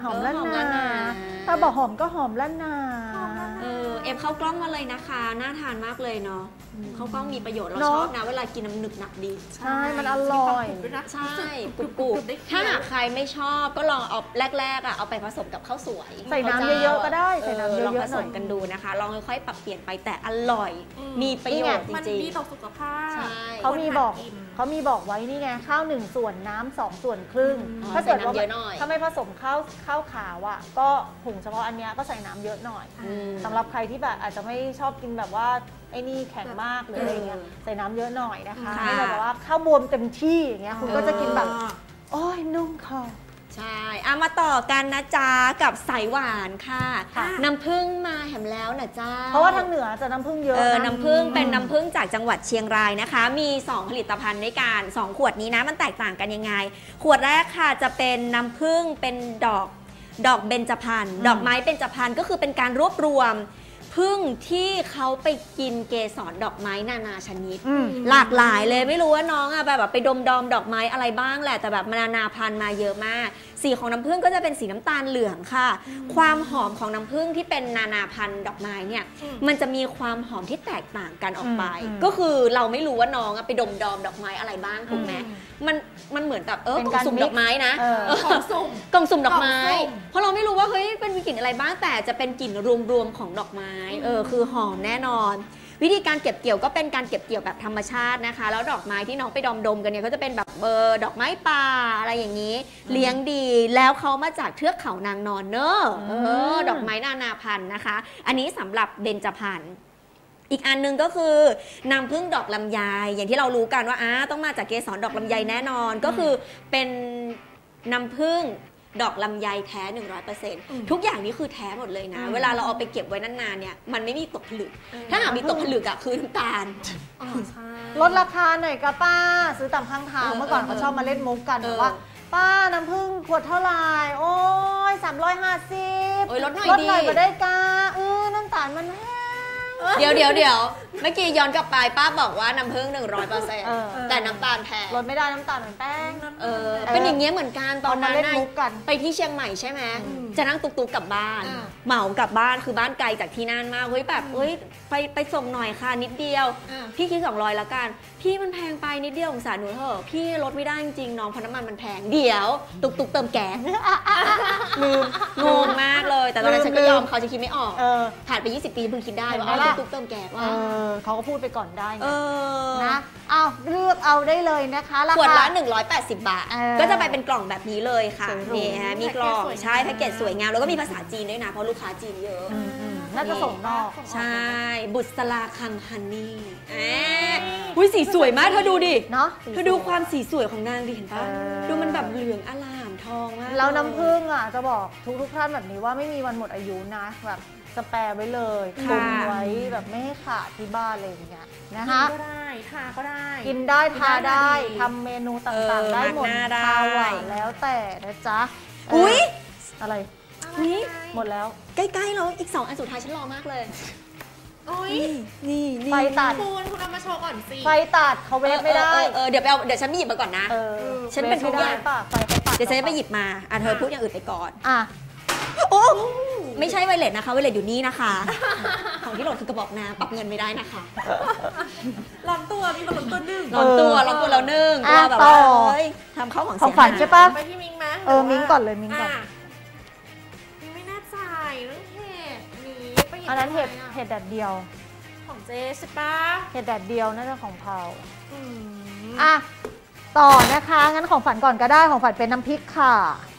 หอมละเออหอมละนานาถ้าบอกหอมก็หอมละนาเออเอฟเข้ากล้องมาเลยนะคะน่าทานมากเลยเนาะเข้ากล้องมีประโยชน์เราเนอะชอบนะเวลากินน้ำหนึกหนักดีใช่มันอร่อยมีความกรุบด้วยนะใช่รู้กสึรุบกรุบได้ถ้าเคี้ยวหากใครไม่ชอบก็ลองเอาแรกๆอ่ะเอาไปผสมกับข้าวสวยใส่น้ำเยอะๆก็ได้ใส่น้ำเยอะๆลองผหสน่อยมกันดูนะคะ ลองค่อยๆปรับเปลี่ยนไปแต่อร่อย มีประโยชน์จมันริงดีต่อสุขภาพใช่เขามีบอกคนหากินเขามีบอกไว้นี่ไงข้าวหนึ่งส่วนน้ำสองส่วนครึ่งอ๋อถ้าเกิดว่าใส่น้ำเยอะหน่อยถ้าไม่ผสมข้าวข้าวขาวอ่ะก็หุงเฉพาะอันเนี้ยก็ใส่น้ำเยอะหน่อยอืมสำหรับใครที่แบบอาจจะไม่ชอบกินแบบว่าไอ้นี่แข็งมากหรืออะไรเงี้ยเออใส่น้ำเยอะหน่อยนะคะค่ะให้แบบว่าข้าวบวมเต็มที่อย่างเงี้ยคุณก็จะกินแบบอ่าโอ้ยนุ่มคอใช่เอามาต่อกันนะจ๊ะกับสายหวานค่ะค่ะน้ำผึ้งมาแหมแล้วนะจ้าเพราะว่าทางเหนือจะน้ำผึ้งเยอะเออนะน้ำผึ้งเป็นน้ำผึ้งจากจังหวัดเชียงรายนะคะ มี สอง ผลิตภัณฑ์ด้วยกันสองขวดนี้นะมันแตกต่างกันยังไง ขวดแรกค่ะจะเป็นน้ำผึ้งเป็นดอกดอกเบญจพรรณดอกไม้เบญจพรรณก็คือเป็นการรวบรวมผึ้งที่เขาไปกินเกสรดอกไม้นานาชนิดอืมหลากหลายเลยไม่รู้ว่าน้องอะแบบไปดมดอมดอกไม้อะไรบ้างแหละแต่แบบนานาพันธุ์มาเยอะมาก สีของน้ำผึ้งก็จะเป็นสีน้ำตาลเหลืองค่ะ ความหอมของน้ำผึ้งที่เป็นนานาพันธุ์ดอกไม้เนี่ยอืมมันจะมีความหอมที่แตกต่างกันออกไปอืมก็คือเราไม่รู้ว่าน้องอะไปดมดอมดอกไม้อะไรบ้างถูกไหมอืมมันมันเหมือนกับเออเป็นกล่กาอรงสุ่ม mix ดอกไม้นะเออเออของสุ่มกล่องสุ่มดอกไม้กล่องสุ่มเพราะเราไม่รู้ว่าเฮ้ยเป็นมีกลิ่นอะไรบ้างแต่จะเป็นกลิ่นรวมๆของดอกไม้เออคือหอมแน่นอน วิธีการเก็บเกี่ยวก็เป็นการเก็บเกี่ยวแบบธรรมชาตินะคะ แล้วดอกไม้ที่น้องไปดอมดมกันเนี่ยก็จะเป็นแบบเบอร์ดอกไม้ป่าอะไรอย่างนี้ เลี้ยงดีแล้วเขามาจากเทือกเขานางนอนเนอะเออดอกไม้นานาพันธุ์นะคะ อันนี้สำหรับเบญจพรรณอีกอันหนึงก็คือน้ำผึ้งดอกลำไยอย่างที่เรารู้กันว่าอ้าต้องมาจากเกสรดอกลำไยแน่นอน ก็คือเป็นน้ำผึ้งดอกลำไยแท้ หนึ่งร้อยเปอร์เซ็นต์ ทุกอย่างนี้คือแท้หมดเลยนะ เวลาเราเอาไปเก็บไว้นานๆเนี่ยมันไม่มีตกผลึก ถ้าหากมีตกผลึกอะคือน้ำตาลอ๋อใช่ลดราคาหน่อยกะป้า ซื้อตามข้างทางเออเมื่อก่อนเออเขาชอบมาเล่นมุกกันเออแบบว่า ป้าน้ำผึ้งขวดเท่าไหร่โอ้ยสามร้อยห้าสิบโอ้ยลดหน่อยลดหน่อยดิก็ได้กาเออน้ำตาลมันแพงเดี๋ยวเดี๋ยวเดี๋ยวเมื่อกี้ย้อนกลับไปป้าบอกว่าน้ำผึ้งหนึ่งร้อยเปอร์เซ็นต์เออแต่น้ำตาลแพงลดไม่ได้น้ำตาลเหมือนแป้งเออเป็นอย่างเงี้ยเหมือนกันตอนนั้นเอามาเล่นน่ะมุกกันไปที่เชียงใหม่ใช่ไหมอืมจะนั่งตุกๆกลับบ้านอ่าเหมากลับบ้านคือบ้านไกลจากที่นั่นมากเฮ้ยแบบเฮ้ยไปไปส่งหน่อยค่ะนิดเดียวอ่าพี่คิดสองร้อยแล้วกัน พี่มันแพงไปนิดเดียวสงสารหนูเถอะพี่ลดไม่ได้จริงๆน้องเพราะน้ำมันมันแพงเดี๋ยวตุกตุกๆเติมแก๊สลืมงงมากเลย แต่ตอนนั้นลืมฉันก็ลืมยอมเขาจะคิดไม่ออกเออผ่านไปยี่สิบปีเพิ่งคิดได้เห็นว่าไหมอ๋อล่ะตุกๆเติมแก๊สเอว่าอเขาก็พูดไปก่อนได้ไงเออนะเอาเลือกเอาได้เลยนะคะราขวดคาละหนึ่งร้อยแปดสิบบาทเออก็จะไปเป็นกล่องแบบนี้เลยค่ะสวยหรูนี่ฮะมีกล่องแพ็กเกจสวยงามใช่แพ็กเกจสวยงามแล้วก็มีภาษาจีนด้วยนะเพราะลูกค้าจีนเยอะอืมอืมน่าจะส่งนอกใช่ บุษราคังฮันนี่แอบอุ้ยสีสวยมากเธอดูดิเนาะเธอดูความสีสวยของนางดิเห็นปะเออดูมันแบบเหลืองอลามทองมากแล้วน้ำผึ้งอ่ะจะบอกทุกทุกๆท่านแบบนี้ว่าไม่มีวันหมดอายุนะแบบสแปร์ไว้เลยตุนไว้แบบไม่ให้ขาดที่บ้านอะไรอย่างเงี้ยนะกินคะก็ได้ทาก็ได้กินได้ทาได้กินได้ทำเมนูต่างๆ ได้หมดหน้าได้ข้าวหวานแล้วแต่นะจ๊ะอุ้ยเอะไรนี่หมดแล้วใกล้ๆแล้วอีกสองอันสุดท้ายฉันรอมากเลยโอ้ยนี่นี่ไฟตัดคุณคุณเอามาโชว์ก่อนสิไฟตัดเขาเวฟไม่ได้เออเออเออเดี๋ยวไปเอาเดี๋ยวฉันไปหยิบมาก่อนนะเออฉันเป็นทุกอย่างวฟไม่ได้ป่ะไฟเขาตัดเดี๋ยวฉันจะไปหยิบมาอ่ะเธอพูดอย่างอื่นไปก่อนอ่ะโอ้ไม่ใช่ไวเลสนะคะไวเลสอยู่นี่นะคะ ของที่โหลดคือกระบอกน้ำปรับเงินไม่ได้นะคะร้อนตัวมีคนร้อนตัวหนึ่งร้อนตัวร้อนตัวแล้วนึ่งอ่ะว่าแบบต่ว่าอเฮ้ยทำเข้าของของเสียขวัญหายใช่ปะไปที่มิงไหมเออมิ้งก่อนเลยมิ้งก่อนะมิ้งไม่แน่ใจเรื่องเห็ดอันนี้ไปหยิบอันนั้นเห็ดมาอะเห็ดแดดเดียวของเจใช่ปะเห็ดแดดเดียวน่าจะของเผาอืมอ่ะต่อนะคะงั้นของฝันก่อนก็ได้ของฝันเป็นน้ำพริกข่า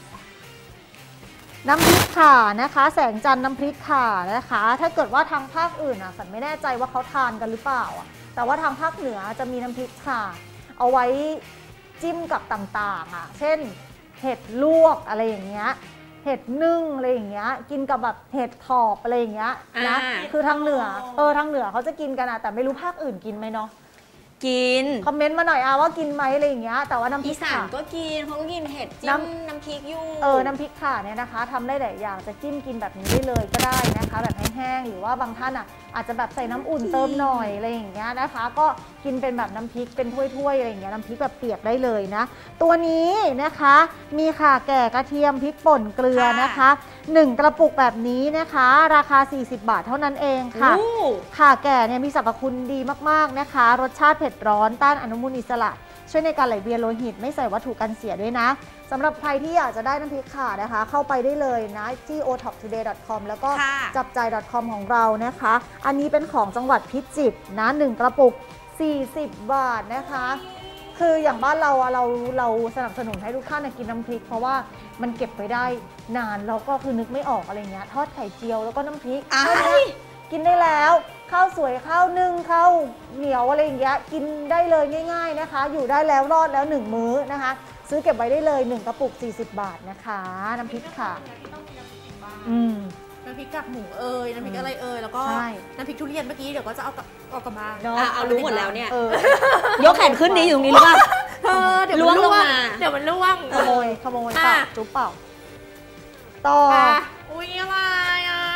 น้ำพริกข่านะคะ แสงจันทร์น้ำพริกข่านะคะ ถ้าเกิดว่าทางภาคอื่นอ่ะฝันไม่แน่ใจว่าเขาทานกันหรือเปล่าอ่ะแต่ว่าทางภาคเหนือจะมีน้ำพริกข่าเอาไว้จิ้มกับต่างๆอ่ะเช่นเห็ดลวกอะไรอย่างเงี้ยเห็ดนึ่งอะไรอย่างเงี้ยกินกับแบบเห็ดถอบอะไรอย่างเงี้ยนะอ่าคือทางเหนือเออทางเหนือเขาจะกินกันอ่ะแต่ไม่รู้ภาคอื่นกินไหมเนาะกินคอมเมนต์มาหน่อยอาว่ากินไหมอะไรอย่างเงี้ยแต่ว่าน้ำพริอีกสานข่าก็กินเขาก็กินเห็ดจิ้น้มน้ำพริกอยู่เออน้ำพริกข่าเนี่ยนะคะทำได้หลายอย่างจะจิ้มกินแบบนี้ได้เลยก็ได้นะคะแบบแห้งๆหรือว่าบางท่านอ่ะอาจจะแบบใส่น้ำอุ่นเติมหน่อยอะไรอย่างเงี้ยนะคะก็กินเป็นแบบน้ำพริกเป็นถ้วยๆอะไรอย่างเงี้ยน้ำพริกแบบเปียกได้เลยนะตัวนี้นะคะมีข่าแก่กระเทียมพริกป่นเกลือนะคะหนึ่งกระปุกแบบนี้นะคะราคาสี่สิบบาทเท่านั้นเองค่ะข่าแก่เนี่ยมีสรรพคุณดีมากๆนะคะรสชาติเผ็ดร้อนต้านอนุมูลอิสระช่วยในการไหลเวียนโลหิตไม่ใส่วัตถุกันเสียด้วยนะสำหรับใครที่อยากจะได้น้ำพริกข่านะคะเข้าไปได้เลยนะที่ โอ ท็อป ทูเดย์ ดอท คอม แล้วก็จับจ่าย .com ของเรานะคะอันนี้เป็นของจังหวัดพิจิตรนะหนึ่งกระปุกสี่สิบบาทนะคะคืออย่างบ้านเราเราเราสนับสนุนให้ทุกท่านกินน้ำพริกเพราะว่ามันเก็บไปได้นานแล้วก็คือนึกไม่ออกอะไรเงี้ยทอดไข่เจียวแล้วก็น้ำพริกกินได้แล้วข้าวสวยข้าวนึ่งข้าวเหนียวอะไรอย่างเงี้ยกินได้เลยง่ายๆนะคะอยู่ได้แล้วรอดแล้วหนึ่งมื้อนะคะซื้อเก็บไว้ได้เลยหนึ่งกระปุกสี่สิบบาทนะคะน้ำพริกค่ะอืมน้ำพริกกับหมูเอ่ยน้ำพริกอะไรเอ่ยแล้วก็น้ำพริกทุเรียนเมื่อกี้เดี๋ยวก็จะเอาเอากลับมาเอารู้หมดแล้วเนี่ยยกแขนขึ้นนี้อยู่ตรงนี้หรือเปล่าเธอเดี๋ยวมันล่วงเดี๋ยวมันล่วงขโมยขโมยเปล่าจุ๊บเปล่าต่ออุ้ยอะไรอ่ะ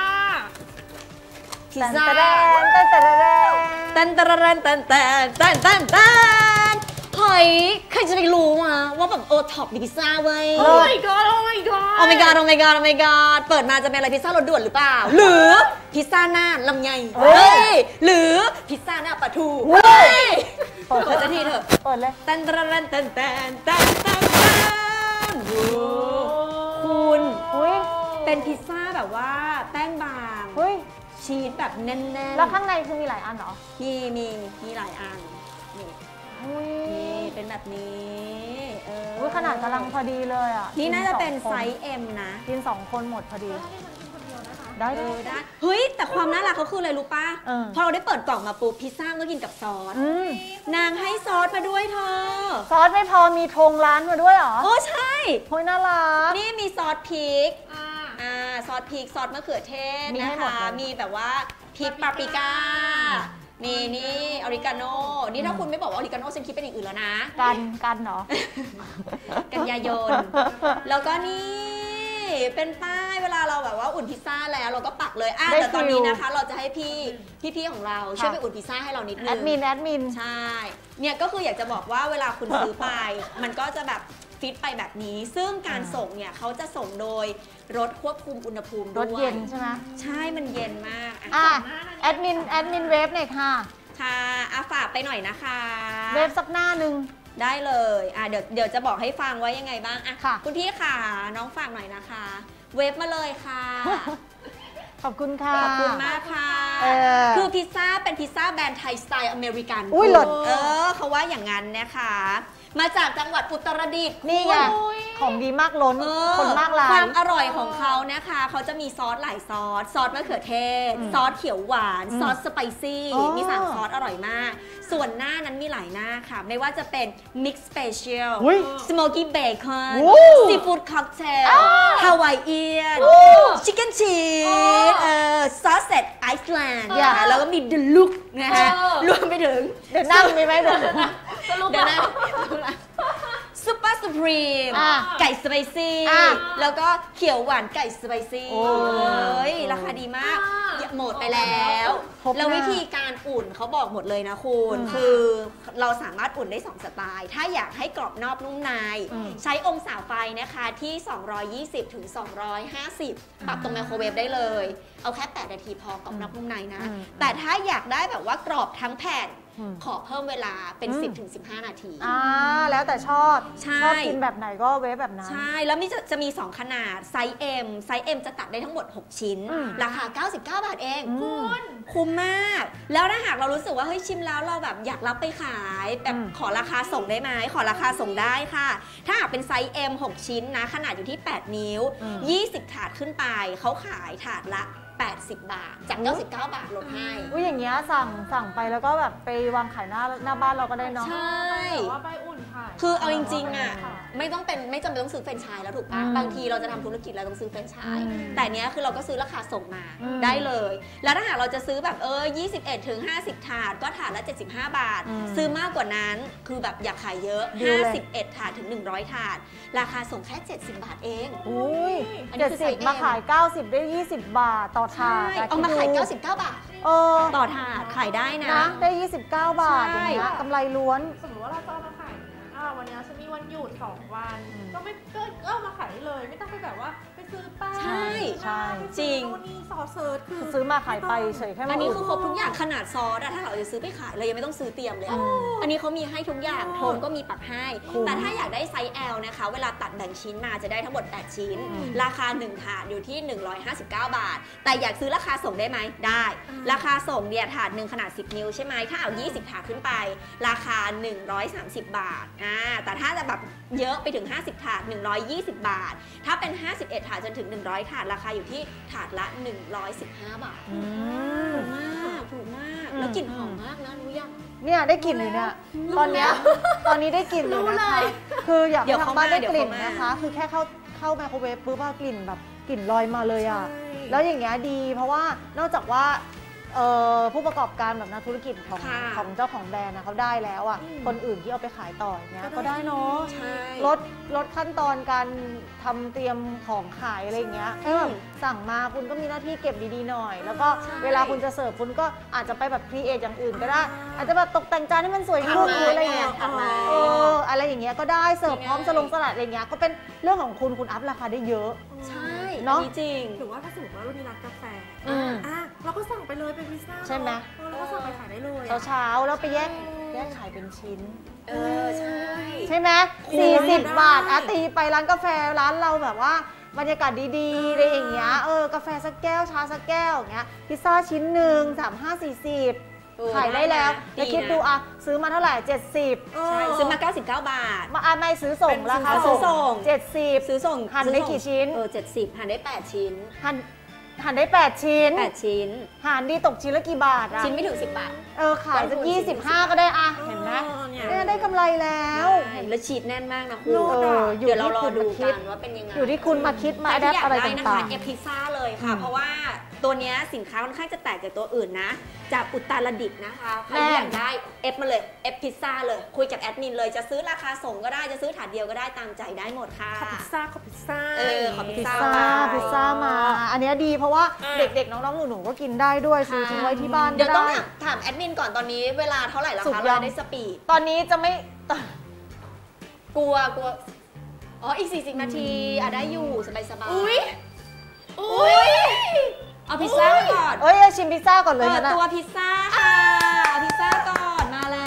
พิซซ่าตันตันตันตันตันตันตันตันตันตันเฮ้ยใครจะไปรู้มาว่าแบบโอท็อปมีพิซซ่าเว้ยโอ้ my god โอ้ my god โอ้ my god โอ้ my god โอ้ my god เปิดมาจะเป็นอะไรพิซซ่ารสด่วนหรือเปล่าหรือพิซซ่าหน้าลำไยเฮ้ยหรือพิซซ่าหน้าปลาทูเฮ้ยเปิดจะทีเถอะเปิดเลยตันตันตันตันตันตันตันคุณเป็นพิซซ่าแบบว่าแป้งบางชีสแบบแน่นๆแล้วข้างในคือมีหลายอันเหรอมีมีมีหลายอันนี่นี่เป็นแบบนี้เออขนาดกำลังพอดีเลยอ่ะนี่น่าจะเป็นไซส์ M นะกินสองคนหมดพอดีได้เลยได้เฮ้ยแต่ความน่ารักเขาคืออะไรรู้ป่ะพอเราได้เปิดกล่องมาปุ๊บพิซซ่าก็กินกับซอสนางให้ซอสมาด้วยเธอซอสไม่พอมีธงร้านมาด้วยเหรอโอ้ใช่โอ้ยน่ารักนี่มีซอสพริกอ่าซอสพริกซอสมะเขือเทศนะคะมีแบบว่าพริกปาปริก้ามีนี่ออริกาโน่นี่ถ้าคุณไม่บอกว่าออริกาโน่ฉันคิดเป็นอย่างอื่นแล้วนะกันกันเนาะกันยายนแล้วก็นี่เป็นป้ายเวลาเราแบบว่าอุ่นพิซซ่าแล้วเราก็ปักเลยอ่ะแต่ตอนนี้นะคะเราจะให้พี่พี่ๆของเราช่วยไปอุ่นพิซซ่าให้เรานิดนึงแอดมินแอดมินใช่เนี่ยก็คืออยากจะบอกว่าเวลาคุณซื้อไปมันก็จะแบบฟิตไปแบบนี้ซึ่งการส่งเนี่ยเขาจะส่งโดยรถควบคุมอุณหภูมิด้วยรถเย็นใช่ไหมใช่มันเย็นมากอ่ะแอดมินแอดมินเวฟหน่อยค่ะค่ะอาฝากไปหน่อยนะคะเวฟสักหน้านึงได้เลยอ่ะเดี๋ยวเดี๋ยวจะบอกให้ฟังว่ายังไงบ้างอ่ะคุณพี่ค่ะน้องฝากหน่อยนะคะเวฟมาเลยค่ะขอบคุณค่ะขอบคุณมากค่ะคือพิซซ่าเป็นพิซซ่าแบรนด์ไทยสไตล์อเมริกันอุ้ยหลดเออเขาว่าอย่างนั้นนะคะมาจากจังหวัดอุตรดิตถ์นี่ไงของดีมากล้นคนมากลายความอร่อยของเขานะคะเขาจะมีซอสหลายซอสซอสมะเขือเทศซอสเขียวหวานซอสสไปซี่มีสามซอสอร่อยมากส่วนหน้านั้นมีหลายหน้าค่ะไม่ว่าจะเป็น Mix Special Smoky Bacon Seafood Cocktail Hawaiian Chicken Cheese เอ่อ Sausage Iceland แล้วก็มี Deluxe นะคะรวมไปถึงเดี๋ยวนั่งมีไหมเดี๋ยวเดี๋ยวนะซุปเปอร์สุพรีมไก่สไปซี่แล้วก็เขียวหวานไก่สไปซี่เฮ้ยราคาดีมากหมดไปแล้วแล้ววิธีการอุ่นเขาบอกหมดเลยนะคุณคือเราสามารถอุ่นได้สองสไตล์ถ้าอยากให้กรอบนอกนุ่มในใช้องศาไฟนะคะที่สองร้อยยี่สิบถึงสองร้อยห้าสิบปรับตรงไมโครเวฟได้เลยเอาแค่แปดนาทีพอกรอบนอกนุ่มในนะแต่ถ้าอยากได้แบบว่ากรอบทั้งแผ่นขอเพิ่มเวลาเป็น สิบถึงสิบห้า นาทีอ่าแล้วแต่ชอบชอบกินแบบไหนก็เวฟแบบนั้นใช่แล้วมีจะจะมีสองขนาดไซส์ M ไซส์ M จะตัดได้ทั้งหมดหกชิ้นราคาเก้าสิบเก้าบาทเองคุณคุ้มมากแล้วถ้าหากเรารู้สึกว่าเฮ้ยชิมแล้วเราแบบอยากรับไปขายแบบขอราคาส่งได้ไหมขอราคาส่งได้ค่ะถ้าหากเป็นไซส์ M หกชิ้นนะขนาดอยู่ที่แปดนิ้วยี่สิบถาดขึ้นไปเขาขายถาดละแปดสิบบาทจากเก้าสิบเก้าบาทลดให้อุ้ยอย่างเงี้ยสั่งสั่งไปแล้วก็แบบไปวางขายหน้าหน้าบ้านเราก็ได้เนาะใช่ว่าไปอุ่นค่ะคือเอาจริงๆอ่ะไม่ต้องเป็นไม่จำเป็นต้องซื้อแฟรนไชส์แล้วถูกปะอืมบางทีเราจะทำธุรกิจเราต้องซื้อแฟรนไชส์อืมแต่เนี้ยคือเราก็ซื้อราคาส่งมาอืมได้เลย แล้วถ้าหากเราจะซื้อแบบเออยี่สิบเอ็ดถึงห้าสิบถาดก็ถาดละเจ็ดสิบห้าบาทอืมซื้อมากกว่านั้นคือแบบอยากขายเยอะดีเลยห้าสิบเอ็ดถาดถึงหนึ่งร้อยถาดราคาส่งแค่เจ็ดสิบบาทเองอุ้ยอันนี้เจ็ดคือไซสิส์บ M มาขายเก้าสิบได้ยี่สิบบาทต่อถาดะเอามาคิดขายดูเก้าสิบเก้าบาทเออต่อถาดขายได้นะนะได้ยี่สิบเก้าบาทใช่อย่างเงี้ยกำไรล้วนสมมติว่าเราจะเอามาขายอ่าวันนี้ฉันมีวันหยุดสองวันอืมก็ไม่ก็เอามาขายได้เลย ไม่ต้องไปแบบว่าไปซื้อแป้งใช่ใช่ไปจริงซื้อนู่นนี่ซอสเซิร์ชคือซื้อมาขายไปเฉยแค่อันนี้หคือครบทุกอย่างขนาดซอสอะถ้าเราจะซื้อไปขายเรายังไม่ต้องซื้อเตรียมเลยอะอันนี้เขามีให้ทุกอย่างโทนก็มีปักให้คุ้มแต่ถ้าอยากได้ไซส์ L นะคะ เวลาตัดแบ่งชิ้นมาจะได้ทั้งหมดแปดชิ้นอืมราคาหนึ่งถาดอยู่ที่หนึ่งร้อยห้าสิบเก้าบาท แต่อยากซื้อราคาส่งได้ไหมได้ ราคาส่งเนี่ยถาดหนึ่งขนาดสิบนิ้วใช่ไหมถ้าเอายี่สิบถาดขึ้นไป ราคาหนึ่งร้อยสามสิบบาทอ่าแต่ถ้าจะแบบเยอะไปถึงห้าสิบถาดหนึ่งร้อยยี่สิบบาท ถ้าเป็นห้าสิบเอ็ดถาดจนถึงหนึ่งร้อยถาดราคาอยู่ที่ถาดละหนึ่งร้อยสิบห้าบาทอืมถูกมากถูกมากอืมแล้วกลิ่นหอมมากนะรู้ยังเนี่ยได้กลิ่นเลยเนี่ย ตอนเนี้ยตอนนี้ได้กลิ่นเลยนะคะ คืออยากเดี๋ให้ยวทางบ้านเข้ามาได้กลิ่นเดี๋ยวเข้ามานะคะ คือแค่เข้าเข้าไมโครเวฟปุ๊บว่ากลิ่นแบบกลิ่นลอยมาเลยอ่ะใช่แล้วอย่างเงี้ยดีเพราะว่านอกจากว่าเอ่อผู้ประกอบการแบบนักธุรกิจของค่ะของเจ้าของแบรนด์นะเขาได้แล้วอ่ะอืมคนอื่นที่เอาไปขายต่ออย่างเงี้ยก็ก็ได้ได้เนาะใช่ลดลดขั้นตอนการทำเตรียมของขายอะไรอย่างเงี้ยแค่แบบสั่งมาคุณก็มีหน้าที่เก็บดีๆหน่อย แล้วก็ใช่เวลาคุณจะเสิร์ฟคุณก็อาจจะไปแบบครีเอทอย่างอื่นก็ได้ อาจจะแบบตกแต่งจานให้มันสวยขึ้นหรืออะไรเงี้ยถัดมาเอออะไรอย่างเงี้ยก็ได้เสิร์ฟพร้อมสลงสลัดอะไรเงี้ยก็เป็นเรื่องของคุณคุณอัพราคาได้เยอะใช่เนอะอัจริงถือว่าถ้าสมมติว่ารุ่นนี้ร้านกาแฟอืมอ่ะเราก็สั่งไปเลยเป็นพิซซ่าใช่ไหมเออเราก็สั่งไปขายได้เลยเช้าอะเช้าๆแล้วไปแยกแยกขายเป็นชิ้นเออใช่ใช่ไหมคุ้มสี่สิบได้บาทอะตีไปร้านกาแฟร้านเราแบบว่าบรรยากาศดีๆอะไรอย่างเงี้ยเออกาแฟสักแก้วชาสักแก้วอย่างเงี้ยพิซซ่าชิ้นหนึ่งสามห้าสี่สิบเออขายได้แล้วนะแล้วคิดนะดูอะซื้อมาเท่าไหร่เจ็ดสิบเออใช่ซื้อมาเก้าสิบเก้าบาทมาอะไม่ซื้อส่งราคาเอาซื้อส่งเจ็ดสิบซื้อส่งหั่นได้กี่ชิ้นเออเจ็ดสิบหั่นได้แปดชิ้นหั่นหั่นได้แปดชิ้นแปดชิ้นหั่นดีตกชิ้นละกี่บาทอะชิ้นไม่ถึงสิบบาทเออขายสักยี่สิบห้าก็ได้อะเห็นไหมเออเนี่ยเนี่ยได้กำไรแล้วใช่แล้วชีสแน่นมากนะคุณเอออยู่เดี๋ยวเราที่รอคุณดูมาคิกัดนว่าเป็นยังไงอยู่ที่คุณมาคิดมาใครแอดที่อยากอะไรได้นะคะต่างเอพิซซ่าเลยค่ะอืมเพราะว่าตัวเนี้ยสินค้าค่อนข้างจะแตกจากตัวอื่นนะ จากอุตรดิตถ์นะคะใครที่แน่อยากได้เอฟมาเลยเอฟพิซซ่าเลยคุยกับแอดมินเลยจะซื้อราคาส่งก็ได้จะซื้อถาดเดียวก็ได้ตามใจได้หมดค่ะขอพิซซ่าขอพิซซ่าเออขอๆพิพิซซซ่าซ่าพิซซ่ามา อันเนี้ยดีเพราะว่าอ่ะเด็กๆ น้องๆ หนูๆ ก็กินได้ด้วยซื้อทิ้งไว้ที่บ้านเดี๋ยวก็ต้องได้ถามถามแอดมินก่อนตอนนี้เวลาเท่าไหร่แล้วสุกคะยังเราได้สปีดตอนนี้จะไม่กลัวกลัวอ๋ออีกสี่สิบนาทีอ่ะได้อยู่สบายสบายอุ๊ยอุ้ยเอาพิซซ่าก่อนเอ้ยชิมพิซซ่าก่อนเลยเปิดนะตัวพิซซ่าค่ะเอาพิซซ่าก่อนมาแล้ว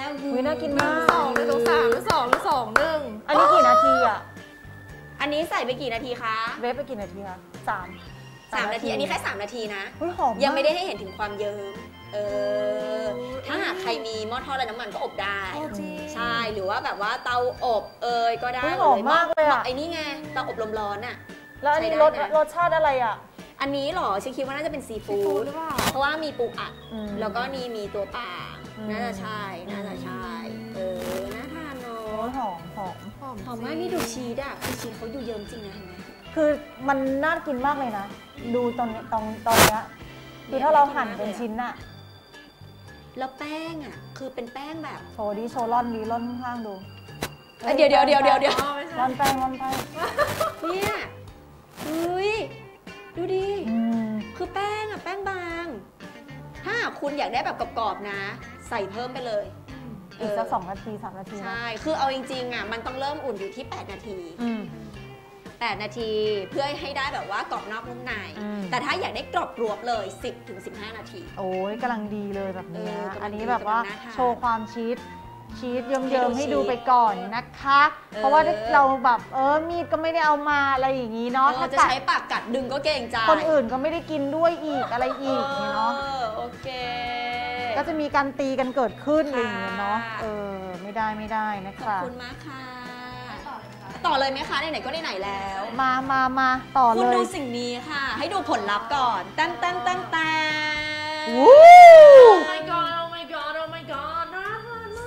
อุ๊ยน่ากินมากสองหรือสามหรือสองหรือสองหนึ่งอันนี้กี่นาทีอ่ะอันนี้ใส่ไปกี่นาทีคะเวฟไปกี่นาทีคะสามสามนาทีอันนี้แค่สามนาทีนะเฮ้ยหอมยังไม่ได้ากให้เห็นถึงความเยิ้มเออถ้าหากใครมีหม้อทอดและน้ำมันก็อบได้โอ้จริงใช่หรือว่าแบบว่าเตาอบเอยก็ได้เฮ้ยหอมมากเลยอะไอ้นี่ไงเตาอบลมร้อนอ่ะแล้วอันนี้ใช้รได้สนะรสชาติอะไรอ่ะอันนี้เหรอฉันคิดว่าน่าจะเป็นซีซีฟู้ฟู้ดดหรือเปล่าเพราะว่ามีปูอัดอืมแล้วก็นี่มีตัวปลาอืมน่าจะใช่ น่าจะใช่ เออ น่าทานเนาโอ้ะยหอมหอมหอมหอมมากนี่ดูชีสอ่ะคือชีสเขาอยู่เยิ้มจริงนะเห็นไหมคือมันน่ากินมากเลยนะ ดูตอนนี้ตอนตอนเนี้ยคือถ้าเราหั่นเป็นชิ้นอะแล้วแป้งอ่ะ คือเป็นแป้งแบบโชว์ดิโชว์ร่อนดีร่อนข้างๆดูเอ้ยเดี๋ยวเดี๋ยวเดี๋ยวเดี๋ยวเดี๋ยวอ๋อไม่ใช่ร่อนแป้งร่อนแป้งเนี่ยเฮ้ย ดูดิอืมคือแป้งอ่ะ แป้งบาง ถ้าหากคุณอยากได้แบบกรอบๆนะ ใส่เพิ่มไปเลยอีกสักสองนาทีสามนาทีนะใช่ คือเอาจริงๆอ่ะ มันต้องเริ่มอุ่นอยู่ที่ แปด นาทีอืมแปด นาทีเพื่อให้ได้แบบว่ากรอบนอกนุ่มในอืมแต่ถ้าอยากได้กรอบรวบเลย สิบถึงสิบห้า นาทีโอ้ยกำลังดีเลยแบบเนี้ยเออกำลังดีอันนี้แบบว่าำลังน่าทานโชว์ความชีสชีสเยิ้มให้ดูๆให้ดูชีสไปก่อนนะคะเออเพราะว่าเราแบบเออมีดก็ไม่ได้เอามาอะไรอย่างนี้เนาะเราถ้าจะกัดใช้ปากกัดดึงก็เก่งใจคนอื่นก็ไม่ได้กินด้วยอีกอะไรอีกเนี่ยเนาะออโอเคก็จะมีการตีกันเกิดขึ้นอะไรอย่างเงี้ยเนาะค่ะเออไม่ได้ไม่ได้นะขอบคะคุณมากค่ะ ต่อเลยไหมคะไหนๆก็ไหนๆแล้วมามามาต่อคุเลณยดูสิ่งนี้ค่ะ ให้ดูผลลัพธ์ก่อนตั้นตั้นตั้นตั้นวู้ Oh my god oh my god oh my god น่าทานมากไส้อั่ว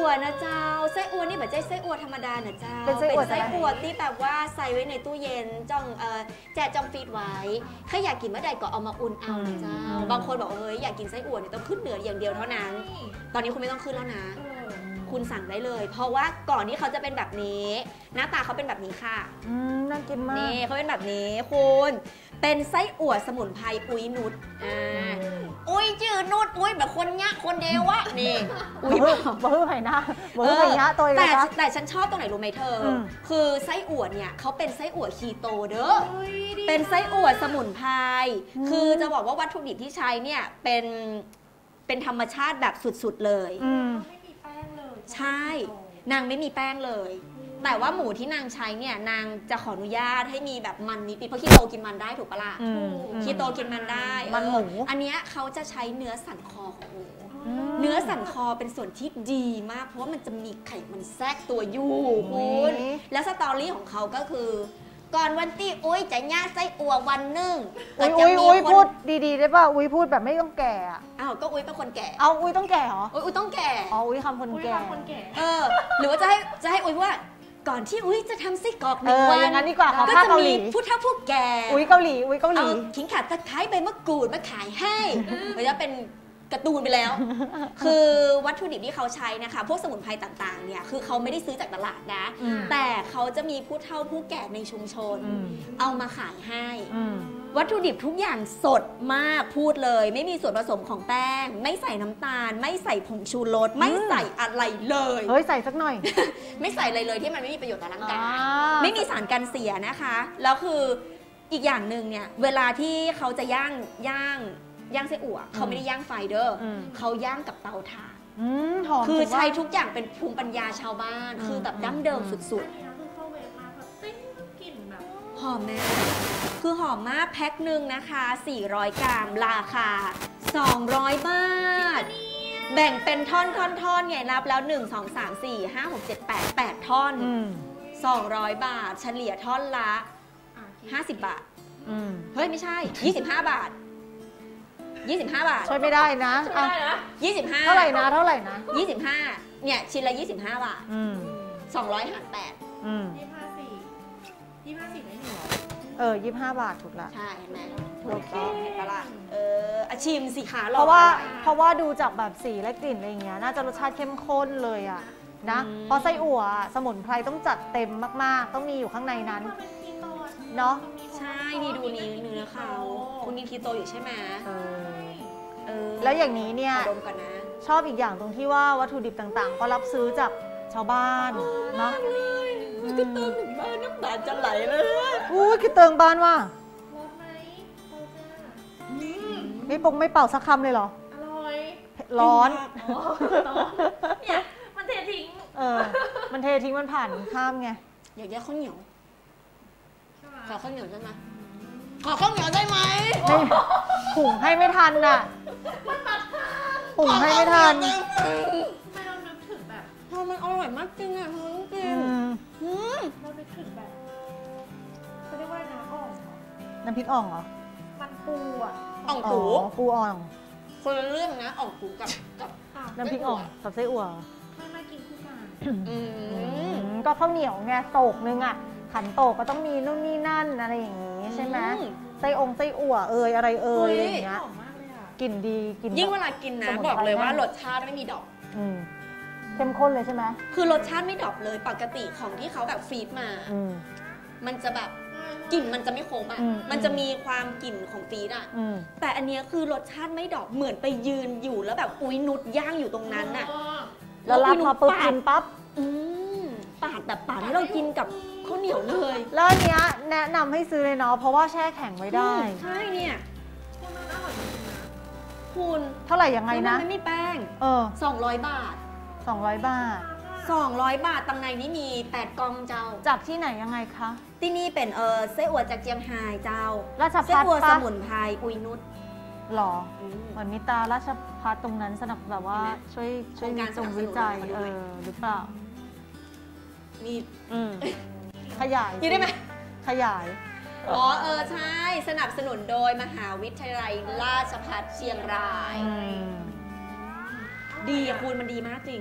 อั่วนะเจ้าไส้อั่วนี่แบบใจไส้อั่วธรรมดานะเจ้าเป็นไส้อั่วไส้อั่วที่แบบว่าใส่ไว้ในตู้เย็นจ้องเออแจจ้องฟีดไว้ถ้าอยากกินเมื่อใดก็เอามาอุ่นเอานะเจ้าบางคนบอกเฮ้ยอยากกินไส้อั่วเนี่ยต้องขึ้นเหนืออย่างเดียวเท่านั้นตอนนี้คุณไม่ต้องขึ้นแล้วนะคุณสั่งได้เลย เพราะว่าก่อนที่เขาจะเป็นแบบนี้หน้าตาเขาเป็นแบบนี้ค่ะอืมน่ากินมากนี่เขาเป็นแบบนี้คุณเป็นไส้อั่วสมุนไพรอุ้ยนุชอ่าอุ้ยจืดนุชอุ้ยแบบคนยะคนเดียววะนี่อุ้ยเบอร์เบอร์ไผ่หน้าเบอร์ไผ่หน้าตัวเองแต่นะแต่ฉันชอบตรงไหนรู้ไหมเธออมคือไส้อั่วเนี่ยเขาเป็นไส้อั่วคีโตเด้อเป็นไส้อั่วสมุนไพรคือจะบอกว่าวัตถุดิบที่ใช้เนี่ยเป็นเป็นธรรมชาติแบบสุดๆเลยอืมไม่มีแป้งเลยใช่นางไม่มีแป้งเลย แต่ว่าหมูที่นางใช้เนี่ยนางจะขออนุญาตให้มีแบบมันนิดๆเพราะคีโตกินมันได้ถูกปะล่ะอืมคีโตกินมันได้มันหมูเอออันเนี้ยเขาจะใช้เนื้อสันคอของหมูอืมเนื้อสันคอเป็นส่วนที่ดีมาก เพราะว่ามันจะมีไขมันแทรกตัวอยู่คุณ แล้วสตอรี่ของเขาก็คือ ก่อนวันที่อุ้ยจะย่าไส้อั่ววันหนึ่งก็อุ้ยจะอุ้ยมีอุ้ยคพูดนดีๆได้ป่ะอุ้ยพูดแบบไม่ต้องแก่อะอ้าวก็อุ้ยเป็นคนแก่เอาอุ้ยต้องแก่เหรออุ้ยอุ้ยต้องแก่อ๋ออุ้ยคำคนอุ้ยแก่บางคนแก่เออ หรือว่าจะให้จะให้อุ้ยว่า ก่อนที่อุ้ยจะทำไส้กรอกหเอนึ่งอวัอย่างนั้นดีกว่าขอก็ภาคจะเกาหมีลีผู้เฒ่าผู้แก่อุ้ยเกาหลีอุ้ยเกาหเอาลีขิงข่าตะไคร้ใบมะกรูดมาขายให้หรือจะเป็นการ์ตูนไปแล้ว คือวัตถุดิบที่เขาใช้นะคะ พวกสมุนไพรต่างๆเนี่ยคือเขาไม่ได้ซื้อจากตลาดนะอืมแต่เขาจะมีผู้เฒ่าผู้แก่ในชุมชนอืมเอามาขายให้อืมวัตถุดิบทุกอย่างสดมากพูดเลย ไม่มีส่วนผสมของแป้ง ไม่ใส่น้ำตาล ไม่ใส่ผงชูรสไม่ใส่อะไรเลยเฮ้ยใส่สักหน่อยไม่ใส่อะไรเลยที่มันไม่มีประโยชน์ต่อร่างกายอ่าไม่มีสารกันเสียนะคะแล้วคืออีกอย่างหนึ่งเนี่ยเวลาที่เขาจะย่างย่างย่างไส้อั่วเขาไม่ได้ย่างไฟเด้ออมเขาย่างกับเตาถ่านอืมหอมคือถึงว่าใช้ทุกอย่างเป็นภูมิปัญญาชาวบ้านอืมคือแบบดั้งเดิมสุดอันนี้นะคือเข้าเวฟมาแบบติ้งกลิ่นแบบๆ หอมแม่คือหอมมากแพ็คหนึ่งนะคะสี่ร้อยกรัมราคาสองร้อยบาท แบ่งเป็นท่อนท่อนท่อนไงนับแล้วหนึ่ง สอง สาม สี่ ห้า หก เจ็ด แปด แปดท่อนอืมสองร้อยบาท เฉลี่ยท่อนละอ่ะคิดห้าสิบบาทอืมเฮ้ย ไม่ใช่ ยี่สิบห้า บาท ยี่สิบห้า บาทช่วยไม่ได้นะช่วยอ่ะได้นะยี่สิบห้าเท่าไหร่นะเท่าไหร่นะยี่สิบห้า เนี่ย ชิ้นละ ยี่สิบห้า บาทอืมสองร้อยหารแปดอืมยี่ห้าสี่ยี่ห้าสี่ไม่หนึ่งหรอเออยี่ห้าบาทถูกละใช่เห็นไหมโอเคเห็นปะล่ะเอออาชิมสิขาเพราะว่าเพราะว่าดูจากแบบสีและกลิ่นอะไรอย่างเงี้ยน่าจะรสชาติเข้มข้นเลยอะนะเพราะไส้อั่วอะสมุนไพรต้องจัดเต็มมากๆ ต้องมีอยู่ข้างในนั้นมันเป็นคีโตเนาะใช่ นี่ดูนี้เนื้อเขาคุณกินคีโตอยู่ใช่ไหมเออเออแล้วอย่างนี้เนี่ยขอดมก่อนนะชอบอีกอย่างตรงที่ว่าวัตถุดิบต่างๆ ก็รับซื้อจากชาวบ้านเนาะมันก็เติมถึงบ้านน้ำตาจะไหลเลยอุ้ยคิดเติงบ้านว่ะรสไหมโคจ้าไม่ปงไม่เป่าสักคำเลยเหรออร่อยร้อนอ๋อร้อนเนี่ยมันเททิ้งเออ มันเททิ้งมันผ่านข้ามไงอยากได้ข้าวเหนียวใช่ไหมขอข้าวเหนียวได้ไหมขอข้าวเหนียวได้ไหมไม่หุงให้ไม่ทันน่ะหุงให้ไม่ทันทำไมเรานึกถึงแบบทำไมมันอร่อยมากจริงอ่ะคุณจริอืงมอืมเรานึกถึงแบบเขาเรียกว่าน้ำอ่องเหรอน้ำพริกอ่องเหรอมันปูอ่ะอ่องอ๋อปูปูอ่องคนละเรื่องนะอ่องปูกับกับอ้าวน้ำพริกอ่องกับไส้อั่วไม่ไม่กินคู่กันอือืมมก็ข้าวเหนียวไงโตกนึงอ่ะ ขันโตกก็ต้องมีนู่นนี่นั่นอะไรอย่างงี้ใช่ไหมไส้องไส้อั่วเอยอะไรเอยอะไรอย่างเงี้ยหอมมากเลยอ่ะกลิ่นดีกลิ่นยิ่งแบเวบลากินนะสมุนไพรบอกเลยว่าแน่นรสชาติไม่มีดอกอืมเข้มข้นเลยใช่ไหมคือรสชาติไม่ดอกเลยปกติของที่เขาแบบฟีดมาอืมมันจะแบบกลิ่นมันจะไม่ครบอ่ะอืมมันจะมีความกลิ่นของฟีดอ่ะอืมแต่อันเนี้ยคือรสชาติไม่ดอกเหมือนไปยืนอยู่แล้วแบบอุ้ยนุชย่างอยู่ตรงนั้นน่ะแล้วรับมาปุ๊บปากิดนปั๊บอืมปาดแบบปาดให้เรากินกับข้าวเหนียวเลยแล้วอันเนี้ยแนะนำให้ซื้อเลยเนาะเพราะว่าแช่แข็งไว้ได้อืมใช่เนี่ยคุณมันอร่อยจริงๆนะคุณเท่าไหร่ยังไงแล้วมันะนไม่มีแป้งเออสองร้อยบาทสองร้อยบาทสองร้อยบาทตังในนี้มีแปดกล่องเจ้าจากที่ไหนยังไงคะที่นี่เป็นเออไส้อั่วจากเจียงไฮ้เจ้าราชไส้พัฒอั่วน์สปะมุนไพรอุยนุชหรออืมเหมือนมีตราราชพัฒน์ตรงนั้นสนับแบบว่าเห็นไหมช่วยช่วยโครงการจงสนับสนุนวิจัยเขาด้เอวยอหรือเปล่ามีอืมขยายกินได้ไหมขยายอ๋อเออใช่สนับสนุนโดยมหาวิทยาลัยราชภัฏเชียงรายอืมดีอะคุณมันดีมากจริงอ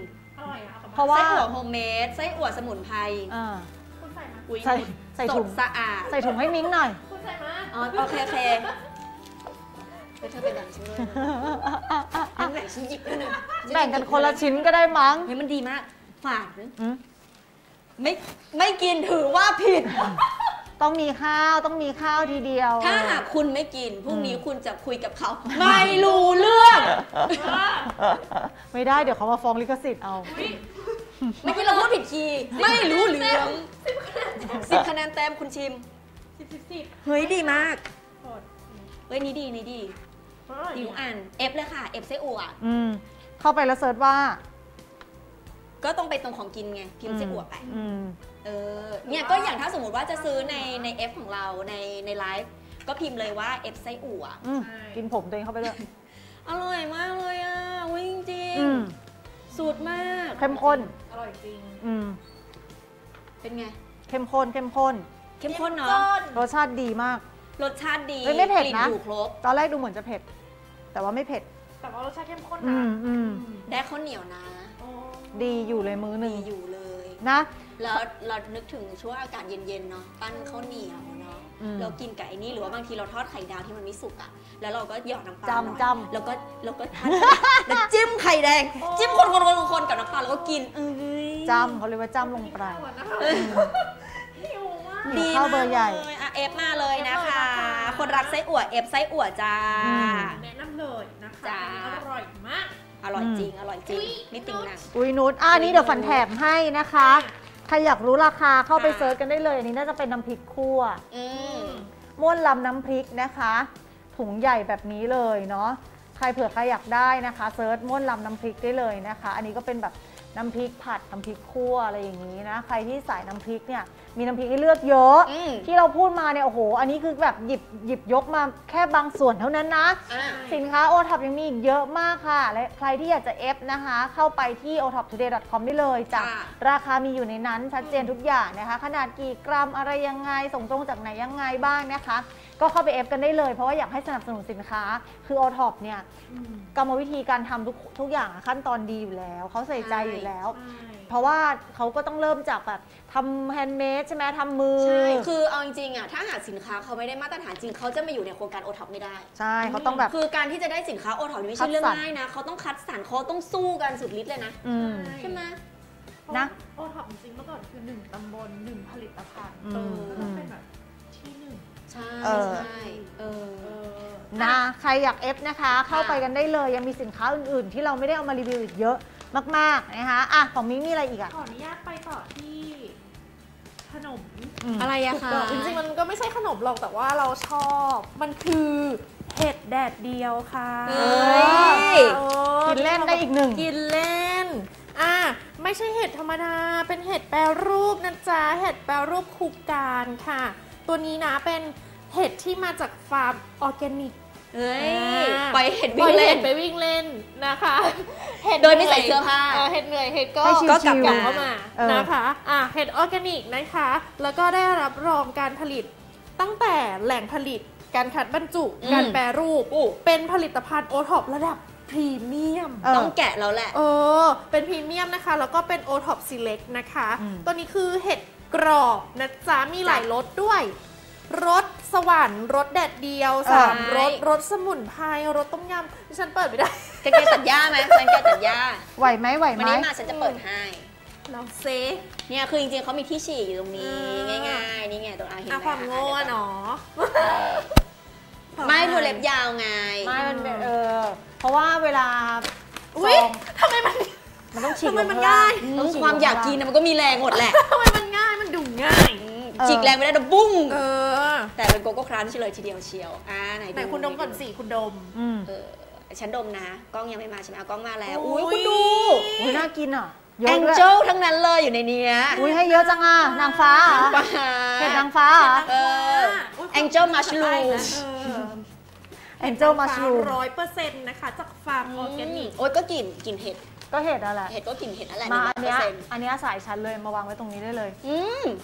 ร่อยอะค่ะเพราะว่าไส้อั่วโฮมเมดไส้อั่วสมุนไพรอ่าคุณใส่มาอุ้ยใส่ใส่สถุดงสะอาดใส่ถุงให้มิ้งหน่อยคุณใส่มาอ๋อโอเคโอเคเฮ้ยเธอไปแบ่งฉันด้วยงั้นแบ่งฉันหยิบด้วยนะแบ่งกันคนละชิ้นก็ได้มั้งเฮ้ยมันดีมากฝาดอืมไม่ไม่กินถือว่าผิดต้องมีข้าวต้องมีข้าวทีเดียวถ้าหากคุณไม่กินพรุ่งนี้คุณจะคุยกับเขา ไม่รู้เรื่องไม่ได้เดี๋ยวเขามาฟ้องลิขสิทธิ์เอาเมื่อกี้เราพูดผิดคีย์ไม่รู้เรื่องสิบคะแนนเต็มคุณชิมสิบสิบสิบเฮ้ยดีมากโคตรเฮ้ยนี่ดีนี่ดีอร่อยดีดีทุกอันเอฟเลยค่ะเอฟไส้อั่วอืมเข้าไปแล้วเซิร์ชว่าก็ต้องไปตรงของกินไงพิมพ์ไส้อั่วไปอืมเออเนี่ยก็อย่างถ้าสมมติว่าจะซื้อในใน F ของเราในในไลฟ์ก็พิมพ์เลยว่า F ไส้อั่วอืมกินผมตัวเองเข้าไปด้วยอร่อยมากเลยอ่ะอุ้ยจริงอืมๆสูตรมากเข้มข้นอร่อยจริงอืมเป็นไงเข้มข้นเข้มข้นเข้มข้นเนาะรสชาติดีมากรสชาติดีเฮ้ยไม่เผ็ดกลิ่นะอยู่ครบตอนแรกดูเหมือนจะเผ็ด แต่ว่าไม่เผ็ดแต่ว่ารสชาติเข้มข้นอืนะมอืมได้ข้าวเหนียวนะโอ้ดีอยู่เลยมื้อหนึ่งดีอยู่เลยนะแล้วเรานึกถึงช่วงอากาศเย็นๆเนาะปั้นข้าวเหนียวเนาะอืมเรากินกับไอ้นี่หรือว่าบางทีเราทอดไข่ดาวที่มันไม่สุกอ่ะแล้วเราก็หยอดน้ำปลาจำหน่อยจำแล้วก็แล้วก็ทานแล้วจิ้มไข่แดง จิ้มคนคนคนคนกับน้ำปลาแล้วก็กินเอ้ยจำเขาเรียกว่าจำลงไปอร่อยนะคะหิวมากหิวดีข้าวมากเบอร์ใหญ่เลยอ่ะเอฟมาเลยนะคะเอฟเลยนะคะคนรักไส้อั่วเอฟไส้อั่วจ้าอืมแนะนำเลยนะคะจ้าอันนี้อร่อยมากอร่อยจริง อร่อยจริงนี่ติงหนังอุ้ยนุชอ่านี่เดี๋ยวฝันแถมให้นะคะ ใครอยากรู้ราคาเข้าไปเซิร์ชกันได้เลย อันนี้น่าจะเป็นน้ำพริกคั่วอืมม่วนลำน้ำพริกนะคะ ถุงใหญ่แบบนี้เลยเนาะใครเผื่อใครอยากได้นะคะเซิร์ชม่วนลำน้ำพริกได้เลยนะคะ อันนี้ก็เป็นแบบน้ำพริกผัดน้ำพริกคั่วอะไรอย่างนี้นะใครที่สายน้ำพริกเนี่ยมีน้ำพริกให้เลือกเยอะอืมที่เราพูดมาเนี่ยโอ้โหอันนี้คือแบบหยิบหยิบยกมาแค่บางส่วนเท่านั้นนะอ่ะสินค้า โอ ท็อป ยังมีอีกเยอะมากค่ะ และใครที่อยากจะเอฟนะคะ เข้าไปที่ โอ ท็อป ทูเดย์ ดอท คอม ได้เลยจ้ะค่ะราคามีอยู่ในนั้นชัดเจนทุกอย่างนะคะ ขนาดกี่กรัมอะไรยังไง ส่งตรงจากไหนยังไงบ้างนะคะ ก็เข้าไปเอฟกันได้เลย เพราะว่าอยากให้สนับสนุนสินค้า คือ โอ ท็อป เนี่ย กรรมวิธีการทำทุกทุกอย่างอะขั้นตอนดีอยู่แล้ว เขาใส่ใจอยู่แล้วใช่เพราะว่าเขาก็ต้องเริ่มจากแบบทำแฮนด์เมดใช่ไหมทำมือใช่ คือเอาจริงๆอ่ะ ถ้าหากสินค้าเขาไม่ได้มาตรฐานจริง เขาจะมาอยู่ในโครงการโอท็อปไม่ได้ใช่เขาต้องแบบคือการที่จะได้สินค้าโอท็อปไม่ใช่เรื่องคัดสรรง่ายนะ เขาต้องคัดสรรเขาต้องสู้กันสุดฤทธิ์เลยนะอืมใช่ไหมนะโอท็อปจริงๆเมื่อก่อนคือหนึ่งตำบลหนึ่งผลิตภัณฑ์อืมเออก็ต้องเป็นแบบที่หนึ่งใช่เออใช่เออเออนะใครอยากเอฟนะคะ เข้าไปกันได้เลยยังมีสินค้าอื่นๆ ที่เราไม่ได้เอามารีวิวอีกเยอะมากๆนะคะอ่ะของมิ้งมีอะไรอีกอ่ะขออนุญาตไปต่อที่ขนมอะไรอะคะจริงๆมันก็ไม่ใช่ขนมหรอกแต่ว่าเราชอบ มันคือเห็ดแดดเดียวค่ะเฮ้ยเออกินเล่นได้อีกหนึ่งกินเล่นอ่ะไม่ใช่เห็ดธรรมดาเป็นเห็ดแปรรูปนะจ๊ะเห็ดแปรรูปคูการค่ะ ตัวนี้นะเป็นเห็ดที่มาจากฟาร์มออร์แกนิกเฮ้ยอ่าไปเห็นปล่วิ่อง ยเล่เห็นดไปวิ่งเล่นนะคะเห็ดโดยไม่ใส่เสื้อผ้าเออเห็ดเหนื่อยเห็ดก็ให้ชิวๆก็กลับกลับเข้ามาเออนะคะอ่ะเห็ดออร์แกนิกนะคะ แล้วก็ได้รับรองการผลิตตั้งแต่แหล่งผลิตการคัดบรรจุอืมการแปรรูปอู้เป็นผลิตภัณฑ์โอท็อประดับพรีเมียมเออต้องแกะแล้วแหละเออ เป็นพรีเมียมนะคะ แล้วก็เป็น โอ ท็อป Select นะคะอืมตัวนี้คือเห็ดกรอบนะจ๊ะ มีหลายรสด้วย รสสวรรค์รสแดดเดียวสามรส รสสมุนไพร รสต้มยำดิฉันเปิดไม่ได้แกแกตัดหญ้าไหมฉันแกตัดหญ้าไหวไหมไหววันไหมนี้มาฉันจะเปิดให้เราเซเนี่ยคือจริงๆเขามีที่ฉี่อยู่ตรงนี้อืมง่ายๆ นี่ไงตรงอาเห็นไหอ่ะมความโง่อะเนาะไม่เธอเล็บยาวไงไม่มันเป็นเออ เพราะว่าเวลาอุ๊ยซองทำไมมันมันต้องฉีกทำไมลงมันข้างล่างง่ายต้องฉีความอยากลงข้งล่งกินน่ะมันก็มีแรงหมดแหละทำไมมันง่าย มันดูง่ายอืมเออฉีกแรงไม่ได้นะบุ้งเออแต่เป็นโกโก้ครันช์เลยทีเดียวเชียว อ่าไหนไหนคุณดมก่อนสิ คุณดมอืมเออฉันดมนะ กล้องยังไม่มาใช่ไหมเอากล้องมาแล้วอุ๊อุ้ยยคุณดูอุ้ยน่ากินอ่ะเยแออะงด้วยเจิลทั้งนั้นเลยอยู่ในเนี้ยอุ้ยให้เยอะจังอ่ะนางฟ้าเหรอปลาเห็ดนางฟ้าเหรอเออ Angel Mushroom แองเจิลมัชรูมร้อยเปอร์เซ็นต์นะคะ จากฟาร์มออร์แกนิกโอ๊ยก็กลิ่นกลิ่นเห็ดก็เห็ดอะไรเห็ดก็กลิ่นเห็ดนั่นแหละมาอันเปอเนี้ยร์เซ็นต์อันเนี้ยสายชั้นเลยมาวางไว้ตรงนี้ได้เลยอืมใส่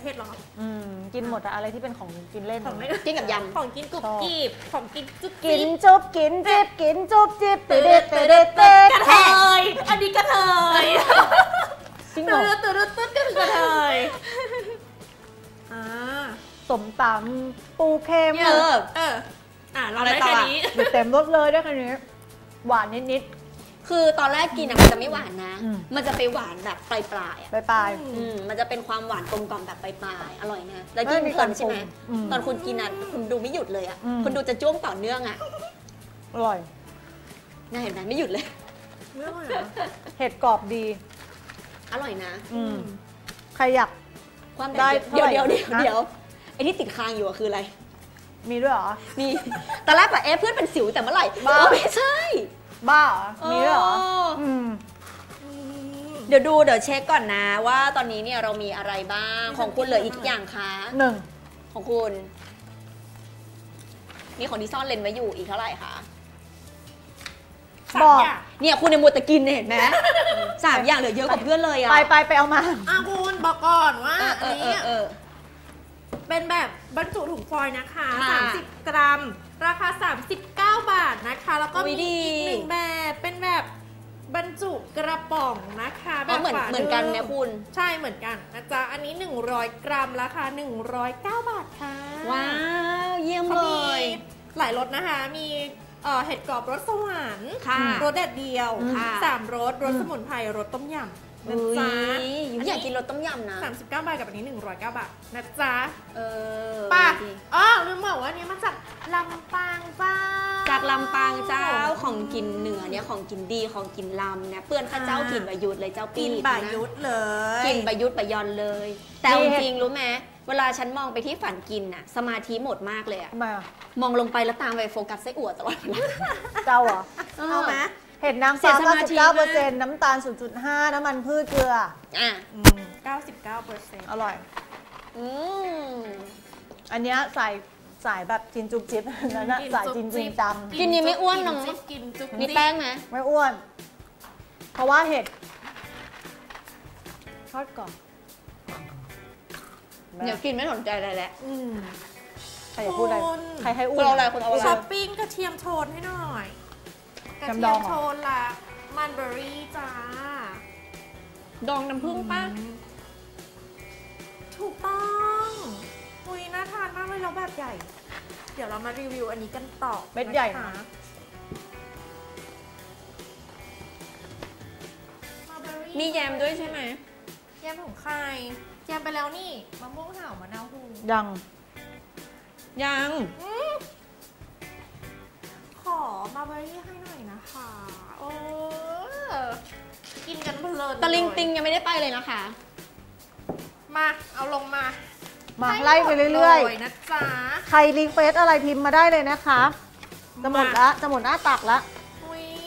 ผ็ดเหรออืมกินหมดอะอะไรที่เป็นของกินเล่นของเล่นกินกับยำของกินกรุบกริบของกินจุ๊บกินจิ๊บจุบกินจิบกินจุบจิบเตเด็ดเตเด็ดเตกระเทยอันนี้กระเทยจริงเหรตื่อนตื่นตื่นก็คือกระเทยอ่าสมตำปูเค็มเออเอออ่ะเราอะไรได้ต่อแค่อ่ะนี้อยู่เต็มรสเลยได้แค่นี้หวานนิดคือตอนแรกกินอะมันจะไม่หวานนะอืมมันจะไปหวานแบบปลายๆอะๆปลายอืมมันจะเป็นความหวานกลมกล่อมแบบปลายๆอร่อยนะแล้วไม่กินมีเพลินใช่ไหมการปรุงอืมตอนคุณกินอะคุณดูไม่หยุดเลยอะอืมคุณดูจะจ้วงต่อเนื่องอะๆอร่อยน่าเห็นไหมไม่หยุดเลยไม่อร่อยเหรอเห็ดกรอบดีอร่อยนะอืมใครอยากความได้เดี๋ยวเท่าไหร่เดี๋ยวเดี๋ยวฮะเดี๋ยวไอ้ที่ติดค้างอยู่อะคืออะไรมีด้วยเหรอนี่ตอนแรกแบบเอ๊ะเพื่อนเป็นสิวแต่เมื่อไหร่บ้าเออไม่ใช่บ้าเหรอมีด้วยเหรอเอออืมอืมเดี๋ยวดูเดี๋ยวเช็คก่อนนะว่าตอนนี้เนี่ยเรามีอะไรบ้างของคุณเหลืออีกอย่างคะหนึ่งของคุณมีของที่ซ่อนเลนไว้อยู่อีกเท่าไหร่คะสามบอกอย่างเนี่ยคุณในมัวแต่กินเนี่ยเห็นไหมสามอย่างเหลือเยอะกว่าเพื่อนเลยอะไปไปไปเอามาอ่ะคุณบอกก่อนว่าเอออัเอน อเอนี้อเออเป็นแบบบรรจุถุงฟอยล์นะคะค่ะสามสิบกรัม ราคา สามสิบเก้า บาทนะคะ แล้วก็อุ๊มียดีอีกหนึ่งแบบเป็นแบบบรรจุกระป๋องนะคะแบอ๋อบ เหมือนฝาเหมือนกันดื่เนี่ยคุณใช่เหมือนกันนะจ๊ะ อันนี้ หนึ่งร้อย กรัม ราคา หนึ่งร้อยเก้า บาทค่ะว้าวเยี่ยมเขาเลมียหลายรสนะคะ มีเอ่อเห็ดกรอบรสสวรรค์ค่ะรสแดดเดียวค่ะสามรสรสสมุนไพรรสต้มยำนะอุ้ยจ๊ะอยากกินรสต้มยำนะสามสิบเก้าบาทกับอันนี้ หนึ่งร้อยเก้า บาทนะจ๊ะเออป่ะดีอ๋อลืมบอกว่าอันนี้มาจากลำปางเจ้าจากลำปางเจ้าของกินเหนือเนี่ยของกินดีของกินลำเนี่ยเปื้อนข้าเจ้ากินบะยุทธเลยเจ้าปีกินลิบานะยุทธเลยกินบะยุทธบะยอนเลย แต่เอานี่จริงๆรู้ไหมเวลาฉันมองไปที่ฝันกินน่ะสมาธิหมดมากเลยอะทำไมอ่ะมองลงไปแล้วตามไปโฟกัสไส้อั่วตลอดเวลาเจ้าเหรอเอาไหมเห็ดนางเสีฟ้ายสมาธิเก้าสิบเก้าเปอร์เซ็นต์น้ำตาล ศูนย์จุดห้า น้ำมันพืชเกลืออ่ะอืมเก้าสิบเก้าเปอร์เซ็นต์อร่อยอืมอันเนี้ยใส่สายแบบจินจุบจิ๊บนั่นนะสายจินจริงจังกินนี่ไม่อ้วนเนอะกินจุ๊บมีแป้งไหมไม่อ้วน เพราะว่าเห็ดทอดก่อนเดี๋ยวกินไม่สนใจอะไรแล้วอืมใครอยากพูดอะไรคุณใครให้อ้คุวนณเอาอะไรคุณเอาอะไรช้อปปิ้งกระเทียมโทนให้หน่อย กระจำเทีดยอมงเหรอโทนละมันเบอร์รี่จ้าดองน้ำผึ้งป้าถูกต้องอุ้ยน่าทานมากเลยแล้วแบบใหญ่ เดี๋ยวเรามารีวิวอันนี้กันต่อเม็ดใหญ่นะนะคะ Mulberry มีแยมด้วยใช่ไหมแยมของใครแยมไปแล้วนี่มะม่วงห่าวมะนาวหูยังยังอืมขอมาเบอรี่ให้หน่อยนะคะโอ้กินกันเพลินตะลิงเยติงยังไม่ได้ไปเลยนะคะมาเอาลงมามาให้ไล่ไปเรื่อยหมดลนะจ๊ะๆ ใครรีเควสอะไรพิมพ์มาได้เลยนะคะ จะหมดละ จะหมดหน้าตักละอุ้ย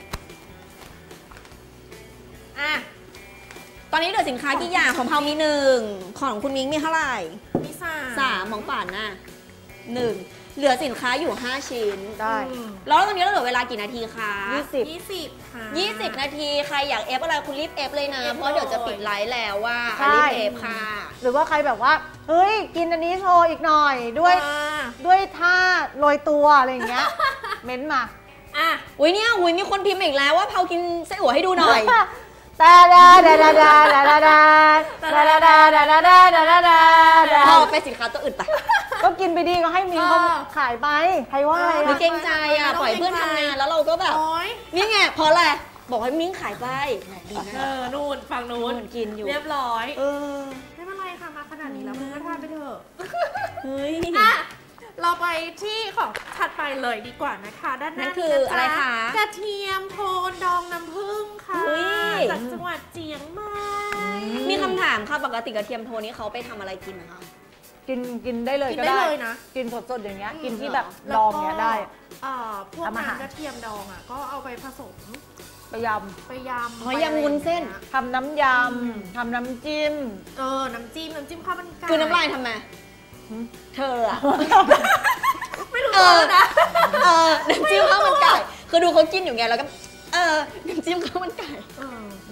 อ่ะตอนนี้เหลือสินค้ากี่อย่างของเผามีหนึ่งของคุณมิ้งมีเท่าไหร่มีสามสามของป่านน่ะหนึ่งเหลือสินค้าอยู่ ห้า ชิ้นได้อืมแล้วตอนนี้เราเหลือเวลากี่นาทีคะยี่สิบยี่สิบค่ะยี่สิบนาทีใครอยากเอฟอะไรคุณรีบเอฟเลยนะเอฟเพราะเดี๋ยวจะปิดไลฟ์แล้วว่าใช่รีบเอฟค่ะหรือว่าใครแบบว่า เฮ้ย กินอันนี้โชว์อีกหน่อย ด้วยอ่าด้วยท่าโรยตัวอะไรอย่างเงี้ย เม้นต์มาอ่ะอุ้ยเนี่ยอุ้ยมีคนพิมพ์อีกแล้วว่าเผากินไส้อั่วให้ดูหน่อยตาดาดาดาดาดาดาดาดาดาดาดาดาดาดาดาดาดาพอไปสินค้าตัวอื่นไปก็กินไปดีก็ให้มิงเขาขายไปใครว่าอะไรหรืออะเกรงใจอ่ะปล่อยเพื่อนทำงานแล้วเราก็แบบโอ้ยนี่ไงเพราะอะไรบอกให้มิ้งขายไปแหมดีนะเออนู่นฝั่งนู้นนู่นกินอยู่เรียบร้อยเออไม่เป็นไรค่ะมาขนาดนี้แล้วมึงก็ทานไปเถอะเฮ้ยอ่ะเราไปที่ของถัดไปเลยดีกว่านะคะ ด้านหนั่น้านคืออะไรคะกระเทียมโทนดองน้ำผึ้งค่ะอุ๊ยจากจังหวัดเจียงใหม่มีคำถามค่ะปกติกระเทียมโทนนี้เขาไปทำอะไรกินนะคะกินกินได้เลยกินก็ได้ได้เลยนะกินสดๆอย่างเงี้ยอืมกินที่แบบแล้วดองก็เงี้ยได้เอ่อพวกทำอาหารน้ำกระเทียมดองอ่ะก็เอาไปผสมไปยไปยำอ๋อยำวุ้นเส้นไปอะไรอย่างงี้ยำทำน้ำยำทำน้ำจิ้มเออน้ำจิ้มน้ำจิ้มข้าวมันไก่คือน้ำลายทำไมหืมเธออะไม่รู้เอตัวอนะเออน้ำจิ้มข้าวมันไก่คือดูเขากินอยู่ไงแล้วก็เออน้ำจิ้มข้าวมันไก่เอออืม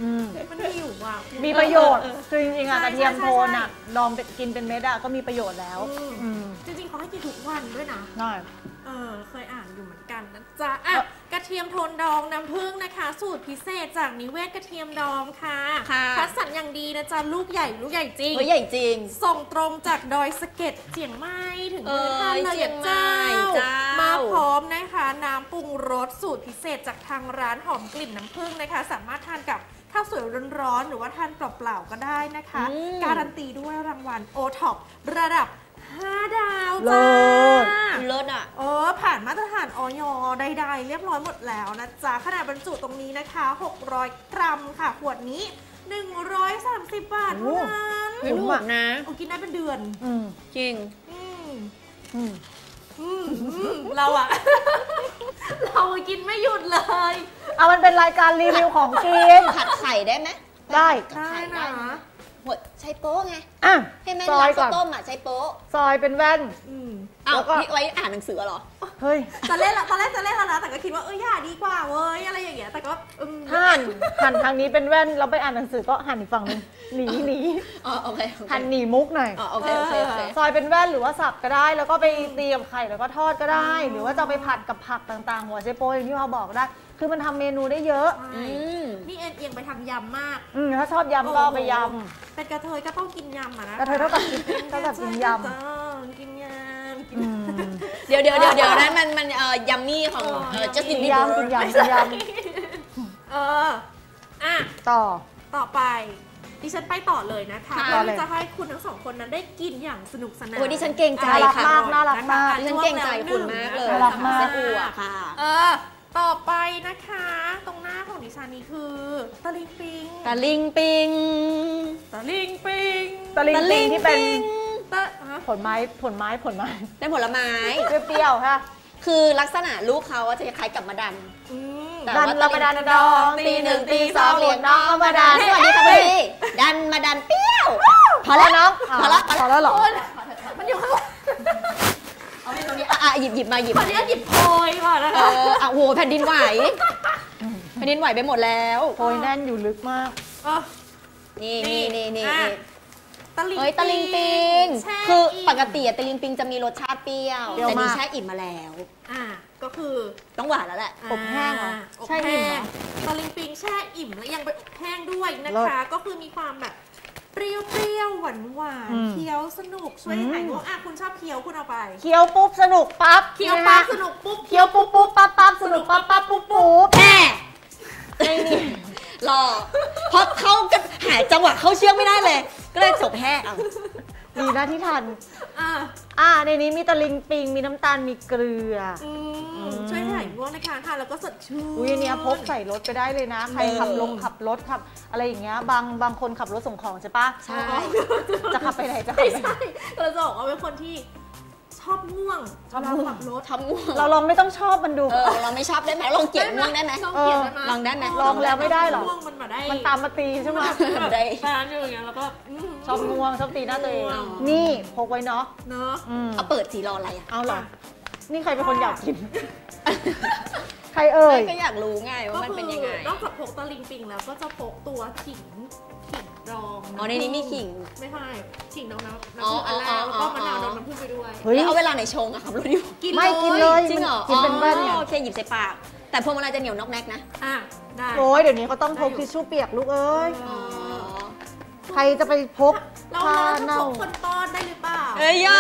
มันหิวอ่ะมีประโยชน์คือจริงๆอะกระเทียมโทนอะลองไปกินเป็นเม็ดอะก็มีประโยชน์แล้วอืมอืมจริงๆเขาให้กินทุกวันด้วยนะน่าเออเคยอ่านอยู่เหมือนกันนะจ๊ะอ่ะกระเทียมโทนดองน้ำผึ้งนะคะ สูตรพิเศษจากนิเวศกระเทียมดองค่ะค่ะคัดสรรอย่างดีนะจ๊ะลูกใหญ่ลูกใหญ่จริงเฮ้ยใหญ่จริงส่งตรงจากดอยสะเก็ดเจียงใหม่ถึงมือท่านเลยเจียงใหม่เจ้าเจ้ามมาพร้อมนะคะน้ำปรุงรสสูตรพิเศษจากทางร้านหอมกลิ่นน้ำผึ้งนะคะ สามารถทานกับข้าวสวยร้อนๆหรือว่าทานเปล่าๆก็ได้นะคะ การันตีด้วยรางวัลโอท็อประดับห้าดาวจ้าเลิศอ่ะเออผ่านมาตรฐานออยใดๆเรียบร้อยหมดแล้วนะจ๊ะขนาดบรรจุตรงนี้นะคะหกร้อยกรัมค่ะขวดนี้หนึ่งร้อยสามสิบบาทเท่านั้นไม่ถูกนะโอ้กินได้เป็นเดือนอืมจริงอืมอืมอืมอืมเราอะ เรากินไม่หยุดเลยเอามันเป็นรายการรีวิวของกินผัดไข่ได้ไหมได้ผัข่ได้นะหัวใช้โป๊ะไงอ่ะให้แม่ซร้าอยนก่ข้าอนวต้มอ่ะใช้โป๊ะซอยเป็นแว่นอืมอ้าวแล้วก็นี่ไว้อ่านหนังสือเหรอเฮ้ยจะเล่นละตอนแรกจะเล่นแล้วนะแต่ก็คิดว่าเอออย่าดีกว่าเว้ยอะไรอย่างเงี้ยแต่ก็อืมถ้าหันหันทางนี้เป็นแว่นเราไปอ่านหนังสือก็หันอีกฝั่งหนึงหนีหนีอ๋อโอเคโอเคหันหนีมุกหน่อยอ๋อโอเคโอเคโอเคซอยเป็นแว่นหรือว่าสับก็ได้ แล้วก็ไปตีกับไข่แล้วก็ทอดก็ได้ หรือว่าจะเอาไปผัดกับผักต่างๆ หัวไชโป๊อย่างที่เขาบอกได้ คือมันทำเมนูได้เยอะใช่อืมนี่เอ็นเอียงไปทำยำมากอืมถ้าชอบยำก็เอาไปยเป็นกระเทยก็ต้องกินยำอะนะำกระเทยเท่ากับกินเท่ากับกินยต้องกินยำกินำอืมเดี๋ยวเดี๋ยวเดี๋ยวเดี๋ยวนั้นมันมันเอ่อยัมมี่ของเอ่อจัสตินกินบีเบอร์ยำกินยำกินยเอออ่ะำต่อต่อไปดิฉันไปต่อเลยนะคะค่ะเพื่อที่จะให้คุณทั้งสองคนนั้นได้กินอย่างสนุกสนานโอ้ยดิฉันเกรงใจน่ารักค่ะมากน่ารักมากดิฉันเกรงใจคุณมากเลยน่ารักมากไส้อั่วค่ะเออต่อไปนะคะ ตรงหน้าของดิฉันนี่คือตะลิงปิงตะลิงปิงตะลิงปิงตะลิงปิงที่เป็นตะฮะผลไม้ผลไม้ผลไม้เป็นผลไม้เปรี้ยวๆค่ะคือลักษณะลูกเขาอะจะคล้ายกับมะดันอืมแต่ดันว่าเรามาดันดองตีหนึ่งตีสองเรียกน้องเอามาดันสวัสดีค่ะพี่ดันมาดันเปรี้ยวพอแล้วน้องพอแล้วพอแล้วเหรอมันอยู่ข้างหลังเอาไว้ตรงนี้อ่ะอ่ะหยิบหยิบมาหยิบขอมาอนุญาตหยิบโพยก่อนนะเอคะออ่ะโหแผ่นดินไหวแผ่นดินไหวไปหมดแล้วโพยแน่นอยู่ลึกมากเออนี่นี่นี่นี่อ่ะนี่ตะลิงเฮ้ยตะลิงปิงแช่คืออิ่มปกติอะตะลิงปิงจะมีรสชาติเปรี้ยวเปรี้ยวแต่นี่มากแช่อิ่มมาแล้วอ่ะก็คือต้องหวานแล้วแหละอบแห้งเหรออบใช่อิ่มเหรอตะลิงปิงแช่อิ่มและยังไปอบแห้งด้วยนะเลิศคะ ก็คือมีความแบบเปรี้ยวๆหวานหวานอืมเคี้ยวสนุกช่วยให้อืมหายง่วงอ่ะคุณชอบเคี้ยวคุณเอาไปเคี้ยวปุ๊บสนุกปั๊บเคี้ยวปั๊บนะสคะนุกปุ๊บเคี้ยวปุ๊บปุ๊บปั๊บปั๊บสนุกปั๊บปั๊บปุ๊บปุ๊บแม่ไม่มีรอเพราะเขาก็หาจังหวะเข้าเชือกไม่ได้เลย ก็เลยจบแห้เอาดีนะที่ทันอ่ะอ่าในนี้มีตะลิงปิงมีน้ำตาลมีเกลืออือืมมช่วยให้หายง่วงนะคะทานแล้วก็สดชื่นอุ้ยอันเนี้ยพกใส่รถไปได้เลยนะ ใครเออขับลงขับรถขับ อะไรอย่างเงี้ยบางบางคนขับรถส่งของใช่ปะใช่จะขับไปไหนจะขับไม่ไปไหนใช่เราจะบอกว่าเป็นคนที่ชอบง่วงชอบเวลาง่วงขับรถทำง่วงเราลองไม่ต้องชอบมันดูเออเราไม่ชอบได้ไหมลองเกลียดง่วงได้ไหมลองเกลียดได้ไหมลองได้ไหมลองแล้วไม่ได้หรอง่วงมันมาได้มันตามมาตีใช่ไหมได้ตามอยู่อย่างเงี้ยแล้วก็มชอบง่วงชอบตีหน้าตัวเองอ๋อนี่พกไว้เนาะเนาะอืมเอาเปิดสีรออะไรอ่ะเอาเหรอ นี่ใครเป็นคนอยากกิน ใครเอ่ยก็อยากรู้ไงว่ามันเป็นยังไงนอกจากพกตะลิงปิงแล้วก็จะพกตัวขิงขิงดองอ๋อในนี้มีขิงไม่ใช่ขิงดองน้ำอ๋อน้ำผึ้งอันแรกอ๋อแล้วก็มะนาวอ๋อดองน้ำผึ้งไปด้วยเฮ้ยแล้วเอาเวลาไหนชงอะครับรู้ดิกินไม่กินเลยจริงเหรอกินเป็นแว่นเนี่ยอ๋อโอเคหยิบใส่ปาก แต่พวงมาลัยจะเหนียวนอกแนกนะอ่ะได้โอ้ยเดี๋ยวนี้เขาต้องพกทิชชู่เปียกลูกเอ้ยอ๋อใครจะไปพกเราผ้าเราจะเน่าพกคนต้อนได้หรือเปล่าเอ้ยยา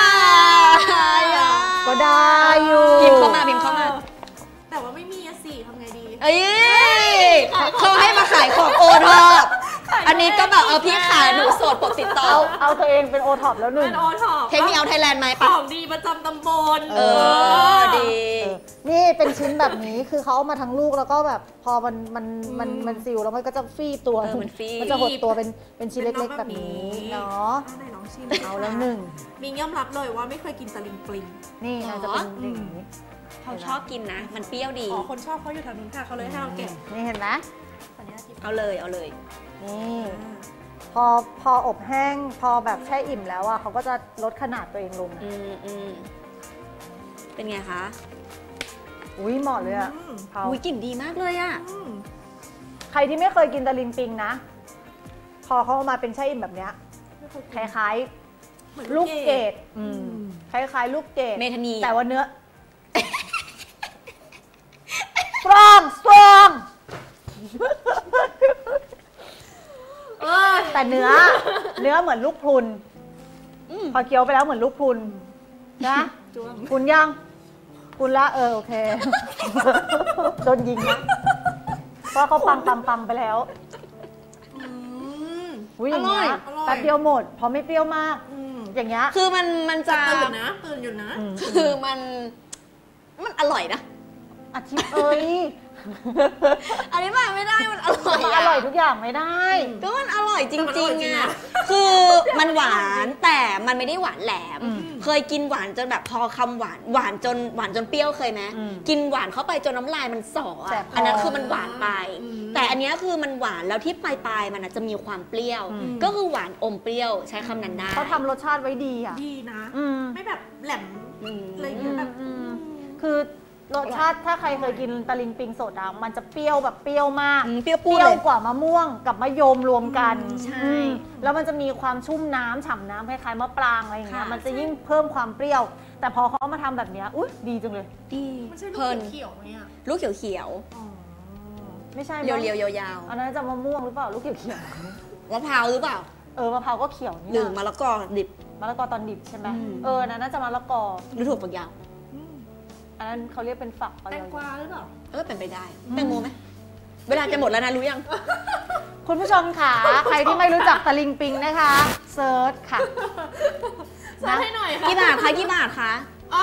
ก็ได้อยู่พิมพ์เข้ามาพิมพ์เข้ามาแต่ว่าไม่มีอะสิทำไงดีเอ้ยเขาให้มาขายของโอทอปอันนี้ก็แบบเออพี่ขายหนูโสดปกติดต่อเอาเอาตัวเองเป็นโอท็อปแล้วหนึ่งเป็นโอท็อปเทคนิคเอาไทยแลนด์ไหมขปะองดีประจำตำบลเออดีเออนี่เป็นชิ้นแบบนี้คือเขาเอามาทั้งลูกแล้วก็แบบพอมันมันมันมันซิลแล้วมันก็จะฟีบตัวเออมันฟีบมันจะหดตัวเป็นเป็นชิ้นเล็กๆแบบนี้เนาะอ่ไหนลองชิมเอาแล้วหนึ่งมิงยอมรับเลยว่าไม่เคยกินตะลิงปลิงนี่นะจะเป็นอย่างนี้เขาชอบกินนะ มันเปรี้ยวดีอ๋อคนชอบเขาอยู่ทางนู้นค่ะเขาเลยให้เราแกะนี่เห็นไหมขออนุญาตหยิบเอาเลยเอาเลยนี่พอพออบแห้งพอแบบแช่อิ่มแล้วอ่ะเขาก็จะลดขนาดตัวเองลงอืมอืมเป็นไงคะอุ้ยเหมาะเลยอ่ะอืมเขาอุ้ยกลิ่นดีมากเลยอะใครที่ไม่เคยกินตะลิงปิงนะพอเขาเอามาเป็นแช่อิ่มแบบเนี้ยคล้ายๆลูกเกดคล้ายๆลูกเกดเมทานีแต่ว่าเนื้อ สตรองสตรองแต่เนื้อเนื้อเหมือนลูกพรุนพอเคี้ยวไปแล้วเหมือนลูกพรุนนะคุณยังคุณละเออโอเคโดนยิงนะเพราะเขาปังปังปังไปแล้วอุ้ยอย่างเงี้ยแป๊บเดียวหมดเพราะไม่เปรี้ยวมากอย่างเงี้ยคือมันมันจะตื่นนะตื่นอยู่นะคือมันมันอร่อยนะอาทิตย์เอ้ยอธิบายไม่ได้มันอร่อยอร่อยทุกอย่างไม่ได้ก็มันอร่อยจริงๆอ่ะคือมันหวานแต่มันไม่ได้หวานแหลม เคยกินหวานจนแบบพอคำหวานหวานจนหวานจนเปรี้ยวเคยไหมกินหวานเข้าไปจนน้ำลายมันสออ่ะอันนั้นคือมันหวานไป แต่อันนี้คือมันหวานแล้วที่ปลายปลายมันจะมีความเปรี้ยว ก็คือหวานอมเปรี้ยวใช้คำนั้นได้เขาทำรสชาติไว้ดีอ่ะดีนะอืมไม่แบบแหลมอืมอะไรอย่างเงี้ยแบบอืมคือรสชาติถ้าใครเคยกินตะลิงปิงสดอ่ะมันจะเปรี้ยวแบบเปรี้ยวมากอืมเปรี้ยวเปปูดรี้ยวเลยกว่ามะม่วงกับมะยมรวมกันใช่อืมแล้วมันจะมีความชุ่มน้ำฉ่ำน้ำคล้ายๆมะปรางอะไรอย่างเงี้ยค่ะมันจะยิ่งเพิ่มความเปรี้ยว แต่พอเขาเอามาทำแบบเนี้ยอุ้ยดีจังเลยดีมันใช่ลูเพลินกเขียวๆไหมอ่ะลูกเขียวอ๋อไม่ใช่ๆมั้เรีงยวๆยาวอันนั้นจะมะม่วงหรือเปล่าลูกเขียวๆมะพร้าวหรือเปล่าๆเออมะพร้าวก็เขียวนี่หรือนะมะละกอดิบมะละกอตอนดิบใช่ไหมอืมเอออันนั้นน่าจะมะละกอหรือถั่วฝักยาวอืมอันนั้นเขาเรียกเป็นฝักแตงกวาหรือเปล่าเออเป็นไปได้แตงโมไหมเวลาจะหมดแล้วนะรู้ยังคุณผู้ชมค่ะ ใครที่ไม่รู้จักตะลิงปิงนะคะเซิร์ชค่ะเซิร์ชให้หน่อยค่ะกี่บาทคะกี่บาทคะอ๋อ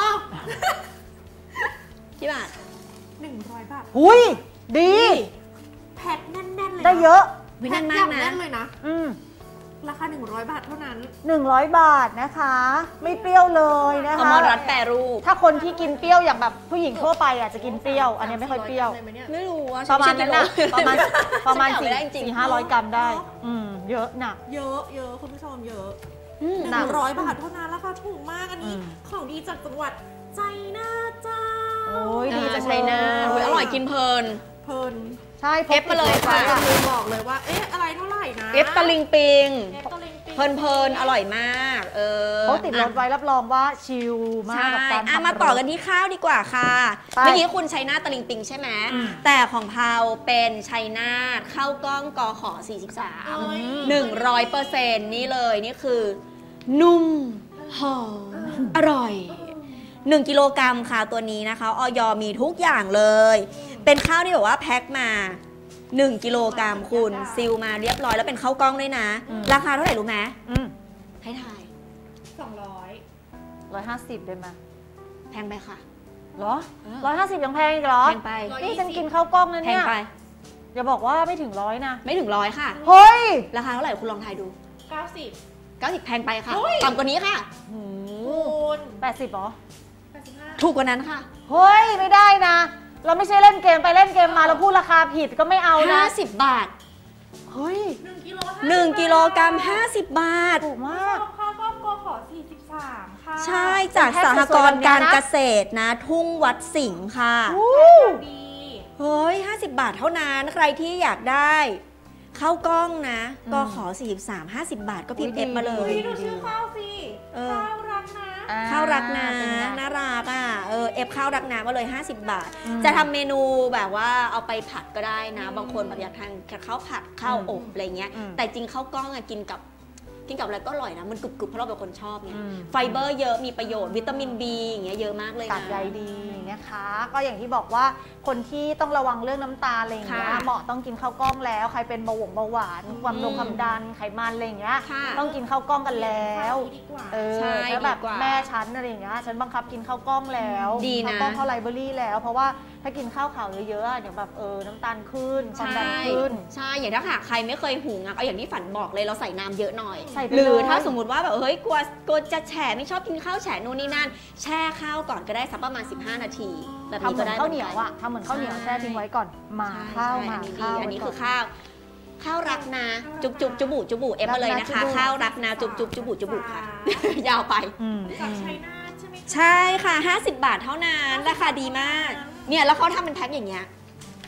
กี่บาทหนึ่งร้อยบาทหุยดีแพ็คแน่นๆเลยนได้เยอะวิแพ็นั่คนมาอก ย่างนะแน่นเลยนะอืมราคาหนึ่งร้อยบาทเท่านั้นหนึ่งร้อยบาทนะคะ ไม่เปรี้ยวเลยนะอคะมรัตแปรรูปถ้าคนที่กินเปรี้ยวอย่างแบบผู้หญิงทั่วไปอ่ะจะกินเปรี้ยว อันนี้ไม่ค่อยเปรี้ยวไม่รู้ว่าประมาณนั้นนะประมาณประมาณฉันสี่จำไม่ได้จริงสี่ห้าร้อยกรัมได้ อืมเยอะหนักเยอะเยอะคุณผู้ชมเยอะอืมหหนันึ่กงร้อยบาทเท่านั้นราคาถูกมากอันนี้อืมของดีจากจังหวัดใจน่าเจ้าโอ้ยดีอ่าจังใช่นะเลอุ๊ยยอร่อยกินเพลินเพลินใช่พเอฟมาเลยค่ะอย่าลืมบอกเลยว่า เอ๊ะ อะไรเท่าไหร่นะเอฟตะลิงปิงเอฟตะลิงปิงเพลินเพลินๆอร่อยมาก เออเขาติดรถไว้รับรองว่าชิลมากใช่กับการอ่ะขับมาต่อรถกันที่ข้าวดีกว่าค่ะไปเมื่อกี้คุณชัยนาทตะลิงปิงใช่ไหมอืมแต่ของเผาเป็นชัยนาทข้าวกล้องกอขอสี่สิบสามเอ้ยหนึ่งร้อยเปอร์เซ็นต์นี่เลยนี่คือ นุ่ม หอม อร่อย หนึ่งกิโลกรัมค่ะตัวนี้นะคะออยมีทุกอย่างเลย เป็นข้าวที่แบบว่าแพ็คมาหนึ่งกิโลกรัมคุณซิลมาเรียบร้อยแล้วเป็นข้าวกล้องด้วยนะ ราคาเท่าไหร่รู้ไหมอืมให้ทายสองร้อยร้อยห้าสิบได้ไหมแพงไปค่ะเหรอเออร้อยห้าสิบยังแพงอีกเหรอแพงไปนี่ฉันกินข้าวกล้องนะแพงเนี่ยไปอย่าบอกว่าไม่ถึงร้อยนะไม่ถึงร้อยค่ะเฮ้ยราคาเท่าไหร่คุณลองทายดูเก้าสิบเก้าสิบแพงไปค่ะเฮ้ยต่ำกว่านี้ค่ะหูคูณแปดสิบเหรอแปดสิบห้าถูกกว่านั้นค่ะเฮ้ย ไม่ได้นะ เราไม่ใช่เล่นเกมไปเล่นเกมมาแล้วพูดราคาผิดก็ไม่เอานะห้าสิบบาทเฮ้ยหนึ่งกิโลหนึ่งกิโลกรัมห้าสิบบาทถูกมามากข้าวกล้องกขอสี่สิบสามค่ะใช่จากสหกรณ์การเกษตรนะ ทุ่งวัดสิงห์ค่ะอู้ดีเฮ้ยห้าสิบบาทเท่านั้นใครที่อยากได้ข้าวกล้องนะก็ขอสี่สิบสาม ห้าสิบบาทก็พิมพ์เอฟมาเลเฮ้ยยดูชื่อข้าวสิเออข้าวรักนะอ่ข้าวรักนะเป็นไงน่ารักอ่ะเออเอฟข้าวรักนะมาเลย ห้าสิบบาทอืมจะทำเมนูแบบว่าเอาไปผัดก็ได้นะ บางคนแบบอยากทานข้าวผัดข้าวอบอะไรเงี้ยอืมแต่จริงข้าวกล้องอะกินกับกินกับอะไรก็อร่อยนะมันกรุบๆเพราะเราเป็นคนชอบไงอืมไฟเบอร์เยอะมีประโยชน์วิตามิน B อย่างเงี้ยเยอะมากเลยนะกากใยดีนะคะ ก็อย่างที่บอกว่าคนที่ต้องระวังเรื่องน้ำตาลอะไรอย่างเงี้ยค่ะเหมาะต้องกินข้าวกล้องแล้ว ใครเป็นเบาหวงเบาหวาน ความดงอืมความดันไขมันอะไรอย่างเงี้ยค่ะต้องกินข้าวกล้องกันแล้วดีกว่าเออใช่ถ้าแบบดีกว่าแม่ฉันอะไรอย่างเงี้ยฉันบังคับกินข้าวกล้องแล้วดีนะข้าวกล้องข้าวไรเบอรี่แล้ว เพราะว่าถ้ากินข้าวขาวเยอะๆอะเดี๋ยวแบบเออน้ำตาลขึ้นความดันขึ้นใช่ อย่างถ้าหากใครไม่เคยหุงอ่ะเอาอย่างที่ฝันบอกเลยเราใส่น้ำเยอะหน่อยใส่ไปหรือเลยถ้าสมมติว่าแบบเฮ้ยกลัวกลัวจะแฉะไม่ชอบกินข้าวแฉะนู่นนี่นั่น แช่ข้าวก่อนก็ได้สักประมาณสิบห้านาทีแบบทำนี้เหมืก็อนได้ข้าวเหนียวอะทำเหมือนข้าวเหนียวแช่ทิ้งไว้ก่อนมาใช่ข้าวใช่มาอันนี้ดีข้าวอันนี้ไว้คืก่อข้าวข้าวรักนะ จุบจุบจุบุจุบุเอฟมาเลยนะคะ ข้าวรักนะจุบจุบจุบุจุบุค่ะ ยาวไปอืมจากชัยนาทใช่ไหมคะใช่ค่ะ ห้าสิบบาทเท่านั้นราคาดีมาก เนี่ยแล้วเขาทำเป็นแพ็คอย่างเงี้ย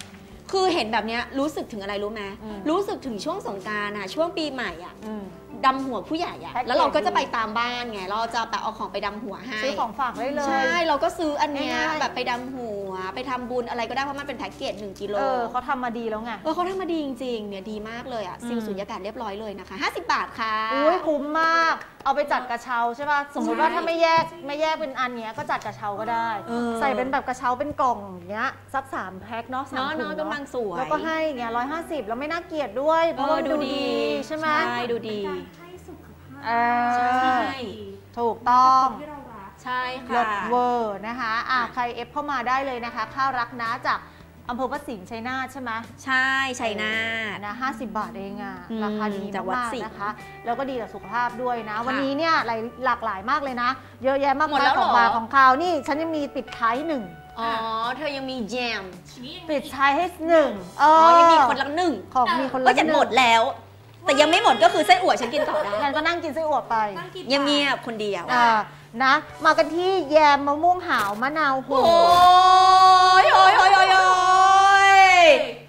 คือเห็นแบบเนี้ยรู้สึกถึงอะไรรู้ไหมอืมรู้สึกถึงช่วงสงกรานต์อะช่วงปีใหม่อะอืมดำหัวผู้ใหญ่อะแพ็คเกจแล้วเราก็จะไปตามบ้านไงเราจะแบบเอาของไปดำหัวให้ซื้อของฝากได้เลยใช่เราก็ซื้ออันเนี้ยง่ายๆแบบไปดำหัวไปทำบุญอะไรก็ได้เพราะมันเป็นแพ็กเกจหนึ่งกิโลเออเขาทำมาดีแล้วไงเออเขาทำมาดีจริงๆเนี่ยดีมากเลยอะซิลอืมสุญญากาศเรียบร้อยเลยนะคะห้าสิบบาทค่ะอุ้ยคุ้มมาก เอาไปจัดกระเช้าใช่ป่ะ สมมติว่าใช่ถ้าไม่แยกไม่แยกเป็นอันเนี้ยก็จัดกระเช้าก็ได้เออใส่เป็นแบบกระเช้าเป็นกล่องอย่างเงี้ยสักสามแพ็คเนาะสามเนาะถุเนาะงกำลังเนาะสวยแล้วก็ให้เงี้ยร้อยห้าสิบแล้วไม่น่าเกลียดด้วย เพเอราะอว่ามันดูดูดีดีใช่ไหมใช่ดูดีการให้สุขภาพเอใช่อถูกต้องที่เรารักใช่เลิค่ะศเวอร์นะคะอ่ะใครเอฟเข้ามาได้เลยนะคะ ข้าวรักนะจากอำเภอพระสิงห์ชัยนาทใช่ไหมใช่ชัยนาทนะห้าสิบบาทเองอะอืมราคาดีจากวัดมากสิงห์ๆนะคะ แล้วก็ดีต่อสุขภาพด้วยนะค่ะวันนี้เนี่ยหลายหลากหลายมากเลยนะ เยอะแยะมากหมดมาแล้ยวเหรขอองมาของข่าวนี่ ฉันยังมีปิดท้ายหนึ่งอ๋อเธอยังมีแจมปิดท้ายให้หนึ่งเออ๋อออยังมีคนละหนึ่งของมีคนก็ละจะนึ่งหมดแล้ว แต่ยังไม่หมดก็คือไส้อั่วฉันกินต่อได้งั้นก็นั่งกินไส้อั่วไปนั่งกินเงียบๆคนเดียวอ่านะ มากันที่แยมมะม่วงหาวมะนาวโหโอ้ยโอ้ยโอ้ยโอ้ยโอ้ย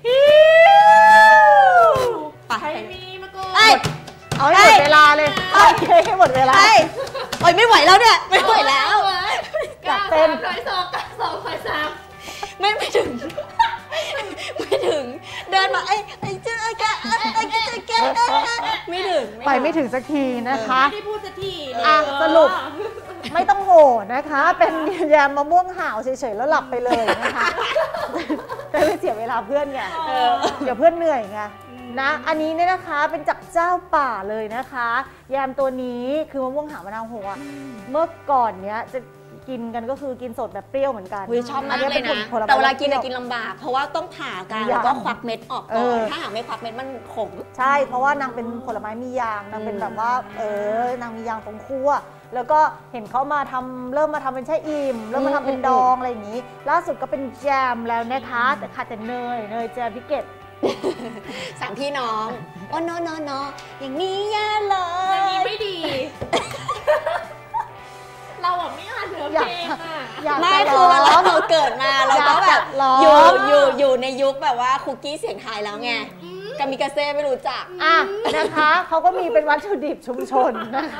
ไปใครมีมาก่อนเอ้ยเอาให้หมดเวลาเลยเอาให้หมดเวลาไปโอ้ยไม่ไหวแล้วเนี่ยไม่ไหวแล้วอยากเต้นร้อยสองกับสองร้อยสามไม่ไม่ถึง ไม่ถึง เดินมาไอ้ไอ้เจ้าไอ้แกไอ้ไอ้แกไอ้แกไม่ถึงไปไม่ถึงสักทีนะคะไม่ได้พูดสักทีอ่ะสรุป ไม่ต้องโหนะคะ เป็นแยมมะม่วงหาวเฉยๆแล้วหลับไปเลยนะคะจะไม่เสียเวลาเพื่อนไงเออเดี๋ยวเพื่อนเหนื่อยไงนะ อันนี้เนี่ยนะคะเป็นจากเจ้าป่าเลยนะคะ แยมตัวนี้คือมะม่วงหาวมะนาวโหอะเมื่อก่อนเนี้ยจะกินกันก็คือกินสดแบบเปรี้ยวเหมือนกันอุ๊ยชอบมากเลยนะผไม้แต่เวลากินปรี้อะยกินลำบาก เพราะว่าต้องผ่ากันยางแล้วก็ควักเม็ดออกเอก่ออนถ้าหากไม่ควักเม็ดมันขมใช่ เพราะว่านางเป็นผลไม้มียางนางเป็นอืมแบบว่า เออนางมียางตรงคั่วแล้วก็เห็นเขามาทำเริ่มมาทำเป็นแช่อิ่มเริ่มมาทำเป็นดองอะไรอย่างนี้ ล่าสุดก็เป็นแจมแล้วนะคะ แต่ขาดแต่เนยเนยแจมพิเกตสามพี่น้องโอ้โนโนโนอย่างนี้แย่เลอย่างนี้ยไม่ดี เราอ่ะไม่อ่านเนื้ออยาเพกลงอ่ะอยากไม่จะคือเวร้ลาองเราเกิดมาเราก็แบบร้องอยู่อยู่อยู่ในยุคแบบว่าคุกกี้เสียงไทยแล้วไงกามิกาเซ่ไม่รู้จักอ่ะนะคะเขาก็มีเป็นวัตถุดิบชุมชนนะคะ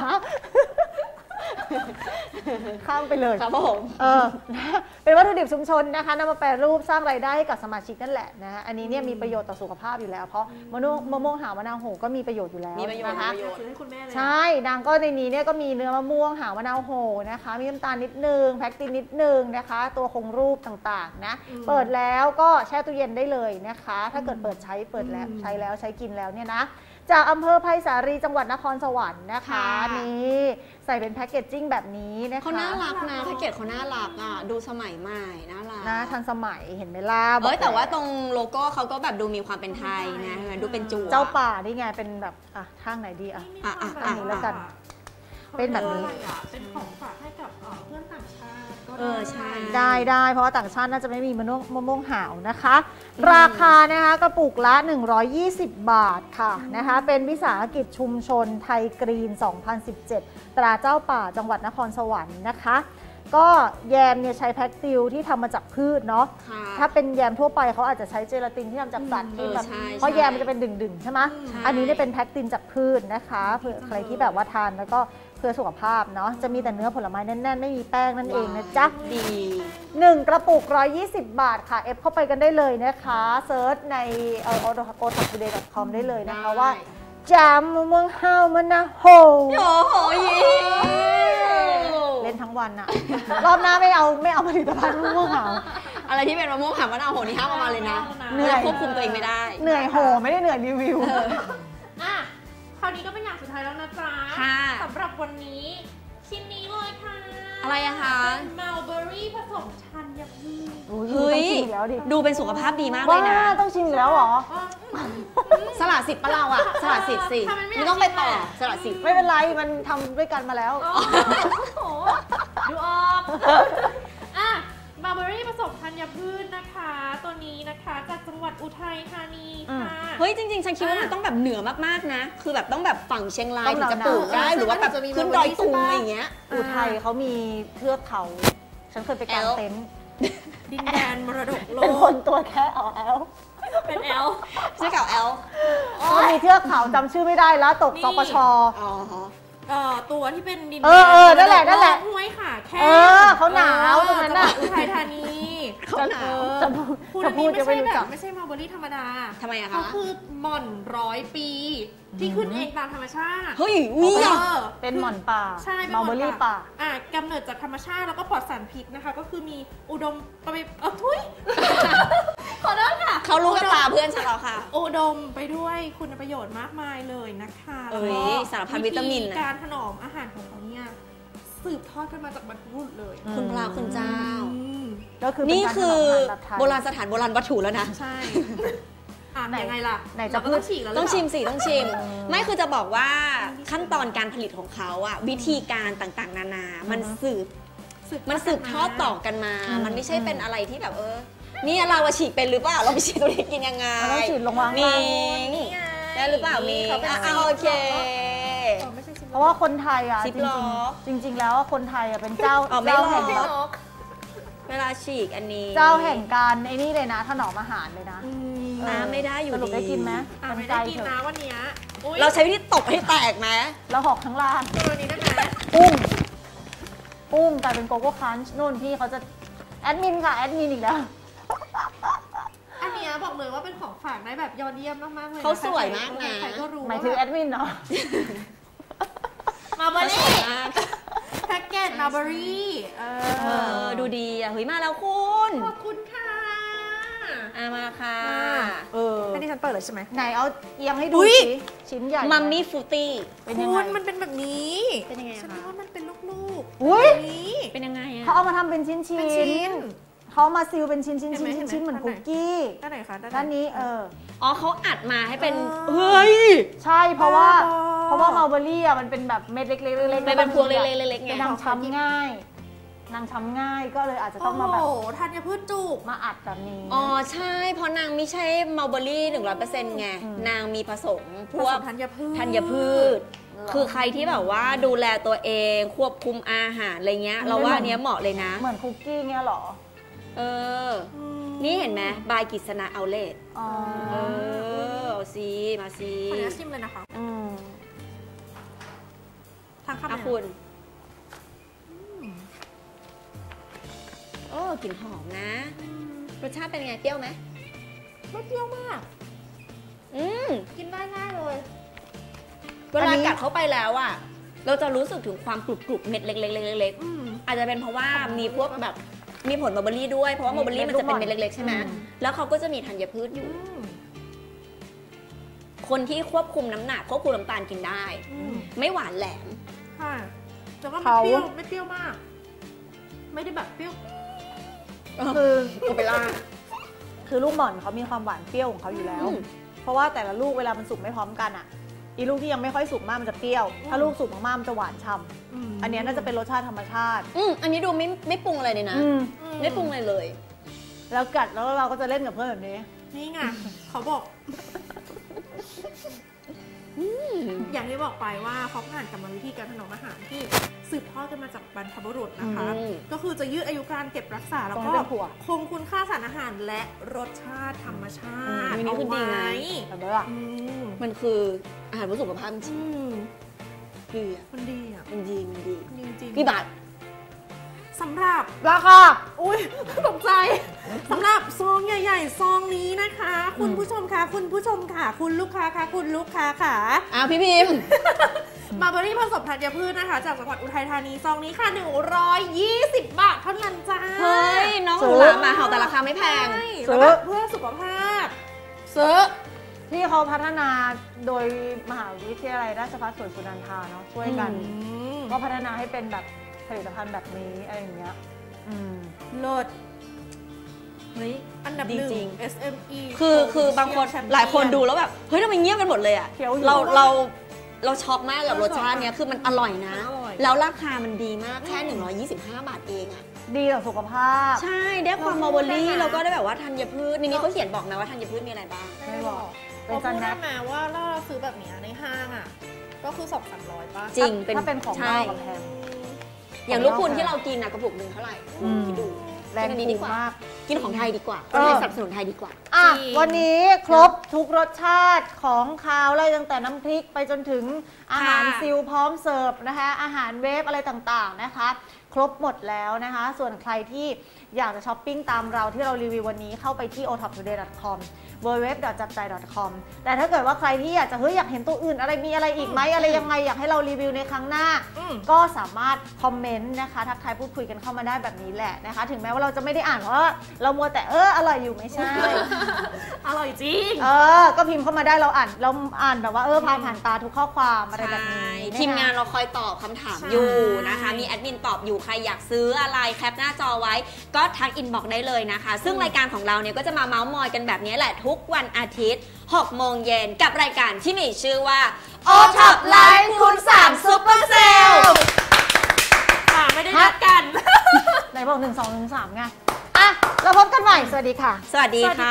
ข้ามไปเลยครับผมเออนะเป็นวัตถุดิบชุมชนนะคะนำมาแปรรูปสร้างรายได้ให้กับสมาชิกนั่นแหละนะอันนี้เนี่ยมีประโยชน์ต่อสุขภาพอยู่แล้ว เพราะมะม่วงมะม่วงหาวมะนาวโหก็มีประโยชน์อยู่แล้วมีประโยชน์นะคะมีประโยชน์ซื้อให้คุณแม่เลยใช่นางก็ในนี้เนี่ยก็มีเนื้อมะม่วงหาวมะนาวโหนะคะ มีน้ำตาลนิดนึงแพ็กตินนิดนึงนะคะ ตัวคงรูปต่างๆนะเปิดแล้วก็แช่ตู้เย็นได้เลยนะคะ ถ้าเกิดเปิดใช้เปิดแล้วใช้แล้วใช้กินแล้วเนี่ยนะจากอำเภอไผ่สาลีจังหวัดนครสวรรค์นะคะค่ะนี่ใส่เป็นแพ็กเกจจิ้งแบบนี้นะคะเขาน่ารักนะแพ็กเกจเขาน่ารักอ่ะดูสมัยใหม่น่ารักนะทันสมัยเห็นไหมล่ะเอ้ยบอกแต่ว่าตรงโลโก้เขาก็แบบดูมีความเป็นไทยนะเห็นไหมดูเป็นจั่วเจ้าป่านี่ไงเป็นแบบอ่ะทางไหนดีอ่ะอ่ะอ่ะอันนี้แล้วกัน เป็นแบบนี้เป็นของฝากให้กับเอ่อเพื่อนต่างชาติก็เออใช่ได้ได้เพราะว่าต่างชาติน่าจะไม่มีมะม่วงมะม่วงหาวนะคะ ราคานะคะกระปุกละ หนึ่งร้อยยี่สิบ บาทค่ะนะคะ เป็นวิสาหกิจชุมชนไทยกรีน สองพันสิบเจ็ด ตราเจ้าป่าจังหวัดนครสวรรค์นะคะ ก็แยมเนี่ยใช้แพ็กติลที่ทำมาจากพืชเนาะค่ะถ้าเป็นแยมทั่วไปเขาอาจจะใช้เจลาตินที่ทำจากสัตว์ที่แบบเออใช่เพราะใช่แยมมันจะเป็นดึงๆใช่ไหมใช่อันนี้เนี่ยเป็นแพ็กตินจากพืชนะคะเผื่อใครที่แบบว่าทานแล้วก็เพื่อสุขภาพเนาะจะมีแต่เนื้อผลไม้แน่นๆ ไม่มีแป้งนั่นเองนะจ๊ะดีหนึ่งกระปุกหนึ่งร้อยยี่สิบ บาทค่ะ เอฟเข้าไปกันได้เลยนะคะเซิร์ชในเอ่อ โอ ท็อป ทูเดย์ ดอท คอม ได้เลยนะคะว่าแจมมะม่วงห้าวมะนาวโหโอ้โหยีเล่นทั้งวันอะรอบหน้าไม่เอาไม่เอาผลิตภัณฑ์มะม่วงหาวอะไรที่เป็นมะม่วงหามะนาวโหนี่ห้ามเอามาเลยนะเหนื่อยราควบคุมตัวเองไม่ได้เหนื่อยโหไม่ได้เหนื่อยรีวิวอ่ะคราวนี้ก็เป็นอย่างสุดท้ายแล้วนะจ๊ะค่ะสำหรับวันนี้ชิ้นนี้เลยค่ะอะไรอะคะเป็นมัลเบอรี่ผสมชันยาพืชเฮ้ยต้องชิมอีกแล้วดิดูเป็นสุขภาพดีมากเลว้ายนะต้องชิมอีกแล้วเหรอสละสิทธิ์ปะเราอะสละสิทธิ์สิทำไมไม่ไม่ต้องไปต่อสละสิทธิ์ไม่เป็นไรมันทำด้วยกันมาแล้วโอ้โหดูออกอ่ะมัลเบอรี่ผสมธัญพืชนะคะ ตัวนี้นะคะจากจังหวัดอุทัยธานีค่ะเฮ้ยจริงๆ ฉันคิดว่ามันต้องแบบเหนือมากๆนะ คือแบบต้องแบบฝั่งเชียงรายต้องถึงจะหนาวๆปลูกได้ หรือว่าแบบจะมีขึ้นดอยตุงอะไรอย่างเงี้ยอุทัยเขามีเทือกเขา ฉันเคยไปกางแอลเต็นท์ดินแดนมรดกโลเป็นคกนตัวแค่อ๋อแอลเป็นแอลชื่อเก่าแอลก็มีเทือกเขาจำชื่อไม่ได้แล้วตกนี่สปชอ๋อเอ่อตัวที่เป็นดินเออเออนั่นแหละนั่นแหละห้วยขาแค่เออเขาหนาวตรงนั้นน่ะอุทัยธานีเขาหนาวจะพูดคุณจะอันพูนี้ดไม่จะใช่ไม่รู้แบจับกไม่ใช่มาร์เบอรี่ธรรมดาทำไมอะเขาคะคือหม่อนร้อยปี ที่ขึ้นเองตามธรรมชาติเฮ้ยนี่เออ่ะอเป็นหม่อนป่าใช่เป็นมัลเบอรี่ป่าอ่ะกำเนิดจากธรรมชาติแล้วก็ปลอดสารพิษนะคะ ก็คือมีอุดมไปเออทุย ขอโทษค่ะเขารู้กับตาเพื่อนฉันแล้วค่ะอุดมไปด้วยคุณประโยชน์มากมายเลยนะคะเอ้ยสารพัดวิตามินนะธีการถนอมอาหารของเขาเนี่ยสืบทอดกันมาจากบรรพบุรุษเลยอืมคุณพระคุณเจ้าอืมก็คือเป็นี่การคือถนอมอาหารแบบไทยโบราณสถานโบราณวัตถุแล้วนะใช่อ่ะไหนยังไงล่ะไหนจะเราก็ต้องฉีกแล้วหรืต้อองเปล่าชิมสิต้องชิมเออไม่คือจะบอกว่าขั้นตอนการผลิตของเขาอะวิธีการต่างๆ นานา มันสืบ มันสืบทอดต่อกันมาอืมมันไม่ใช่เป็นอะไรที่แบบเออ นี่เราอะฉีกเป็นหรือเปล่า เราไปฉีกตัวนี้กินยังไงเราต้องฉีดลงวางมิล่างงนี่ไงได้หรือเปล่ามิงเขาเป็นอ่ะซิปโอเคเออไม่ใช่ซิปเพราะว่าคนไทยอ่ะซิจปริล็งอกๆจริง ๆ แล้วคนไทยอ่ะเป็นเจ้าอ๋อไม่เจ้าหรอแห่งไม่แบบล็อกเวลาฉีกอันนี้เจ้าแห่งการไอ้นี่เลยนะถนอมอาหารเลยนะอืมเออน้ำไม่ได้อยู่สรุปดีได้กินไหมอ่ะมันไม่ไกลได้กินเถนะอะวันเนี้ยอุ๊ยเราใช้วิธีตบให้แตกไหมแล้วหอกข้างล่างตัวนี้ได้ไหมปุ้งปุ้งกลายเป็นโกโก้คันช์นู่นพี่เขาจะแอดมินค่ะแอดมินอีกแล้วอันเนี้ยบอกเลยว่าเป็นของฝากได้แบบยอดเยี่ยมมากๆเลยนะเขาสวยมากนะใครๆก็รู้หมายถึงแอดมินเนาะมาบอสรี่วยมากแพ็กเกจมาบอรี่เอเอออ ดูดีอ่ะ เฮ้ย มาแล้วคุณขอบคุณค่ะอ่ะมาค่ะเออให้ดิฉันเปิดเลยใช่ไหมไหนเอาเอียงให้ดูอุ๊ยสิชิ้นใหญ่มัมมี่ฟูตี้เป็นคุยังไงณมันเป็นแบบนี้เป็นยังไงฉันคะว่ามันเป็นลูกๆอุ๊ยแบบนี้เป็นยังไงอ่ะเขาเอามาทำเป็นชิ้นชิ้เป็นชิ้นเขามาซิลเป็นชิ้นชิ้นเห็นไหมชิ้นเห็นไหมชิ้นเหมือนด้านไหนคุกกี้ด้านไหนคะด้านไหด้านนี้เอออ๋อเขาอัดมาให้เป็นอ๋อเฮ้ยใช่เพราะว่าบ้าบอเพราะว่ามัลเบอรี่อ่ะมันเป็นแบบเม็ดเล็กๆเล็กๆเป็นเป็นพวงเล็กๆเล็กๆไงนางช้ำง่าย นางช้ำง่ายก็เลยอาจจะต้องมาแบบโอ้โหธัญพืชจุกมาอัดแบบนี้อ๋อ ใช่ เพราะนางไม่ใช่มัลเบอรี่หนึ่งร้อยเปอร์เซ็นต์ไงอืมนางมีผสมพผวสกมธัญพืชธัญพืช คือใครที่แบบว่าดูแลตัวเองควบคุมอาหารอะไรเงี้ย เราว่าอันเนี้ยเหมาะเลยนะเหมือนคุกกี้เงี้ยเหรอเอออืมนี่เห็นไหมบายกิษณะเอาเลทอ๋อเออเอาซีมาซีขออนุญาตชิมเลยนะคะอืมทางคำอ่ะไหนคุณโอ้กลิ่นหอมนะ รสชาติเป็นไง เปรี้ยวไหมไม่เปรี้ยวมากอืมกินได้ง่ายเลยเวลากัดเข้าไปแล้วอ่ะ เราจะรู้สึกถึงความกรุบกรุบๆเม็ดเล็กๆๆๆอืมอาจจะเป็นเพราะว่ามีพวกแบบมีผลมัลเบอรี่ด้วย เพราะว่ามัลเบอรี่มันจะเป็นเม็ดเล็กๆใช่ไหมอืมแล้วเขาก็จะมีธัญพืชอยู่อืมคนที่ควบคุมน้ำหนักควบคุมน้ำตาลกินได้อืมไม่หวานแหลมค่ะแต่ว่าไม่เขาเปรี้ยวไม่เปรี้ยวมาก ไม่ได้แบบเปรี้ยวคือโอเปร่าคือลูกหม่อนเขามีความหวานเปรี้ยวของเขาอยู่แล้วอืมเพราะว่าแต่ละลูกเวลามันสุกไม่พร้อมกันอ่ะ อีลูกที่ยังไม่ค่อยสุกมากมันจะเปรี้ยว ถ้าลูกสุกมากๆมันจะหวานฉ่ำอันเนี้ยน่าจะเป็นรสชาติธรรมชาติอืมอันนี้ดูไม่ไม่ปรุงอะไรเลยนะอืมไม่ปรุงอะไรเลยแล้วกัดแล้วเราก็จะเล่นกับเพื่อนแบบนี้นี่ไง เขาบอก อย่างที่บอกไปว่าเขาผ่านกรรมวิธีการถนอมอาหารที่สืบทอดกันมาจากบรรพบุรุษนะคะอืมก็คือจะยืดอายุการเก็บรักษาแล้วตรงก็นี้เป็นถั่วคงคุณค่าสารอาหารและรสชาติธรรมชาติอืมอันนี้คือดีนะเอาไว้แบบนี้อ่ะอืมมันคืออาหารเพื่อสุขภาพจริอืงมดีอ่ะมันดีอ่ะมันดีมันดีดีจริงพี่บาทสำหรับราคาอุ้ยตกใจสำหรับซองใหญ่ๆซองนี้นะคะ คุณผู้ชมคะคุณผู้ชมค่ะ คุณลูกค้าค่ะคุณลูกค้าค่ะอ้าวพี่พิมพ์มาร์เบอรี่ผสมธัญพืชนะคะ จากจังหวัดอุทัยธานีซองนี้ค่ะหนึ่งร้อยยี่สิบบาทเท่านั้นจ้าเฮ้ย น้องหนูหลาหมาเห่าแต่ราคาไม่แพงใช่แล้วแบบเพื่อสุขภาพซื้อที่เขาพัฒนาโดยมหาวิทยาลัยราชภัฏสวนสุนันทาเนาะช่วยกัน ก็พัฒนาให้เป็นแบบผลิตภัณฑ์แบบนี้อะไรอย่างเงี้ยอืมเลิศเฮ้ยอันดับดีหนึ่งจริงเอส เอ็ม อีคือคือบางคนแชมเปี้ยหลายคนดูแล้วแบบ เฮ้ยทำไมเงียบกันหมดเลยอ่ะเคี้ยวอยู่เราเราเราช็อกมากกับรสชาติเนี้ยเราช็อกคือมันอร่อยนะอร่อยแล้วราคามันดีมากแค่ หนึ่งร้อยยี่สิบห้า บาทเองอ่ะดีต่อสุขภาพใช่ ได้ความเรามัลพูเบอดได้รี่นะแล้วก็ได้แบบว่าธัญพืชในนี้เขาเขียนบอกไหมว่าธัญพืชมีอะไรบ้างไม่บอก เป็เรานพูดสแน็ได้คไหมว่าถ้าเราซื้อแบบเนี้ยในห้างอ่ะ ก็คือสองสามร้อยป่ะจริงถ้าเป็นของนใช่อกกับแพงอย่างลูกคุณที่เรากินนะกระปุกหนึ่งเท่าไหร่อืมคิดดูแรงดีมากกินของไทยดีกว่าเออสนับสนุนไทยดีกว่าอ่ะวันนี้ครบทุกรสชาติของคาวเลยตั้งแต่น้ำพริกไปจนถึงอาหารซิลพร้อมเสิร์ฟนะคะอาหารเวฟอะไรต่างๆนะคะครบหมดแล้วนะคะส่วนใครที่อยากจะช้อปปิ้งตามเราที่เรารีวิววันนี้เข้าไปที่ โอ ท็อป ทูเดย์ ดอท คอม ดับเบิลยู ดับเบิลยู ดับเบิลยู ดอท จับจ่าย ดอท คอม แต่ถ้าเกิดว่าใครที่อยากจะเฮ้ยอยากเห็นตัวอื่นอะไรมีอะไรอีกไหมอะไรยังไงอยากให้เรารีวิวในครั้งหน้าก็สามารถคอมเมนต์นะคะทักทายพูดคุยกันเข้ามาได้แบบนี้แหละนะคะถึงแม้ว่าเราจะไม่ได้อ่านเพราะว่าเรามัวแต่เอออร่อยอยู่ไม่ใช่อร่อยจริงเออก็พิมพ์เข้ามาได้เราอ่านเราอ่านแบบว่าเออผ่านผ่านตาทุกข้อความอะไรแบบนี้ทีมงานเราคอยตอบคำถามอยู่นะคะมีแอดมินตอบอยู่ใครอยากซื้ออะไรแคปหน้าจอไว้ก็ทักอินบ็อกซ์ได้เลยนะคะซึ่งรายการของเราเนี่ยก็จะมาเมาส์มอยกันแบบนี้แหละทุกวันอาทิตย์หกโมงเย็นกับรายการที่มีชื่อว่า โอ ท็อป Live คูณสาม Super Sale อ่าไม่ได้นัดกันไหนบอกหนึ่งสองหนึ่งสามไงอ่ะเราพบกันใหม่สวัสดีค่ะสวัสดีค่ะ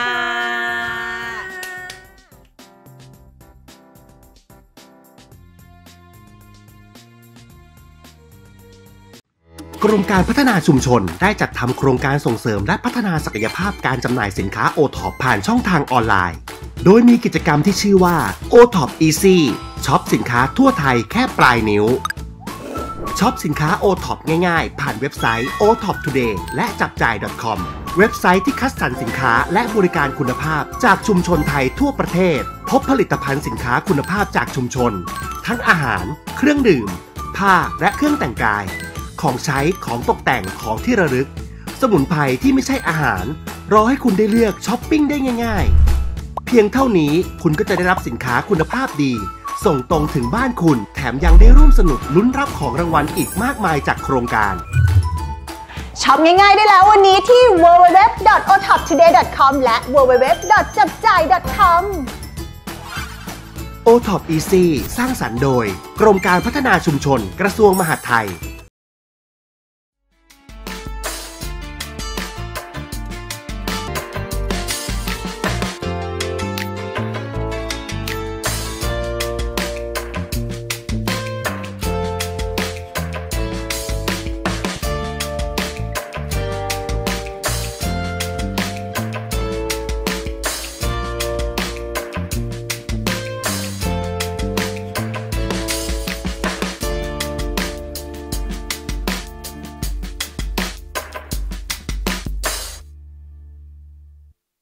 กรมการพัฒนาชุมชนได้จัดทำโครงการส่งเสริมและพัฒนาศักยภาพการจำหน่ายสินค้า โอ ท็อป ผ่านช่องทางออนไลน์โดยมีกิจกรรมที่ชื่อว่า โอ ท็อป Easy ช็อปสินค้าทั่วไทยแค่ปลายนิ้วช็อปสินค้า โอ ท็อป ง่ายๆผ่านเว็บไซต์ โอ ท็อป ทูเดย์ และจับจ่าย ดอท คอม เว็บไซต์ที่คัดสรรสินค้าและบริการคุณภาพจากชุมชนไทยทั่วประเทศพบผลิตภัณฑ์สินค้าคุณภาพจากชุมชนทั้งอาหารเครื่องดื่มผ้าและเครื่องแต่งกายของใช้ของตกแต่งของที่ระลึกสมุนไพรที่ไม่ใช่อาหารรอให้คุณได้เลือกช้อปปิ้งได้ง่ายๆเพียงเท่านี้คุณก็จะได้รับสินค้าคุณภาพดีส่งตรงถึงบ้านคุณแถมยังได้ร่วมสนุกลุ้นรับของรางวัลอีกมากมายจากโครงการช็อปง่ายๆได้แล้ววันนี้ที่ ดับเบิลยู ดับเบิลยู ดับเบิลยู ดอท โอ ท็อป ทูเดย์ ดอท คอม และ ดับเบิลยู ดับเบิลยู ดับเบิลยู ดอท จับจ่าย ดอท คอมโอ ท็อป Easy สร้างสรรค์โดยกรมการพัฒนาชุมชนกระทรวงมหาดไทย